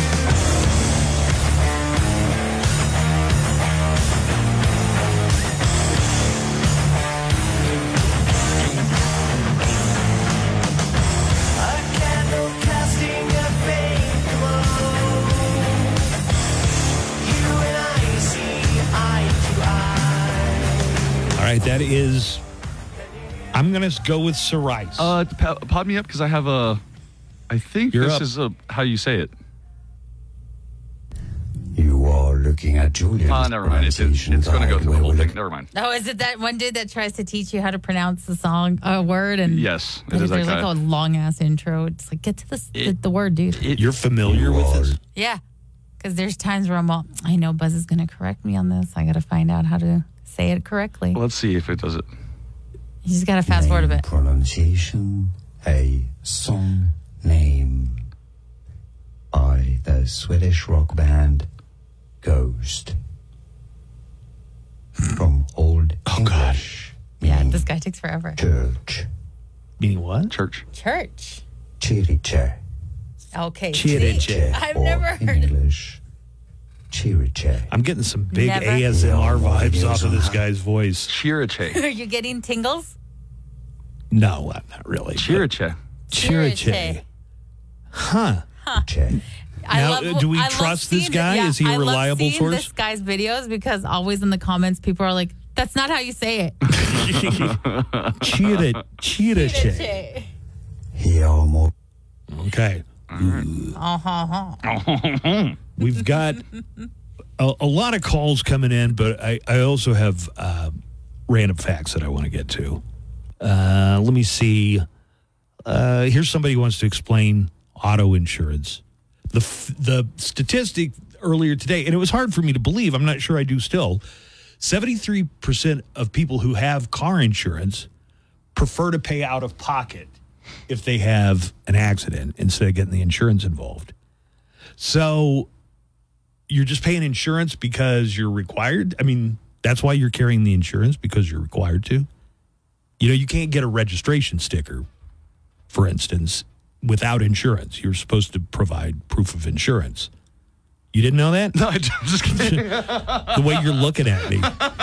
A candle casting a faint glow. You and I see eye to eye. All right, that is. I'm going to go with Cerise. Pod me up because I have I think You're this up. is how you say it. You are looking at Julian's Never mind. It's going to go through the whole thing. Never mind. Oh, is it that one dude that tries to teach you how to pronounce the song word? And Yes, it there's is that like guy. a long ass intro. It's like, get to the word, dude. You're familiar with this? Yeah, because there's times where I'm all, I know Buzz is going to correct me on this. I got to find out how to say it correctly. Let's see if it does it. You just got to fast forward a bit. Pronunciation, a song name by the Swedish rock band Ghost. From Old English. Yeah, this guy takes forever. Church. Meaning what? Church. Church. Chiriche. Okay. Chiriche. I've never heard it. English. Chiriche. I'm getting some big Never. ASMR vibes off of this guy's voice. Chiriche. Are you getting tingles? No, I'm not really. Chiriche. Chiriche. Huh. I Now, love- do we I love trust this seeing guy? yeah, Is he a I love reliable seeing source? This guy's videos because always in the comments people are like, "That's not how you say it." Chiriche. Okay. We've got a lot of calls coming in, but I also have random facts that I want to get to. Let me see. Here's somebody who wants to explain auto insurance. The statistic earlier today, and it was hard for me to believe, I'm not sure I do still, 73% of people who have car insurance prefer to pay out of pocket if they have an accident instead of getting the insurance involved. So you're just paying insurance because you're required? I mean, that's why you're carrying the insurance, because you're required to? You know, you can't get a registration sticker, for instance, without insurance. You're supposed to provide proof of insurance. You didn't know that? No, I'm just kidding. The way you're looking at me.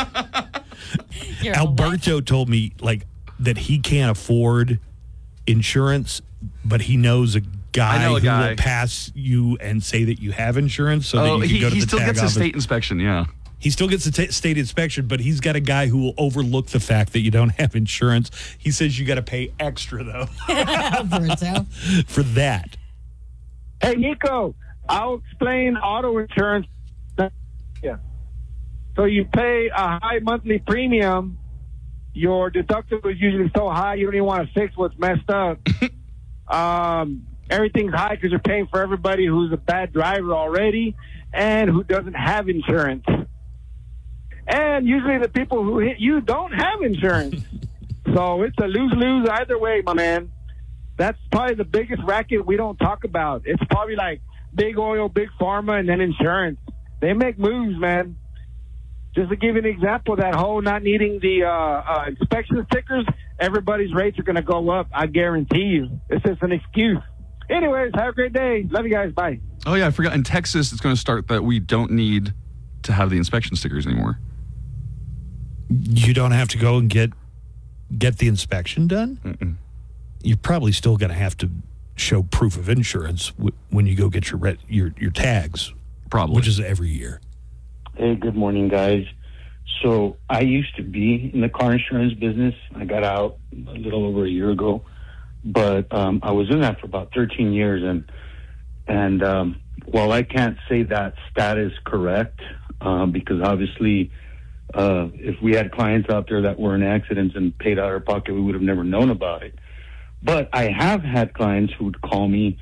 Alberto told me that he can't afford insurance, but he knows a guy who will pass you and say that you have insurance so that you can go to the tag office. He still gets a state inspection, yeah. He still gets a state inspection, but he's got a guy who will overlook the fact that you don't have insurance. He says you got to pay extra, though, for that. Hey, Nico, I'll explain auto insurance. Yeah. So you pay a high monthly premium. Your deductible is usually so high you don't even want to fix what's messed up. Everything's high because you're paying for everybody who's a bad driver already and who doesn't have insurance. And usually the people who hit you don't have insurance. So it's a lose-lose either way, my man. That's probably the biggest racket we don't talk about. It's probably like big oil, big pharma, and then insurance. They make moves, man. Just to give you an example, that whole not needing the inspection stickers, everybody's rates are going to go up. I guarantee you. It's just an excuse. Anyways, have a great day. Love you guys. Bye. Oh, yeah, I forgot. In Texas, it's going to start that we don't need to have the inspection stickers anymore. You don't have to go and get the inspection done? Mm-mm. You're probably still going to have to show proof of insurance when you go get your tags. Probably. Which is every year. Hey, good morning, guys. So I used to be in the car insurance business. I got out a little over a year ago, but I was in that for about 13 years. And while I can't say that stat is correct, because obviously if we had clients out there that were in accidents and paid out of pocket, we would have never known about it. But I have had clients who would call me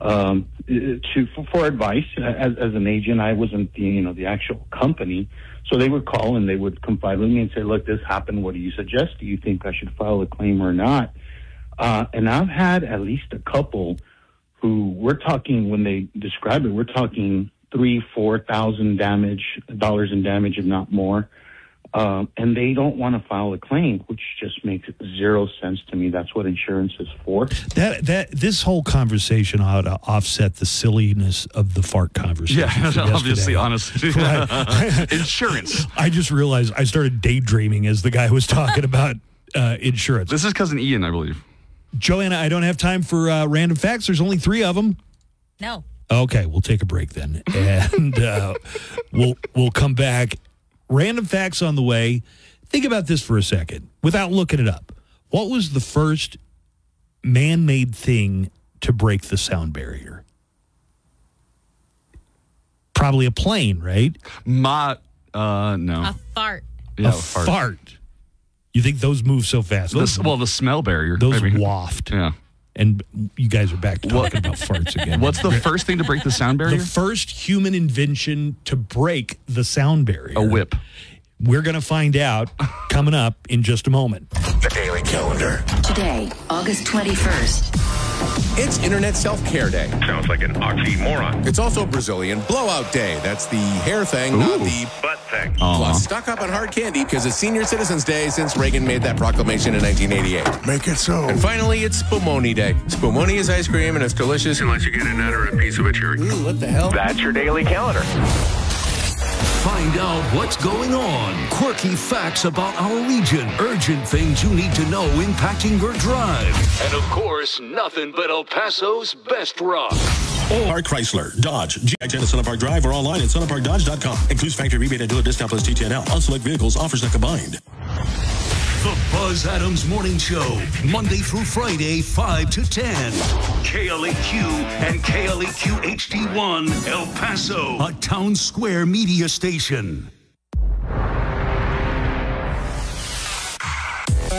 for advice. As an agent, I wasn't the actual company, so they would call and they would confide with me and say, "Look, this happened. What do you suggest? Do you think I should file a claim or not?" And I've had at least a couple who we're talking, when they describe it, we're talking $3,000-$4,000 in damage, if not more. And they don't want to file a claim, which just makes zero sense to me. That's what insurance is for. This whole conversation ought to offset the silliness of the fart conversation. Yeah, obviously, honestly. Right. Insurance. I just realized I started daydreaming as the guy was talking about insurance. This is cousin Ian, I believe. Joanna, I don't have time for random facts. There's only 3 of them. No. Okay, we'll take a break then, and we'll come back. Random facts on the way. Think about this for a second, without looking it up. What was the first man-made thing to break the sound barrier? Probably a plane, right? No. A fart. Yeah, a fart. You think those move so fast? The smell barrier. Those maybe. waft. Yeah. And you guys are back talking about farts again. What's the first thing to break the sound barrier? The first human invention to break the sound barrier. A whip. We're going to find out coming up in just a moment. The Daily Calendar. Today, August 21st. It's Internet Self-Care Day. Sounds like an oxymoron. It's also Brazilian Blowout Day. That's the hair thing, not the butt thing. Plus, stock up on hard candy because it's Senior Citizens Day since Reagan made that proclamation in 1988. Make it so. And finally, it's Spumoni Day. Spumoni is ice cream and it's delicious. Unless you get a nut or a piece of a cherry. Ooh, what the hell? That's your Daily Calendar. Find out what's going on. Quirky facts about our region. Urgent things you need to know impacting your drive. And of course, nothing but El Paso's best rock. Or Chrysler, Dodge, GX and Center Park Drive, or online at centerparkdodge.com. Includes factory rebate and dealer discount plus TTNL. On select vehicles, offers not combined. The Buzz Adams Morning Show, Monday through Friday, 5 to 10. KLAQ and KLAQ HD1, El Paso, a Town Square media station.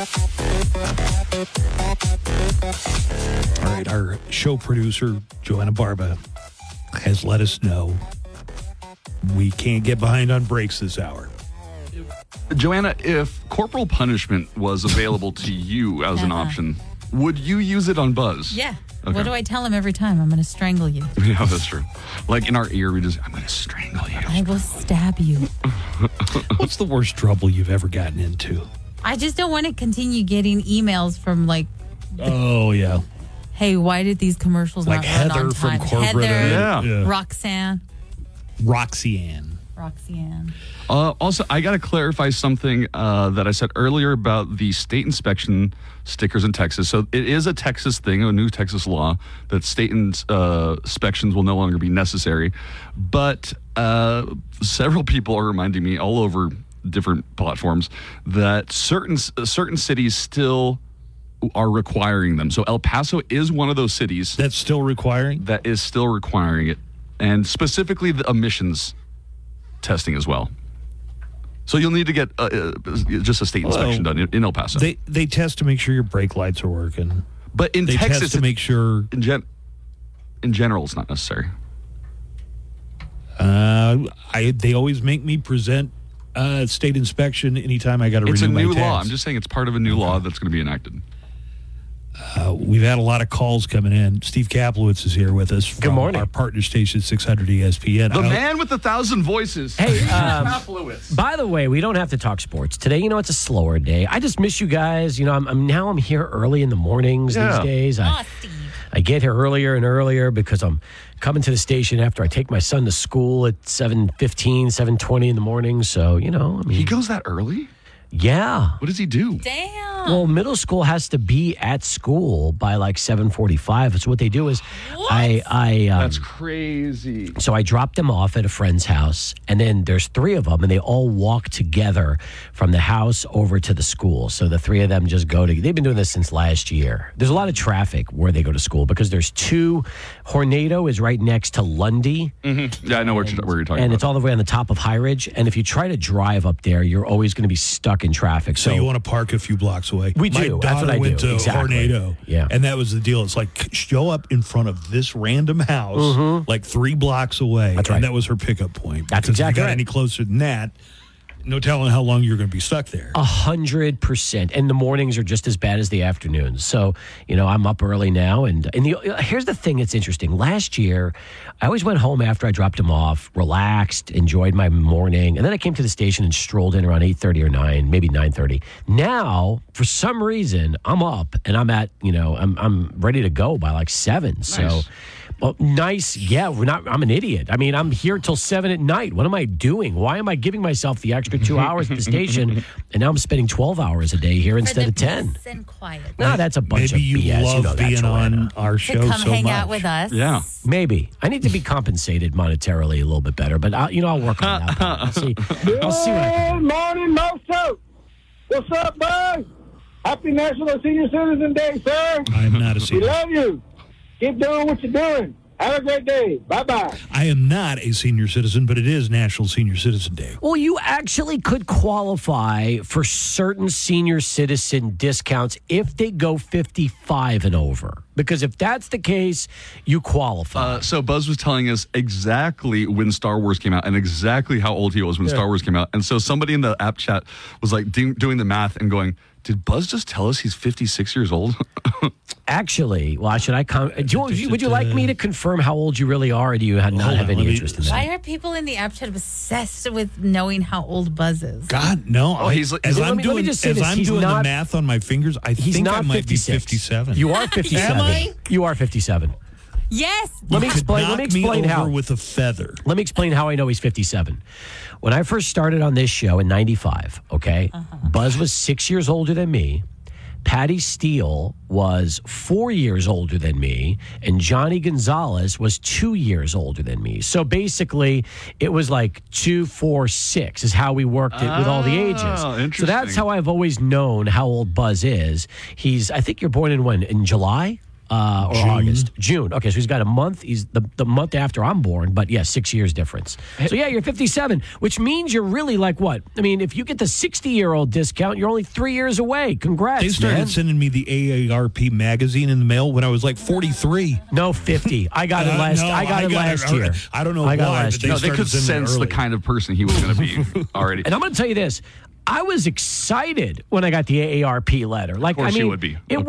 All right, our show producer, Joanna Barba, has let us know we can't get behind on breaks this hour. Joanna, if corporal punishment was available to you as an option, would you use it on Buzz? Yeah. Okay. What do I tell him every time? I'm going to strangle you. Yeah, that's true. Like in our ear, I'm going to strangle you. I will stab you. What's the worst trouble you've ever gotten into? I just don't want to continue getting emails from like, Oh, yeah. hey, why did these commercials Like not run Heather on from time? corporate. Heather, Yeah. Roxanne. Roxanne. Also, I got to clarify something that I said earlier about the state inspection stickers in Texas. So it is a Texas thing, a new Texas law, that state inspections will no longer be necessary. But several people are reminding me all over different platforms that certain cities still are requiring them. So El Paso is one of those cities that's still requiring? That is still requiring it. And specifically the emissions testing as well. So you'll need to get just a state inspection done in El Paso. They test to make sure your brake lights are working. But in they Texas, test to make sure in general, it's not necessary. They always make me present state inspection anytime I got to renew my It's a new tags. law. I'm just saying it's part of a new law that's going to be enacted. We've had a lot of calls coming in. Steve Kaplowitz is here with us from Good morning. our partner station 600 ESPN. The man with 1,000 voices. Hey, Kaplowitz. by the way, we don't have to talk sports today. You know, it's a slower day. I just miss you guys. You know, I'm here early in the mornings these days. I get here earlier and earlier because I'm coming to the station after I take my son to school at 7:15, 7:20 in the morning. So, you know, I mean, he goes that early? Yeah. What does he do? Damn. Well, middle school has to be at school by like 7:45. So what they do is That's crazy. So I dropped them off at a friend's house, and then there's three of them, and they all walk together from the house over to the school. So the three of them just go to. They've been doing this since last year. There's a lot of traffic where they go to school because there's two. Hornado is right next to Lundy. Mm-hmm. Yeah, I know where you're talking and about. it's all the way on the top of High Ridge. And if you try to drive up there, you're always going to be stuck in traffic. So you want to park a few blocks away. We My do. That's daughter what I went do. to Exactly. Hornado. Yeah. And that was the deal. It's like, show up in front of this random house, like 3 blocks away. That's right. And that was her pickup point. That's Because if exactly you got right. any closer than that, no telling how long you're going to be stuck there. 100%. And the mornings are just as bad as the afternoons. So, you know, I'm up early now. And here's the thing that's interesting. Last year, I always went home after I dropped him off, relaxed, enjoyed my morning. And then I came to the station and strolled in around 8:30 or 9, maybe 9:30. Now, for some reason, I'm up and I'm at, you know, I'm ready to go by like 7. Nice. So, well, nice. Yeah, I'm an idiot. I mean, I'm here till 7 at night. What am I doing? Why am I giving myself the extra 2 hours at the station? And now I'm spending 12 hours a day here instead of 10. Peace and quiet. No, that's a bunch Maybe of you BS. love that, being Joanna. on our show To come so hang much. out with us. Yeah. Maybe. I need to be compensated monetarily a little bit better, but I'll work on that. I'll see what I can do. Good morning, Mosto. What's up, bud? Happy National Senior Citizen Day, sir. I am not a We senior. love you. Keep doing what you're doing. Have a great day. Bye-bye. I am not a senior citizen, but it is National Senior Citizen Day. Well, you actually could qualify for certain senior citizen discounts if they go 55 and over. Because if that's the case, you qualify. So Buzz was telling us exactly when Star Wars came out and exactly how old he was when Star Wars came out. And so somebody in the app chat was like doing the math and going, did Buzz just tell us he's 56 years old? Actually, well, should I would you like me to confirm how old you really are, or do you not have any interest in that? Why are people in the app chat obsessed with knowing how old Buzz is? God, no. Oh, he's- as let I'm me- let me doing, just say as this. I'm He's doing the not- math on my fingers, I He's think not I might 56. be 57. You are 57. Am I? You are 57. Yes. Let me You could explain. Let me knock me explain over how. with a feather. Let me explain how I know he's 57. When I first started on this show in 95, okay, Buzz was 6 years older than me. Patty Steele was 4 years older than me, and Johnny Gonzalez was 2 years older than me. So basically, it was like 2, 4, 6 is how we worked it with all the ages. interesting. So that's how I've always known how old Buzz is. I think you're born in when? In July? or August. June. Okay, so he's got a month. He's the month after I'm born, but 6 years difference. So you're 57, which means you're really like what? I mean, if you get the 60-year-old discount, you're only 3 years away. Congrats, They started sending me the AARP magazine in the mail when I was like 43. No, 50. I got it last. I got it last year. I don't know I got why. last But year. They could sense the kind of person he was going to be already. And I'm going to tell you this. I was excited when I got the AARP letter. Like, Of course I mean, you would be. It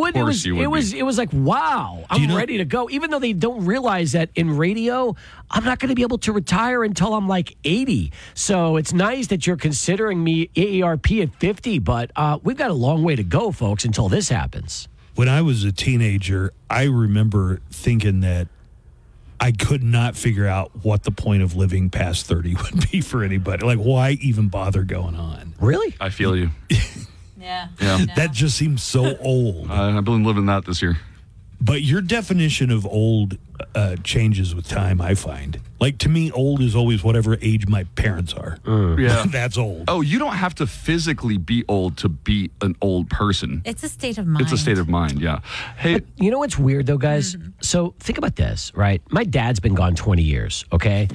was like, wow, I'm ready to go. Even though they don't realize that in radio, I'm not going to be able to retire until I'm like 80. So it's nice that you're considering me AARP at 50, but we've got a long way to go, folks, until this happens. When I was a teenager, I remember thinking that I could not figure out what the point of living past 30 would be for anybody. Like, why even bother going on? Really? I feel you. Yeah. That just seems so old. I've been living that this year. But your definition of old changes with time, I find. Like, to me, old is always whatever age my parents are. Yeah. That's old. Oh, you don't have to physically be old to be an old person. It's a state of mind. It's a state of mind, yeah. Hey, But you know what's weird, though, guys? So think about this, right? My dad's been gone 20 years, okay?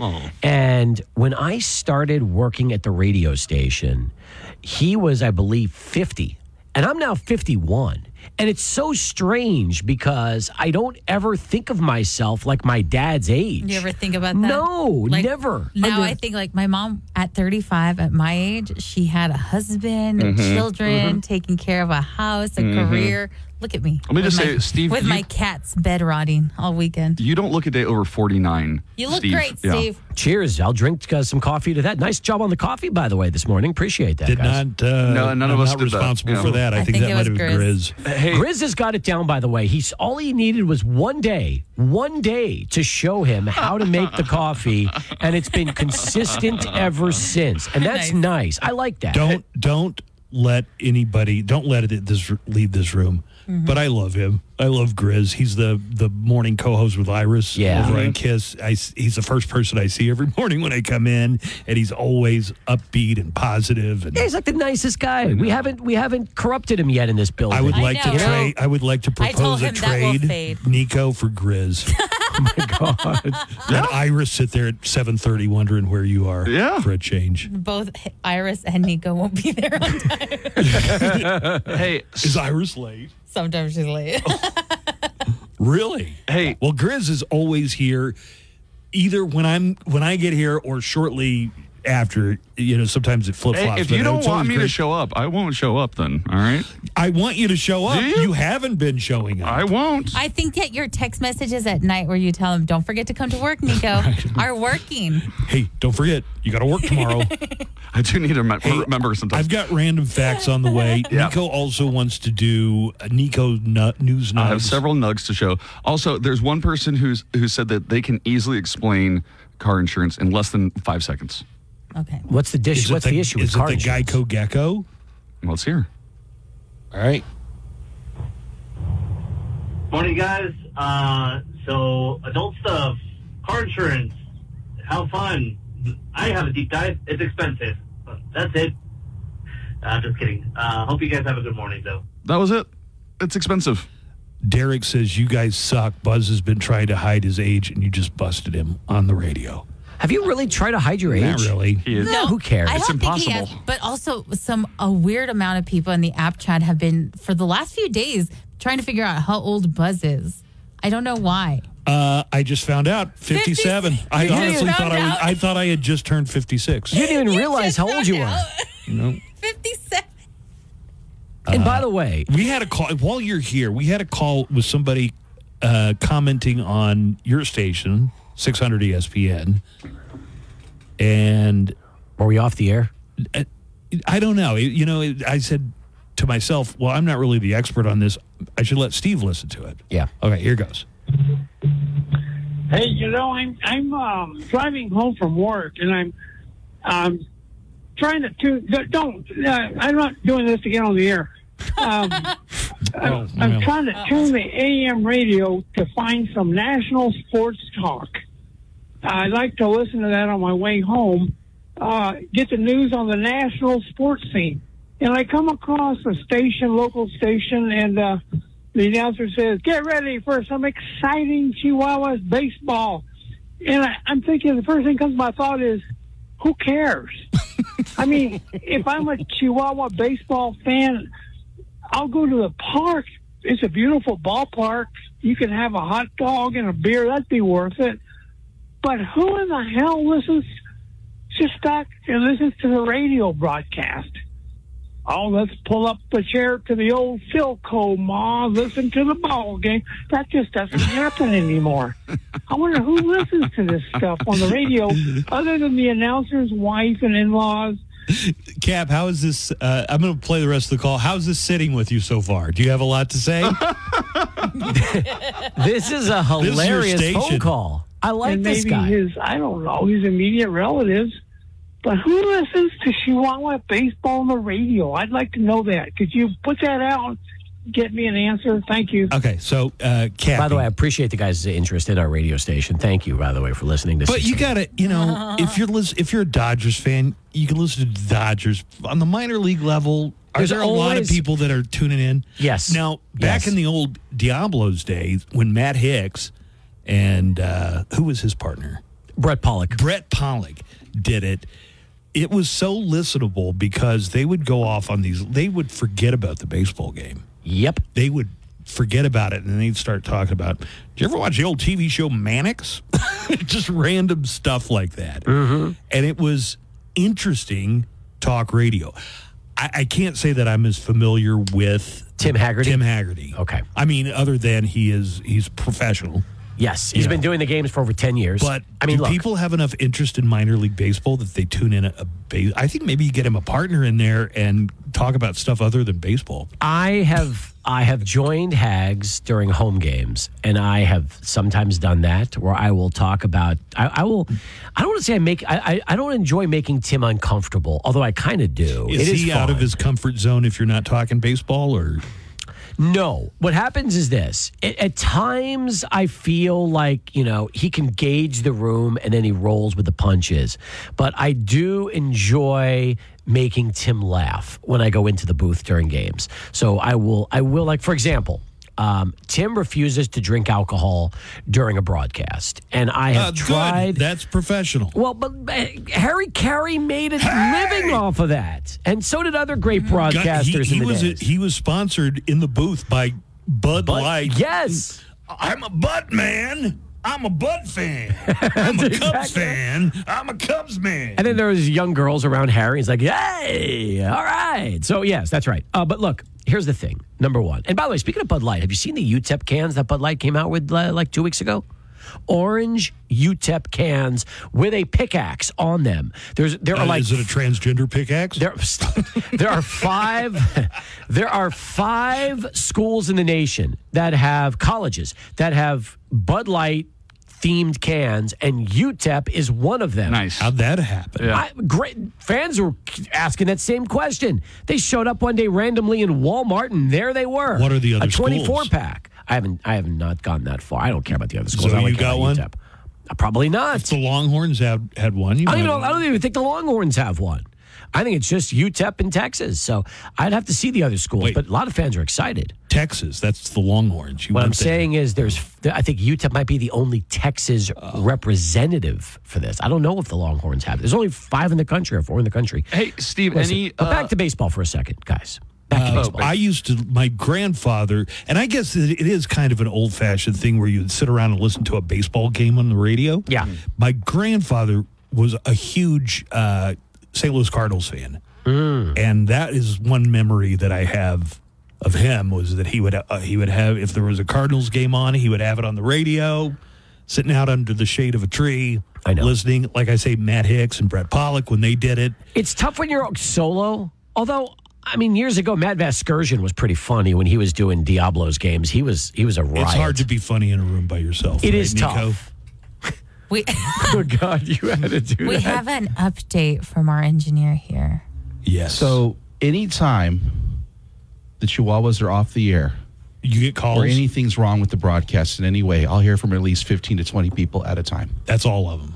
And when I started working at the radio station, he was, I believe, 50. And I'm now 51. And it's so strange because I don't ever think of myself like my dad's age. You ever think about that? No, never. Now I think like my mom at 35, at my age, she had a husband, and children, taking care of a house, a career. Look at me. Let me just say, Steve, with my cat's bed rotting all weekend. you don't look a day over 49. You look Steve. great, Yeah. Steve. Cheers. I'll drink some coffee to that. Nice job on the coffee, by the way, this morning. Appreciate that, guys. none of us not did that. responsible Yeah. for that. I think think that it might was have been Grizz. Grizz. Grizz has got it down, by the way. All he needed was one day to show him how to make the coffee, and it's been consistent ever since. And that's nice. I like that. Don't let anybody, leave this room. But I love him. I love Grizz. He's the morning co-host with Iris over on KISS. He's the first person I see every morning when I come in, and he's always upbeat and positive. And Yeah, he's like the nicest guy. We haven't corrupted him yet in this building. I would like to trade. I would like to I told propose a him that will trade. fade. Nico for Grizz. Oh my God. Let Iris sit there at 7:30 wondering where you are for a change. Both Iris and Nico won't be there on time. Hey, is Iris late? Sometimes she's late. Really? Hey, well, Grizz is always here, either when I get here or shortly after. Sometimes it flip flops. Hey, if you don't want me to show up, I won't show up then. All right. I want you to show up. You haven't been showing up. I won't. I think that your text messages at night where you tell him, don't forget to come to work, Nico, are working. Hey, don't forget, you got to work tomorrow. I do need to remember sometimes. I've got random facts on the way. Yeah. Nico also wants to do Nico News Nugs. I have several nugs to show. Also, there's one person who said that they can easily explain car insurance in less than 5 seconds. Okay. What's the issue with car Is it the insurance? Geico Gecko? Well, it's here. All right. Morning, guys. So, adult stuff, car insurance, how fun. I have a deep dive. It's expensive. That's it. Just kidding. Hope you guys have a good morning, though. That was it. It's expensive. Derek says, you guys suck. Buzz has been trying to hide his age, and you just busted him on the radio. Have you really tried to hide your age? Not really. No, who cares? I don't think he has, but also a weird amount of people in the app chat have been, for the last few days, trying to figure out how old Buzz is. I don't know why. I just found out 57. I honestly thought I had just turned 56. You didn't even realize how old you were. 57. And by the way, we had a call while you're here. We had a call with somebody commenting on your station, 600 ESPN, and were we off the air? I don't know. I said to myself, "Well, I'm not really the expert on this. I should let Steve listen to it." Yeah. Okay. Here goes. Hey, I'm driving home from work, and I'm trying to I'm not doing this to get on the air. I'm trying to tune the AM radio to find some national sports talk. I like to listen to that on my way home, get the news on the national sports scene. And I come across a local station, and the announcer says, "Get ready for some exciting Chihuahuas baseball." And I'm thinking, the first thing that comes to my thought is, who cares? I mean, if I'm a Chihuahua baseball fan, I'll go to the park. It's a beautiful ballpark. You can have a hot dog and a beer. That'd be worth it. But who in the hell listens to the radio broadcast? Oh, let's pull up the chair to the old Philco, Ma, listen to the ball game. That just doesn't happen anymore. I wonder who listens to this stuff on the radio other than the announcer's wife and in-laws. Cap, how is this? I'm going to play the rest of the call. How's this sitting with you so far? Do you have a lot to say? This is a hilarious phone call. I like and this maybe guy. his immediate relatives. But who listens to Chihuahua baseball on the radio? I'd like to know that. Could you put that out? Get me an answer. Thank you. Okay, so Cap. By the way, I appreciate the guys' interest in our radio station. Thank you, by the way, for listening to. But you got to, if you're a Dodgers fan, you can listen to the Dodgers on the minor league level. Are there a lot of people that are tuning in? Yes. Now, back in the old Diablos days, when Matt Hicks and who was his partner? Brett Pollock. Brett Pollock did it. It was so listenable because they would go off on these. They would forget about the baseball game. Yep. They would forget about it, and then they'd start talking about, did you ever watch the old TV show Mannix? Just random stuff like that. Mm-hmm. And it was interesting talk radio. I can't say that I'm as familiar with Tim Haggerty. Okay. I mean, other than he's professional. Yes, he's been doing the games for over 10 years. But do people have enough interest in minor league baseball that they tune in I think maybe you get him a partner in there and talk about stuff other than baseball. I have joined Hags during home games, and I have sometimes done that where I will talk about. I don't want to say I don't enjoy making Tim uncomfortable, although I kind of do. Is he out of his comfort zone if you're not talking baseball, or? No. What happens is this. At times, I feel like, he can gauge the room and then he rolls with the punches. But I do enjoy making Tim laugh when I go into the booth during games. So I will like, for example, Tim refuses to drink alcohol during a broadcast. And I have tried. That's professional. Well, but Harry Carey made a living off of that. And so did other great broadcasters in the days. He was sponsored in the booth by Bud Light. Yes. I'm a Bud man. I'm a Bud fan. I'm a Cubs fan. I'm a Cubs man. And then there was young girls around Harry. He's like, hey, all right. So, yes, that's right. But look, here's the thing. Number one. And by the way, speaking of Bud Light, have you seen the UTEP cans that Bud Light came out with like 2 weeks ago? Orange UTEP cans with a pickaxe on them. There are like, is it a transgender pickaxe? There are five schools in the nation that have colleges that have Bud Light themed cans, and UTEP is one of them. Nice. How'd that happen? Yeah. Great. Fans were asking that same question. They showed up one day randomly in Walmart, and there they were. What are the other schools? A 24-pack. I have not gone that far. I don't care about the other schools. So I you got one? UTEP. Probably not. If the Longhorns had one, I don't even think the Longhorns have one. I think it's just UTEP in Texas. So I'd have to see the other schools, but a lot of fans are excited. Texas, that's the Longhorns. What I'm saying is I think UTEP might be the only Texas representative for this. I don't know if the Longhorns have it. There's only 5 in the country or 4 in the country. Hey, Steve, But back to baseball for a second, guys. My grandfather, and I guess it is kind of an old-fashioned thing where you'd sit around and listen to a baseball game on the radio. Yeah. My grandfather was a huge St. Louis Cardinals fan. And that is one memory that I have of him, was that he would have, if there was a Cardinals game on, he would have it on the radio, sitting out under the shade of a tree. I know. Listening, like I say, Matt Hicks and Brett Pollock when they did it. It's tough when you're solo, although... I mean, years ago, Matt Vasgersian was pretty funny when he was doing Diablos games. He was a riot. It's hard to be funny in a room by yourself. It is Nico? tough. Oh, God, you had to do that. We have an update from our engineer here. Yes. So anytime the Chihuahuas are off the air, you get calls, or anything's wrong with the broadcast in any way, I'll hear from at least 15 to 20 people at a time. That's all of them.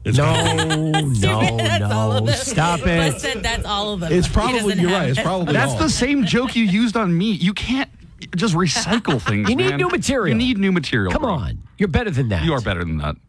No. Stop it. Buzz said that's all of them. It's probably, you're right. It's probably That's all. the same joke you used on me. You can't just recycle things. You need man. new material. You need new material. Come on. You're better than that. You are better than that.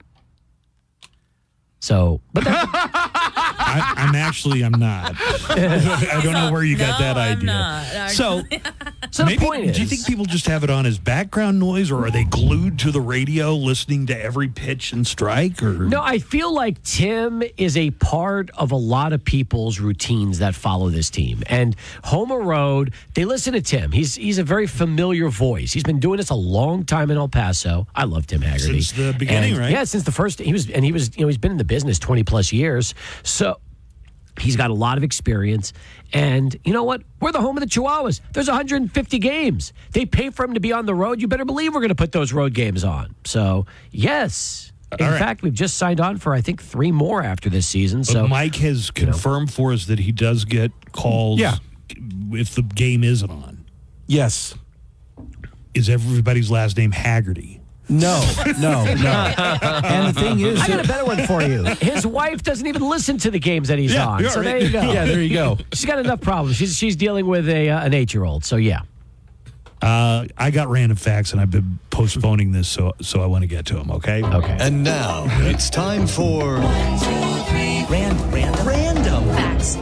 So, but that's, I'm not. I don't know where you got that idea. not, So, so the maybe, point do you is- think people just have it on as background noise, or are they glued to the radio listening to every pitch and strike? Or no, I feel like Tim is a part of a lot of people's routines that follow this team. And Homer Road, they listen to Tim. He's a very familiar voice. He's been doing this a long time in El Paso. I love Tim Haggerty. Since the beginning, And, right? Yeah, since the first. He's been in the business 20 plus years. So he's got a lot of experience. And you know what? We're the home of the Chihuahuas. There's 150 games. They pay for him to be on the road. You better believe we're going to put those road games on. So, yes. In fact, we've just signed on for, I think, 3 more after this season. But So Mike has confirmed for us that he does get calls if the game isn't on. Yes. Is everybody's last name Haggerty? No. And the thing is, I got a better one for you. His wife doesn't even listen to the games that he's Yeah, on. yeah, So right. there you go. Yeah, there you go. She's got enough problems. She's dealing with an 8-year-old. So yeah. I got random facts, and I've been postponing this, so I want to get to them. Okay. Okay. And now it's time for random Facts.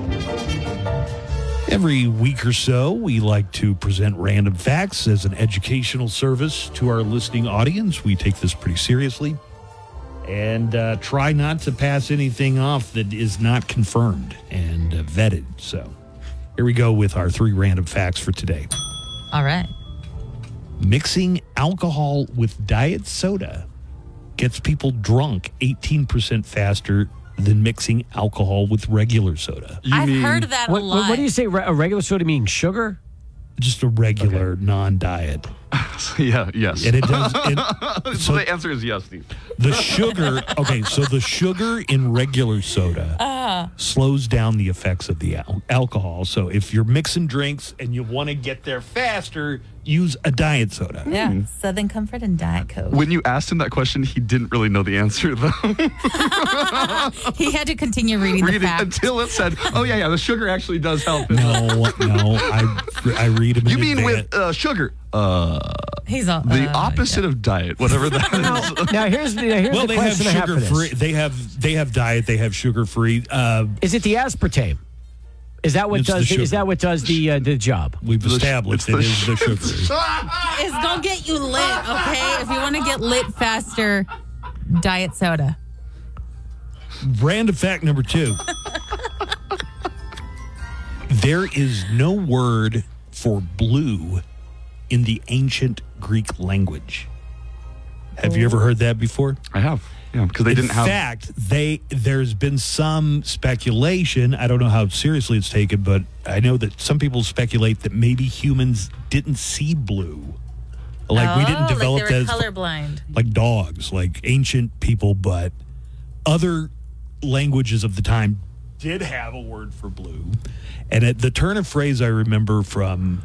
Every week or so, we like to present random facts as an educational service to our listening audience. We take this pretty seriously and try not to pass anything off that is not confirmed and vetted. So here we go with our 3 random facts for today. All right. Mixing alcohol with diet soda gets people drunk 18% faster than mixing alcohol with regular soda. I've heard that a lot. What do you say? A regular soda meaning sugar? Just a regular non-diet. Yeah, yes. And it does. So the answer is yes, Steve. The sugar, okay, so the sugar in regular soda slows down the effects of the alcohol. So if you're mixing drinks and you want to get there faster, use a diet soda. Yeah, Southern Comfort and Diet Coke. When you asked him that question, he didn't really know the answer, though. He had to continue reading the facts. Until it said, oh, yeah, the sugar actually does help. No, I read them in You mean advance. with sugar? He's all, the opposite of diet, whatever that is. Now here's the Well, they have question I have for sugar free. this. They have diet. They have sugar free. Is it the aspartame? Is that what It's the does? sugar. Is that what does the job? We've established it is the sugar. It's gonna get you lit, okay? If you want to get lit faster, diet soda. Random fact number 2. There is no word for blue in the ancient Greek language. Have you ever heard that before? I have. Yeah, because they didn't have. In fact, there's been some speculation. I don't know how seriously it's taken, but I know that some people speculate that maybe humans didn't see blue. Like we didn't develop like they were that as colorblind. like dogs, like ancient people, but other languages of the time did have a word for blue. And at the turn of phrase I remember from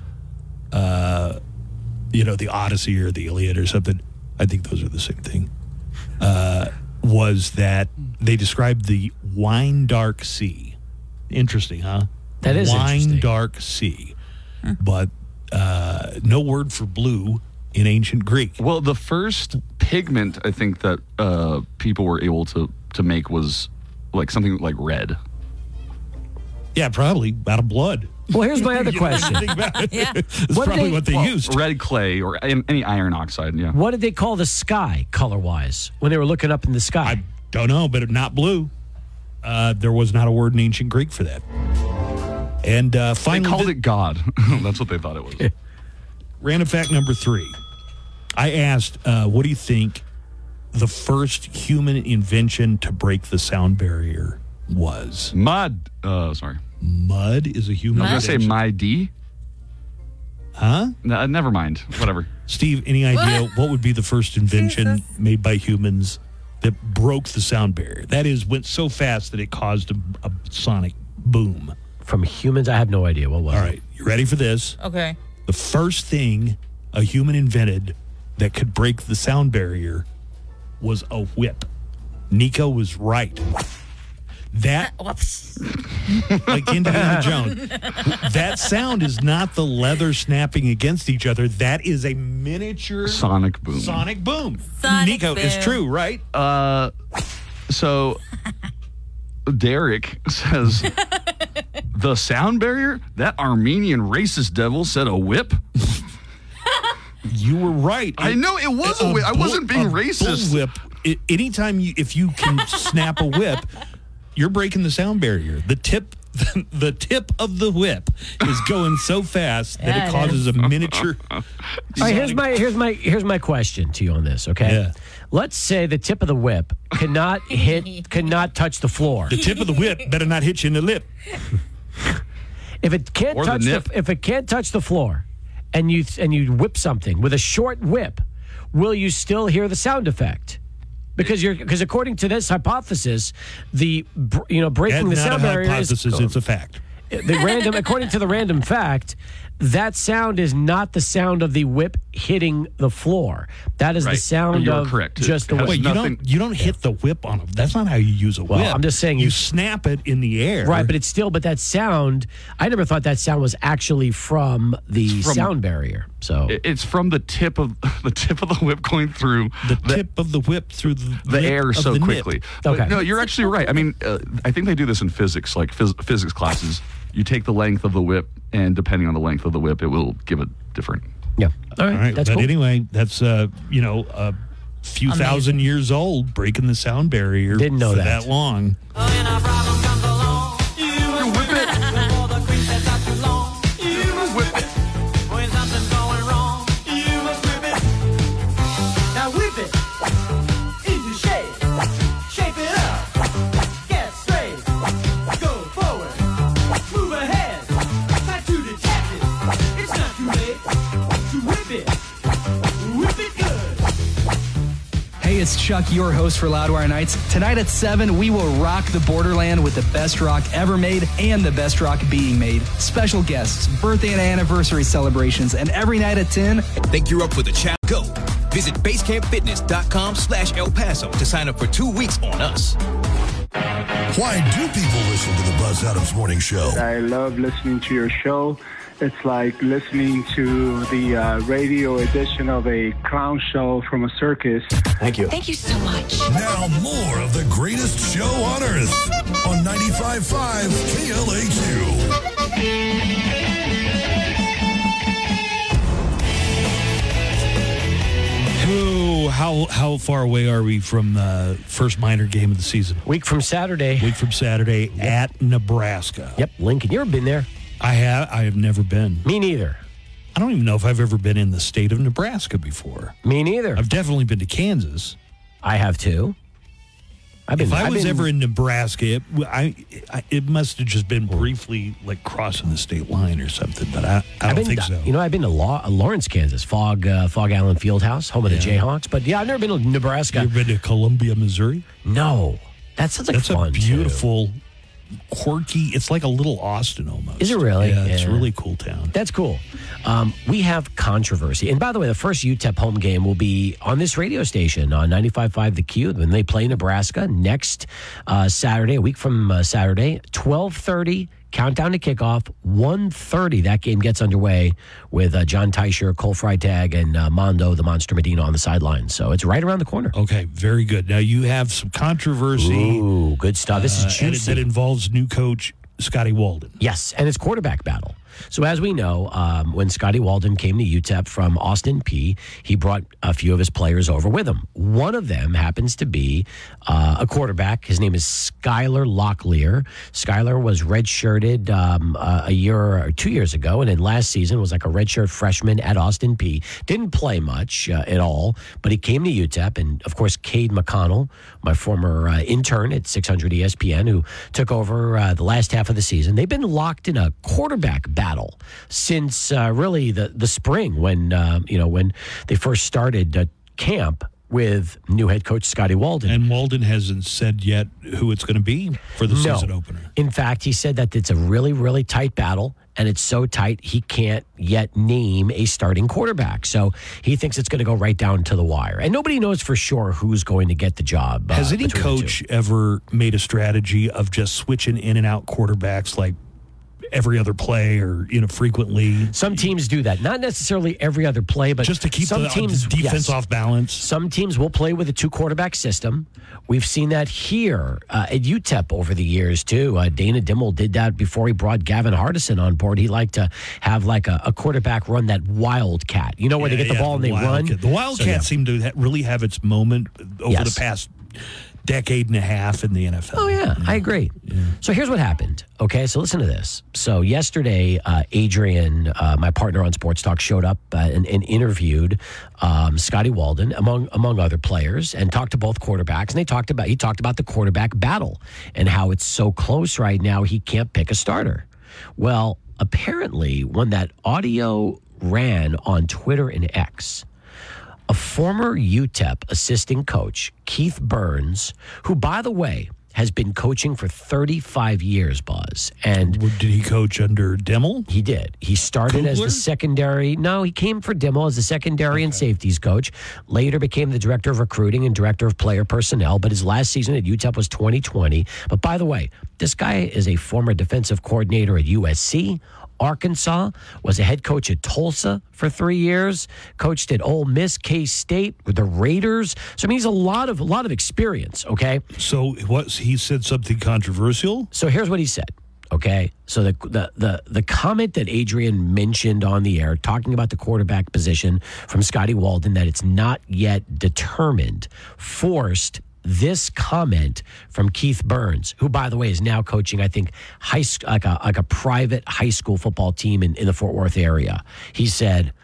the Odyssey or the Iliad or something, I think those are the same thing, was that they described the wine dark sea. Interesting, huh? That is wine interesting. dark sea. But no word for blue in ancient Greek. Well, the first pigment I think that people were able to make was like something like red. Yeah, probably out of blood. Well, here's my other question. Yeah. That's What probably they- what they used. Red clay or any iron oxide, yeah. What did they call the sky color-wise when they were looking up in the sky? I don't know, but not blue. There was not a word in ancient Greek for that. And They finally, called it God. That's what they thought it was. random fact number 3. I asked, what do you think the first human invention to break the sound barrier was? Mud. Sorry. Mud is a human I was going to say my D. Huh? No, never mind. Whatever. Steve, any idea what would be the first invention made by humans that broke the sound barrier? That is, went so fast that it caused a sonic boom. From humans, I have no idea. What was All it? right, you ready for this? Okay. The first thing a human invented that could break the sound barrier was a whip. Nico was right. That, like Indiana Jones, that sound is not the leather snapping against each other. That is a miniature sonic boom. Sonic boom. Sonic Nico, boom. it's true, right? So Derek says the sound barrier. That Armenian racist devil said a whip. You were right. I know it was a whip. I wasn't being racist. Bullwhip. Anytime if you can snap a whip, you're breaking the sound barrier. The tip of the whip is going so fast that Yeah, it it causes a miniature. All right, here's my question to you on this. Okay, Yeah. let's say the tip of the whip cannot touch the floor. The tip of the whip better not hit you in the lip. If it can't Or the touch nip. if it can't touch the floor, and you whip something with a short whip, will you still hear the sound effect? Because according to this hypothesis, breaking the That's sound not a barrier hypothesis, it's a fact. according to the random fact, that sound is not the sound of the whip hitting the floor. That is the Right. sound You're of correct. just the It has whip. Wait, you don't hit the whip on it. That's not how you use a Well, whip. I'm just saying you snap it in the air. Right, but that sound, I never thought that sound was actually from the sound barrier. So It's from the tip of the whip going through the tip of the whip through the lip air of so the nip. quickly. Okay. But no, you're actually right. I mean, I think they do this in physics, like physics classes. You take the length of the whip, and depending on the length of the whip, it will give a different. yeah. All All right, that's but cool. anyway, that's a few Amazing. thousand years old, breaking the sound barrier. Didn't know for that. that long. Now whip it into shape. Shape it up. Get straight. Go forward. Move ahead. Try to detect it. It's not too late to whip it. Whip it good. Hey, it's Chuck, your host for Loudwire Nights. Tonight at 7, we will rock the borderland with the best rock ever made and the best rock being made. Special guests, birthday and anniversary celebrations, and every night at 10, Think you're up for the challenge? Go. Visit basecampfitness.com/El Paso to sign up for 2 weeks on us. Why do people listen to the Buzz Adams Morning Show? I love listening to your show. It's like listening to the radio edition of a clown show from a circus. Thank you. Thank you so much. Now more of the greatest show on earth on 95.5 KLAQ. Oh, how far away are we from the first minor game of the season? Week from Saturday. At Nebraska. Yep, Lincoln. You ever been there? I have never been. Me neither. I don't even know if I've ever been in the state of Nebraska before. Me neither. I've definitely been to Kansas. I have too. If I was ever in Nebraska, it must have just been briefly like crossing the state line or something, but I don't think so. You know, I've been to Lawrence, Kansas, Fog Allen Fieldhouse, home of the Jayhawks. But yeah, I've never been to Nebraska. You ever been to Columbia, Missouri? No. That sounds like fun, a beautiful, quirky, it's like a little Austin almost. Is it really? Yeah, it's a Yeah. really cool town. That's cool. We have controversy. And by the way, the first UTEP home game will be on this radio station on 95.5 The Q when they play Nebraska next Saturday, a week from Saturday, 12:30. Countdown to kickoff, 1:30. That game gets underway with John Teicher, Cole Freitag, and Mondo, the Monster Medina, on the sidelines. So it's right around the corner. Okay, very good. Now you have some controversy. Ooh, good stuff. This is and juicy. that involves new coach Scotty Walden. Yes, and it's quarterback battle. So as we know, when Scotty Walden came to UTEP from Austin P, he brought a few of his players over with him. One of them happens to be a quarterback. His name is Skylar Locklear. Skylar was redshirted a year or 2 years ago, and then last season was like a redshirt freshman at Austin P. Didn't play much at all, but he came to UTEP, and of course, Cade McConnell, my former intern at 600 ESPN, who took over the last half of the season. They've been locked in a quarterback battle since really the spring when they first started camp with new head coach Scotty Walden. And Walden hasn't said yet who it's going to be for the season opener. In fact, he said that it's a really, really tight battle and it's so tight he can't yet name a starting quarterback. So he thinks it's going to go right down to the wire. And nobody knows for sure who's going to get the job. Has any coach ever made a strategy of just switching in and out quarterbacks like every other play or, frequently? Some teams do that. Not necessarily every other play, but just to keep some the teams, defense off balance. Some teams will play with a 2-quarterback system. We've seen that here at UTEP over the years, too. Dana Dimmel did that before he brought Gavin Hardison on board. He liked to have like a quarterback run that wildcat. Where they get the ball and they run? The wildcat seemed to really have its moment over the past decade and a half in the NFL. Oh, yeah. I agree. Yeah. So here's what happened. Okay, so listen to this. So yesterday, Adrian, my partner on Sports Talk, showed up and interviewed Scotty Walden, among other players, and talked to both quarterbacks. And he talked about the quarterback battle and how it's so close right now he can't pick a starter. Well, apparently, when that audio ran on Twitter and X, a former UTEP assistant coach, Keith Burns, who, by the way, has been coaching for 35 years, Buzz. And did he coach under Dimmel? He did. He started as the secondary. No, he came for Dimmel as the secondary and safeties coach. Later became the director of recruiting and director of player personnel. But his last season at UTEP was 2020. But by the way, this guy is a former defensive coordinator at USC, Arkansas, was a head coach at Tulsa for 3 years, coached at Ole Miss, K-State, with the Raiders. So, I mean, he's a lot of experience, okay? So, he said something controversial? So, here's what he said, okay? So, the comment that Adrian mentioned on the air, talking about the quarterback position from Scotty Walden, that it's not yet determined, forced this comment from Keith Burns, who, by the way, is now coaching, I think, like a private high school football team in the Fort Worth area. He said,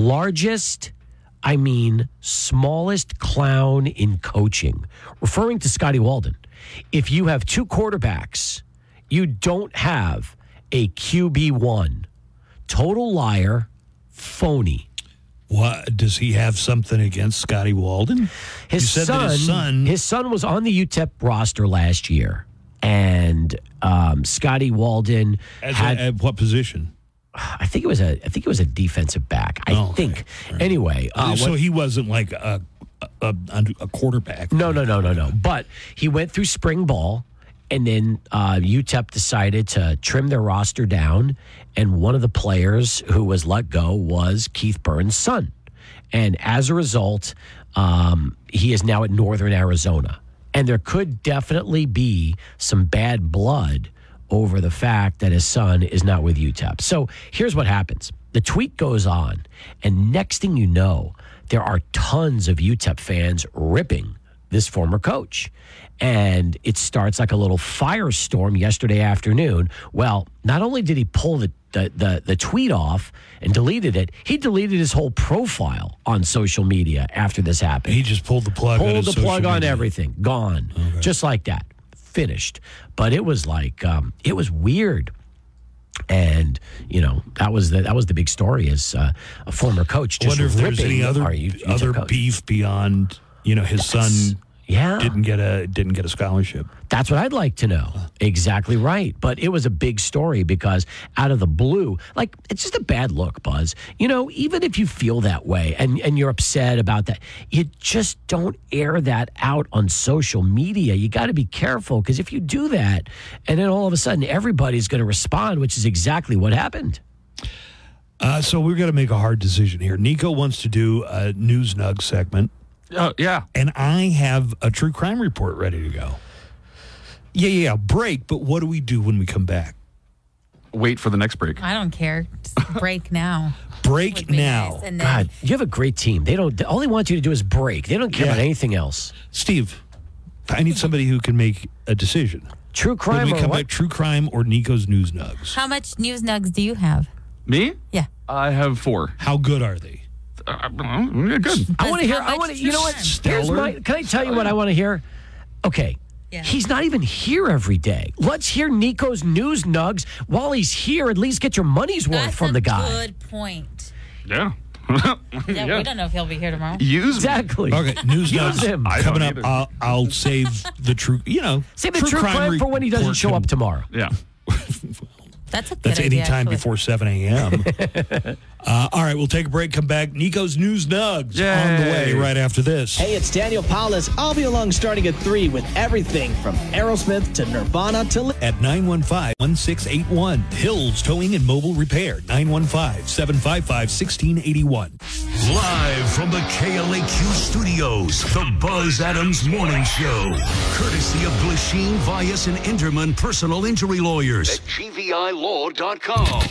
smallest clown in coaching, referring to Scotty Walden. If you have 2 quarterbacks, you don't have a QB1. Total liar, phony. What, does he have something against Scotty Walden? His son was on the UTEP roster last year, and Scotty Walden at what position? I think it was a defensive back. I think. Right. Anyway, so he wasn't like a quarterback. No. But he went through spring ball. And then UTEP decided to trim their roster down, and one of the players who was let go was Keith Burns' son. And as a result, he is now at Northern Arizona. And there could definitely be some bad blood over the fact that his son is not with UTEP. So here's what happens. The tweet goes on, and next thing you know, there are tons of UTEP fans ripping this former coach. And it starts like a little firestorm yesterday afternoon. Well, not only did he pull the tweet off and deleted it, he deleted his whole profile on social media after this happened. He just pulled the plug on everything. Gone. Okay. Just like that. Finished. But it was like, it was weird. And, that was the big story as a former coach. Just I wonder if there's any other beef beyond, his son... Yeah, didn't get a scholarship. That's what I'd like to know. Exactly right. But it was a big story because out of the blue, like, it's just a bad look, Buzz. Even if you feel that way and you're upset about that, you just don't air that out on social media. You got to be careful, because if you do that, and then all of a sudden everybody's going to respond, which is exactly what happened. So we're going to make a hard decision here. Nico wants to do a News Nug segment. Yeah. And I have a true crime report ready to go. Yeah. Break, but what do we do when we come back? Wait for the next break. I don't care. Just break now. Break now. Nice. And then, God, you have a great team. All they want you to do is break. They don't care about anything else. Steve, I need somebody who can make a decision. True crime when we come what? back, true crime or Nico's News Nugs? How much News Nugs do you have? Me? Yeah. I have 4. How good are they? Good. I want to hear. You know what? Can I tell you what I want to hear? Okay. Yeah. He's not even here every day. Let's hear Nico's News Nugs while he's here. At least get your money's worth from the guy. Good point. Yeah. We don't know if he'll be here tomorrow. Exactly. Okay, News Nugs coming up. I'll save the true. Save the true crime for when he doesn't show up tomorrow. Yeah. That's a good That's idea, anytime actually. before 7 a.m. All right, we'll take a break, come back. Nico's News Nugs on the way right after this. Hey, it's Daniel Paulus. I'll be along starting at 3 with everything from Aerosmith to Nirvana to... At 915-1681. Hills Towing and Mobile Repair. 915-755-1681. Live from the KLAQ studios, the Buzz Adams Morning Show. Courtesy of Glasheen, Vyas, and Inderman Personal Injury Lawyers at GVILaw.com.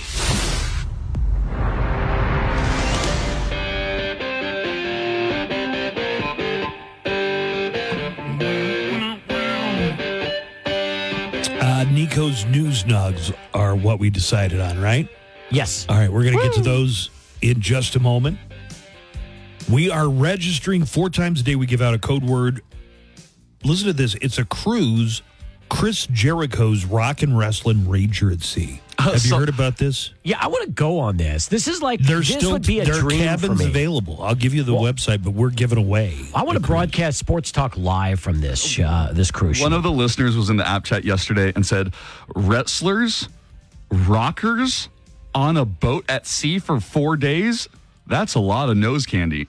Nico's News Nugs are what we decided on, right? Yes. All right, we're going to get to those in just a moment. We are registering 4 times a day. We give out a code word. Listen to this. It's a cruise. Chris Jericho's Rock and Wrestling Rager at Sea. Have you heard about this? Yeah, I want to go on this. This is like, There's this still would be a there are dream cabins for me. available. I'll give you the website, but we're giving away. I want to broadcast Sports Talk live from this this cruise ship. One of the listeners was in the app chat yesterday and said, wrestlers, rockers on a boat at sea for 4 days? That's a lot of nose candy.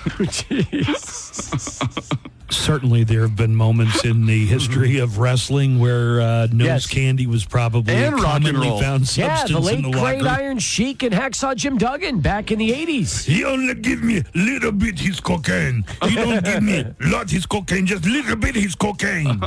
Certainly, there have been moments in the history of wrestling where nose candy was probably And a rock and commonly roll. found Yeah, substance the late in the great locker. Iron Sheik and Hacksaw Jim Duggan back in the 80s. He only give me little bit his cocaine. He don't give me lot his cocaine, just little bit his cocaine.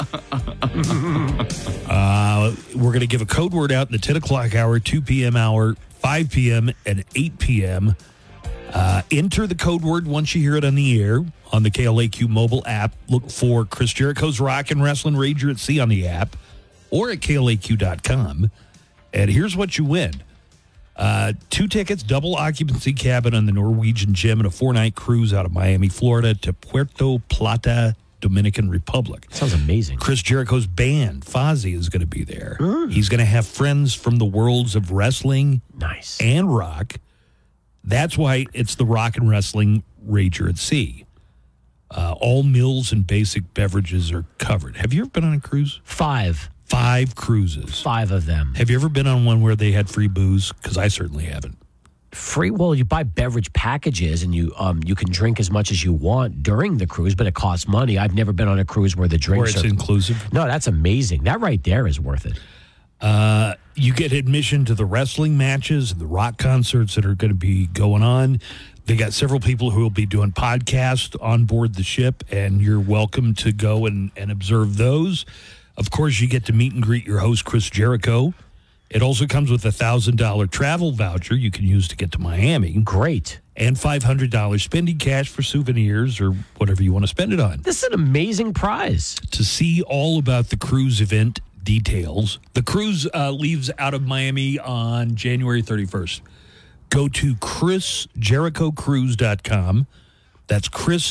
We're going to give a code word out in the 10 o'clock hour, 2 p.m. hour, 5 p.m., and 8 p.m. Enter the code word once you hear it on the air on the KLAQ mobile app. Look for Chris Jericho's Rock and Wrestling Rager at Sea on the app or at KLAQ.com. And here's what you win. 2 tickets, double occupancy cabin on the Norwegian Gym, and a 4-night cruise out of Miami, Florida to Puerto Plata, Dominican Republic. Sounds amazing. Chris Jericho's band, Fozzy, is going to be there. He's going to have friends from the worlds of wrestling and rock. That's why it's the Rock and Wrestling Rager at Sea. All meals and basic beverages are covered. Have you ever been on a cruise? 5. 5 cruises. 5 of them. Have you ever been on one where they had free booze? Because I certainly haven't. Free? Well, you buy beverage packages and you can drink as much as you want during the cruise, but it costs money. I've never been on a cruise where the drinks Where it's inclusive? No, that's amazing. That right there is worth it. You get admission to the wrestling matches and the rock concerts that are going to be going on. They got several people who will be doing podcasts on board the ship, and you're welcome to go and observe those. Of course, you get to meet and greet your host, Chris Jericho. It also comes with a $1,000 travel voucher you can use to get to Miami. Great. And $500 spending cash for souvenirs or whatever you want to spend it on. This is an amazing prize. To see all about the cruise event details, the cruise leaves out of Miami on January 31st. Go to ChrisJerichoCruise.com. That's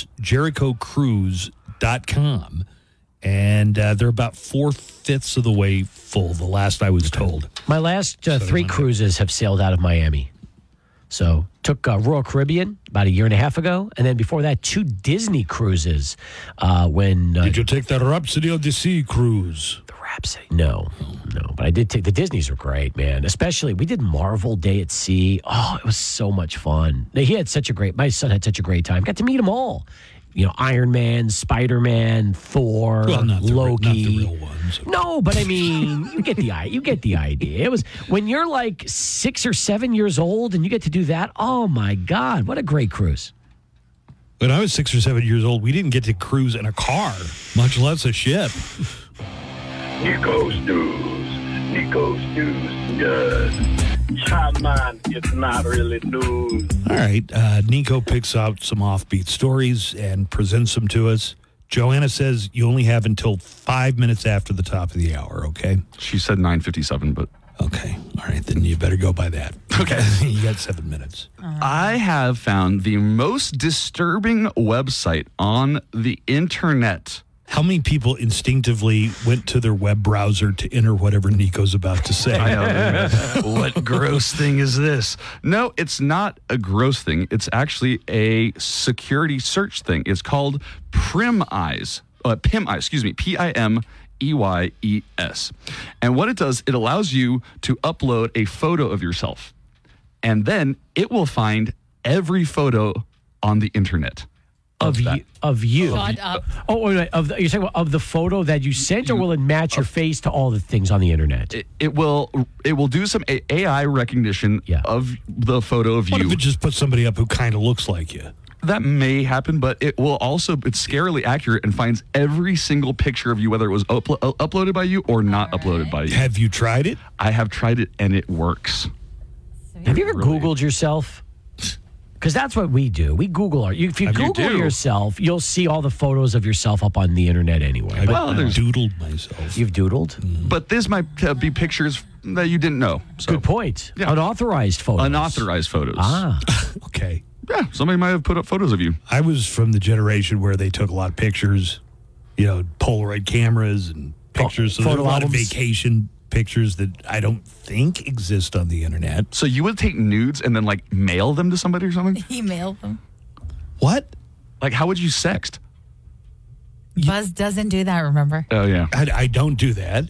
ChrisJerichoCruise.com. And they're about 4/5 of the way full, the last I was told. My last 3 cruises have sailed out of Miami. So took Royal Caribbean about a year and a half ago. And then before that, 2 Disney cruises. Did you take the Rhapsody of the Sea cruise? The Rhapsody? No. But I did take the Disneys were great, man. Especially we did Marvel Day at Sea. Oh, it was so much fun. My son had such a great time. Got to meet them all. You know, Iron Man, Spider-Man, Thor, Well, not the Loki. real ones. No, but I mean, you get the idea. It was when you're like 6 or 7 years old and you get to do that. Oh my God, what a great cruise! When I was 6 or 7 years old, we didn't get to cruise in a car, much less a ship. Nico's News. Good. Come on, it's not really news. All right. Nico picks out some offbeat stories and presents them to us. Joanna says you only have until 5 minutes after the top of the hour, okay? She said 9:57, but... Okay. All right, then you better go by that. Okay. You got 7 minutes. I have found the most disturbing website on the internet. How many people instinctively went to their web browser to enter whatever Nico's about to say? I know. What gross thing is this? No, it's not a gross thing. It's actually a security search thing. It's called PimEyes. PimEyes, excuse me, EYES. And what it does, it allows you to upload a photo of yourself. And then it will find every photo on the internet. Of you. Shut up. Oh, wait, you're saying of the photo that you sent, or will it match your face to all the things on the internet? It will do some AI recognition of the photo of What you. if it just puts somebody up who kind of looks like you? That may happen, but it will also, it's scarily accurate and finds every single picture of you, whether it was uploaded by you or not uploaded by you. Have you tried it? I have tried it, and it works. Have you ever Googled yourself? Because that's what we do. We Google if you Google yourself, you'll see all the photos of yourself up on the internet anyway. I've doodled myself. You've doodled? But this might be pictures that you didn't know. So. Good point. Yeah. Unauthorized photos. Unauthorized photos. Ah. Okay. Yeah, somebody might have put up photos of you. I was from the generation where they took a lot of pictures, Polaroid cameras and pictures. So there were a lot of vacation pictures that I don't think exist on the internet. So you would take nudes and then mail them to somebody or something? Email them. What? How would you sext? Buzz doesn't do that, remember? Oh, yeah. I don't do that.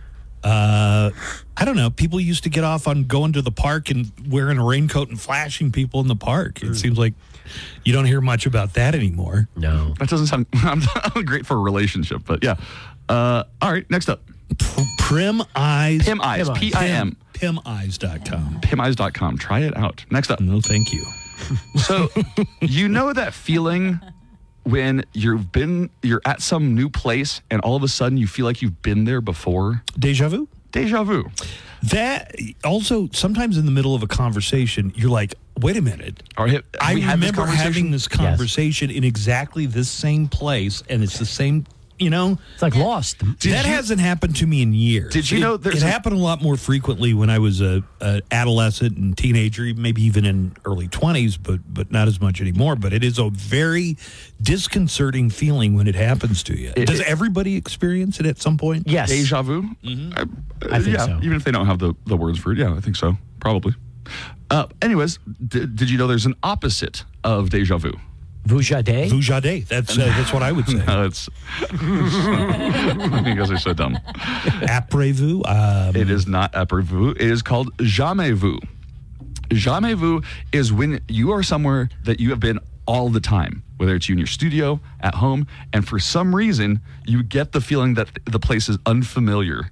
I don't know. People used to get off on going to the park and wearing a raincoat and flashing people in the park. It seems like you don't hear much about that anymore. No. That doesn't sound great for a relationship, but yeah. All right, next up. Prim Eyes. Pim Eyes. P-I-M. PimEyes.com. PimEyes.com. Try it out. Next up. No, thank you. So, you know that feeling when you're at some new place and all of a sudden you feel like you've been there before? Deja vu? Deja vu. That also, sometimes in the middle of a conversation, you're like, wait a minute. I remember having this conversation in exactly this same place, and it's the same, It's like Lost. That hasn't happened to me in years. Did you know it happened a lot more frequently when I was a adolescent and teenager, maybe even in early 20s, but not as much anymore. But it is a very disconcerting feeling when it happens to you. Does everybody experience it at some point? Yes. Deja vu? Mm-hmm. I think so. Even if they don't have the words for it. Yeah, I think so. Probably. Anyways, did you know there's an opposite of deja vu? Vujade? Vujade. That's what I would say. No, it's you guys are so dumb. Après-vu? It is not après-vu. It is called jamais vu. Jamais vu is when you are somewhere that you have been all the time, whether it's you in your studio, at home, and for some reason, you get the feeling that the place is unfamiliar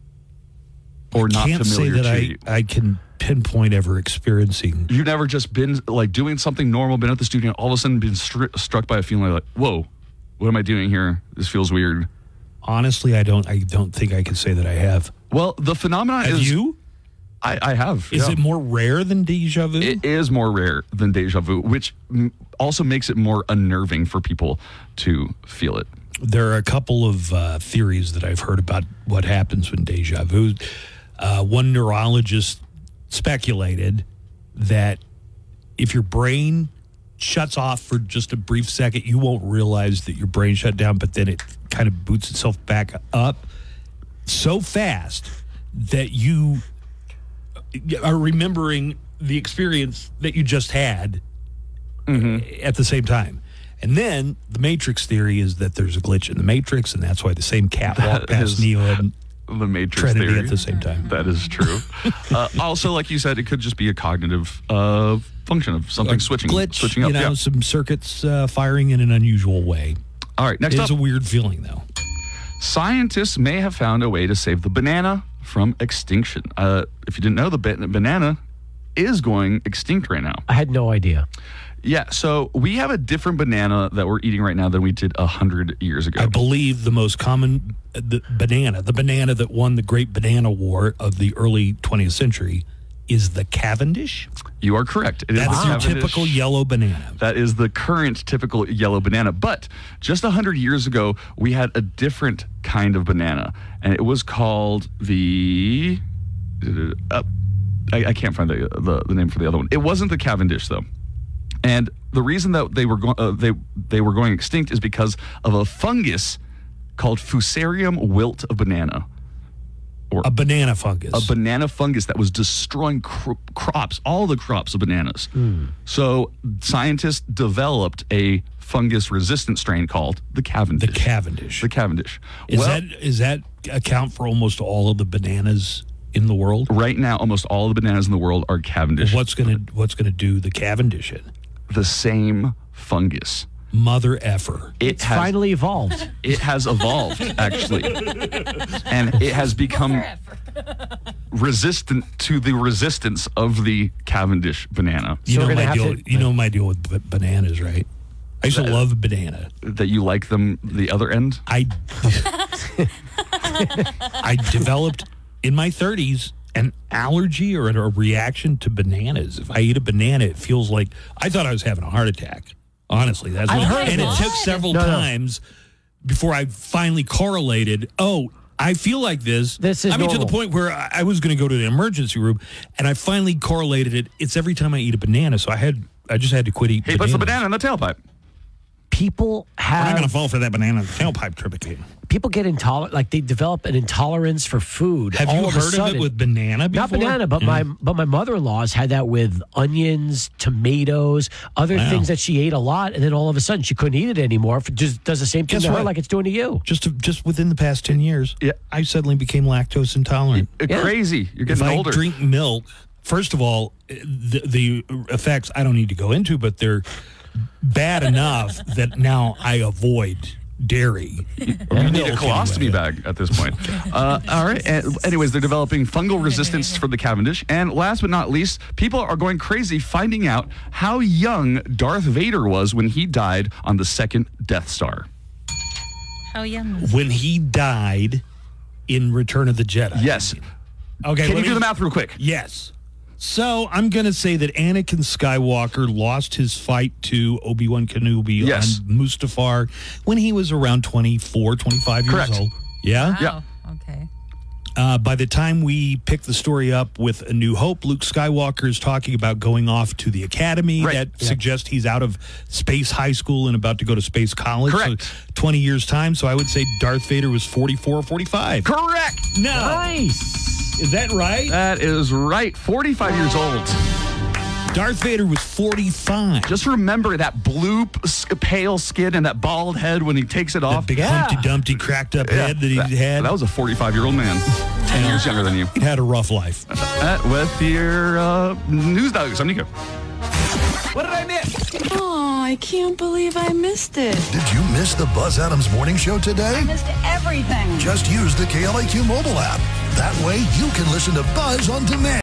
or not familiar to you. I can't say that I can pinpoint ever experiencing. You've never just been doing something normal, been at the studio, and all of a sudden been struck by a feeling like, whoa, what am I doing here? This feels weird. Honestly, I don't think I can say that I have. Well, the phenomenon have is... you? I have. Is it more rare than deja vu? It is more rare than deja vu, which also makes it more unnerving for people to feel it. There are a couple of theories that I've heard about what happens when deja vu. One neurologist speculated that if your brain shuts off for just a brief second, you won't realize that your brain shut down, but then it kind of boots itself back up so fast that you are remembering the experience that you just had at the same time. And then the Matrix theory is that there's a glitch in the Matrix, and that's why the same cat walked past Neo and the Matrix Trinity theory at the same time. That is true. Also, like you said, it could just be a cognitive function of something switching up. Some circuits firing in an unusual way. All right, next up. It's a weird feeling, though. Scientists may have found a way to save the banana from extinction. If you didn't know, the banana is going extinct right now. I had no idea. Yeah, so we have a different banana that we're eating right now than we did 100 years ago. I believe the most common the banana that won the Great Banana War of the early 20th century is the Cavendish. You are correct. That's your typical yellow banana. That is the current typical yellow banana. But just 100 years ago, we had a different kind of banana, and it was called the... I can't find the name for the other one. It wasn't the Cavendish, though. And the reason that they were going extinct is because of a fungus called Fusarium wilt of banana, or a banana fungus. A banana fungus that was destroying crops, all the crops of bananas. So scientists developed a fungus-resistant strain called the Cavendish. The Cavendish. The Cavendish. Is that account for almost all of the bananas in the world? Right now, almost all of the bananas in the world are Cavendish. What's gonna do the Cavendish in? The same fungus. Mother effer. It's finally evolved. It has evolved, actually. And it has become resistant to the resistance of the Cavendish banana. You know my deal with bananas, right? I used to love a banana. That you like them the other end? I developed in my 30s an allergy or a reaction to bananas. If I eat a banana, it feels like I thought I was having a heart attack. Honestly, that's what and it took several times before I finally correlated. Oh, I feel like this. This is to the normal. point where I was going to go to the emergency room, and I finally correlated it. It's every time I eat a banana, so I just had to quit eating. He puts the banana in the tailpipe. People We're not going to have fall for that banana in the tailpipe trip again. people get intolerant, like they develop an intolerance for food. Have all you of a heard of sudden. it with banana before? Not banana, but my mother-in-law's had that with onions, tomatoes, other things that she ate a lot, and then all of a sudden she couldn't eat it anymore. Just does the same thing Guess to her what? like it's doing to you. Just within the past 10 years, I suddenly became lactose intolerant. Crazy. You're getting older. If I drink milk, first of all, the effects I don't need to go into, but they're bad enough that now I avoid dairy. You need a colostomy bag at this point. All right. Anyways, they're developing fungal resistance for the Cavendish. And last but not least, people are going crazy finding out how young Darth Vader was when he died on the second Death Star. How young? When he died in Return of the Jedi. Yes. Okay. Can you do the math real quick? Yes. So I'm going to say that Anakin Skywalker lost his fight to Obi-Wan Kenobi on Mustafar when he was around 24, 25 years old. Yeah? Wow. Yeah. Okay. By the time we pick the story up with A New Hope, Luke Skywalker is talking about going off to the academy. Right. That suggests he's out of space high school and about to go to space college. Correct. So 20 years' time. So I would say Darth Vader was 44 or 45. Correct. No. Nice. Is that right? That is right. 45 years old. Darth Vader was 45. Just remember that blue, pale skin and that bald head when he takes it off. Big Humpty Dumpty cracked up head that he had. That was a 45-yearld man. 10 years younger than you. He had a rough life. With your news dogs. I'm Nico. What did I miss? Oh, I can't believe I missed it. Did you miss the Buzz Adams Morning Show today? I missed everything. Just use the KLAQ mobile app. That way you can listen to Buzz on demand.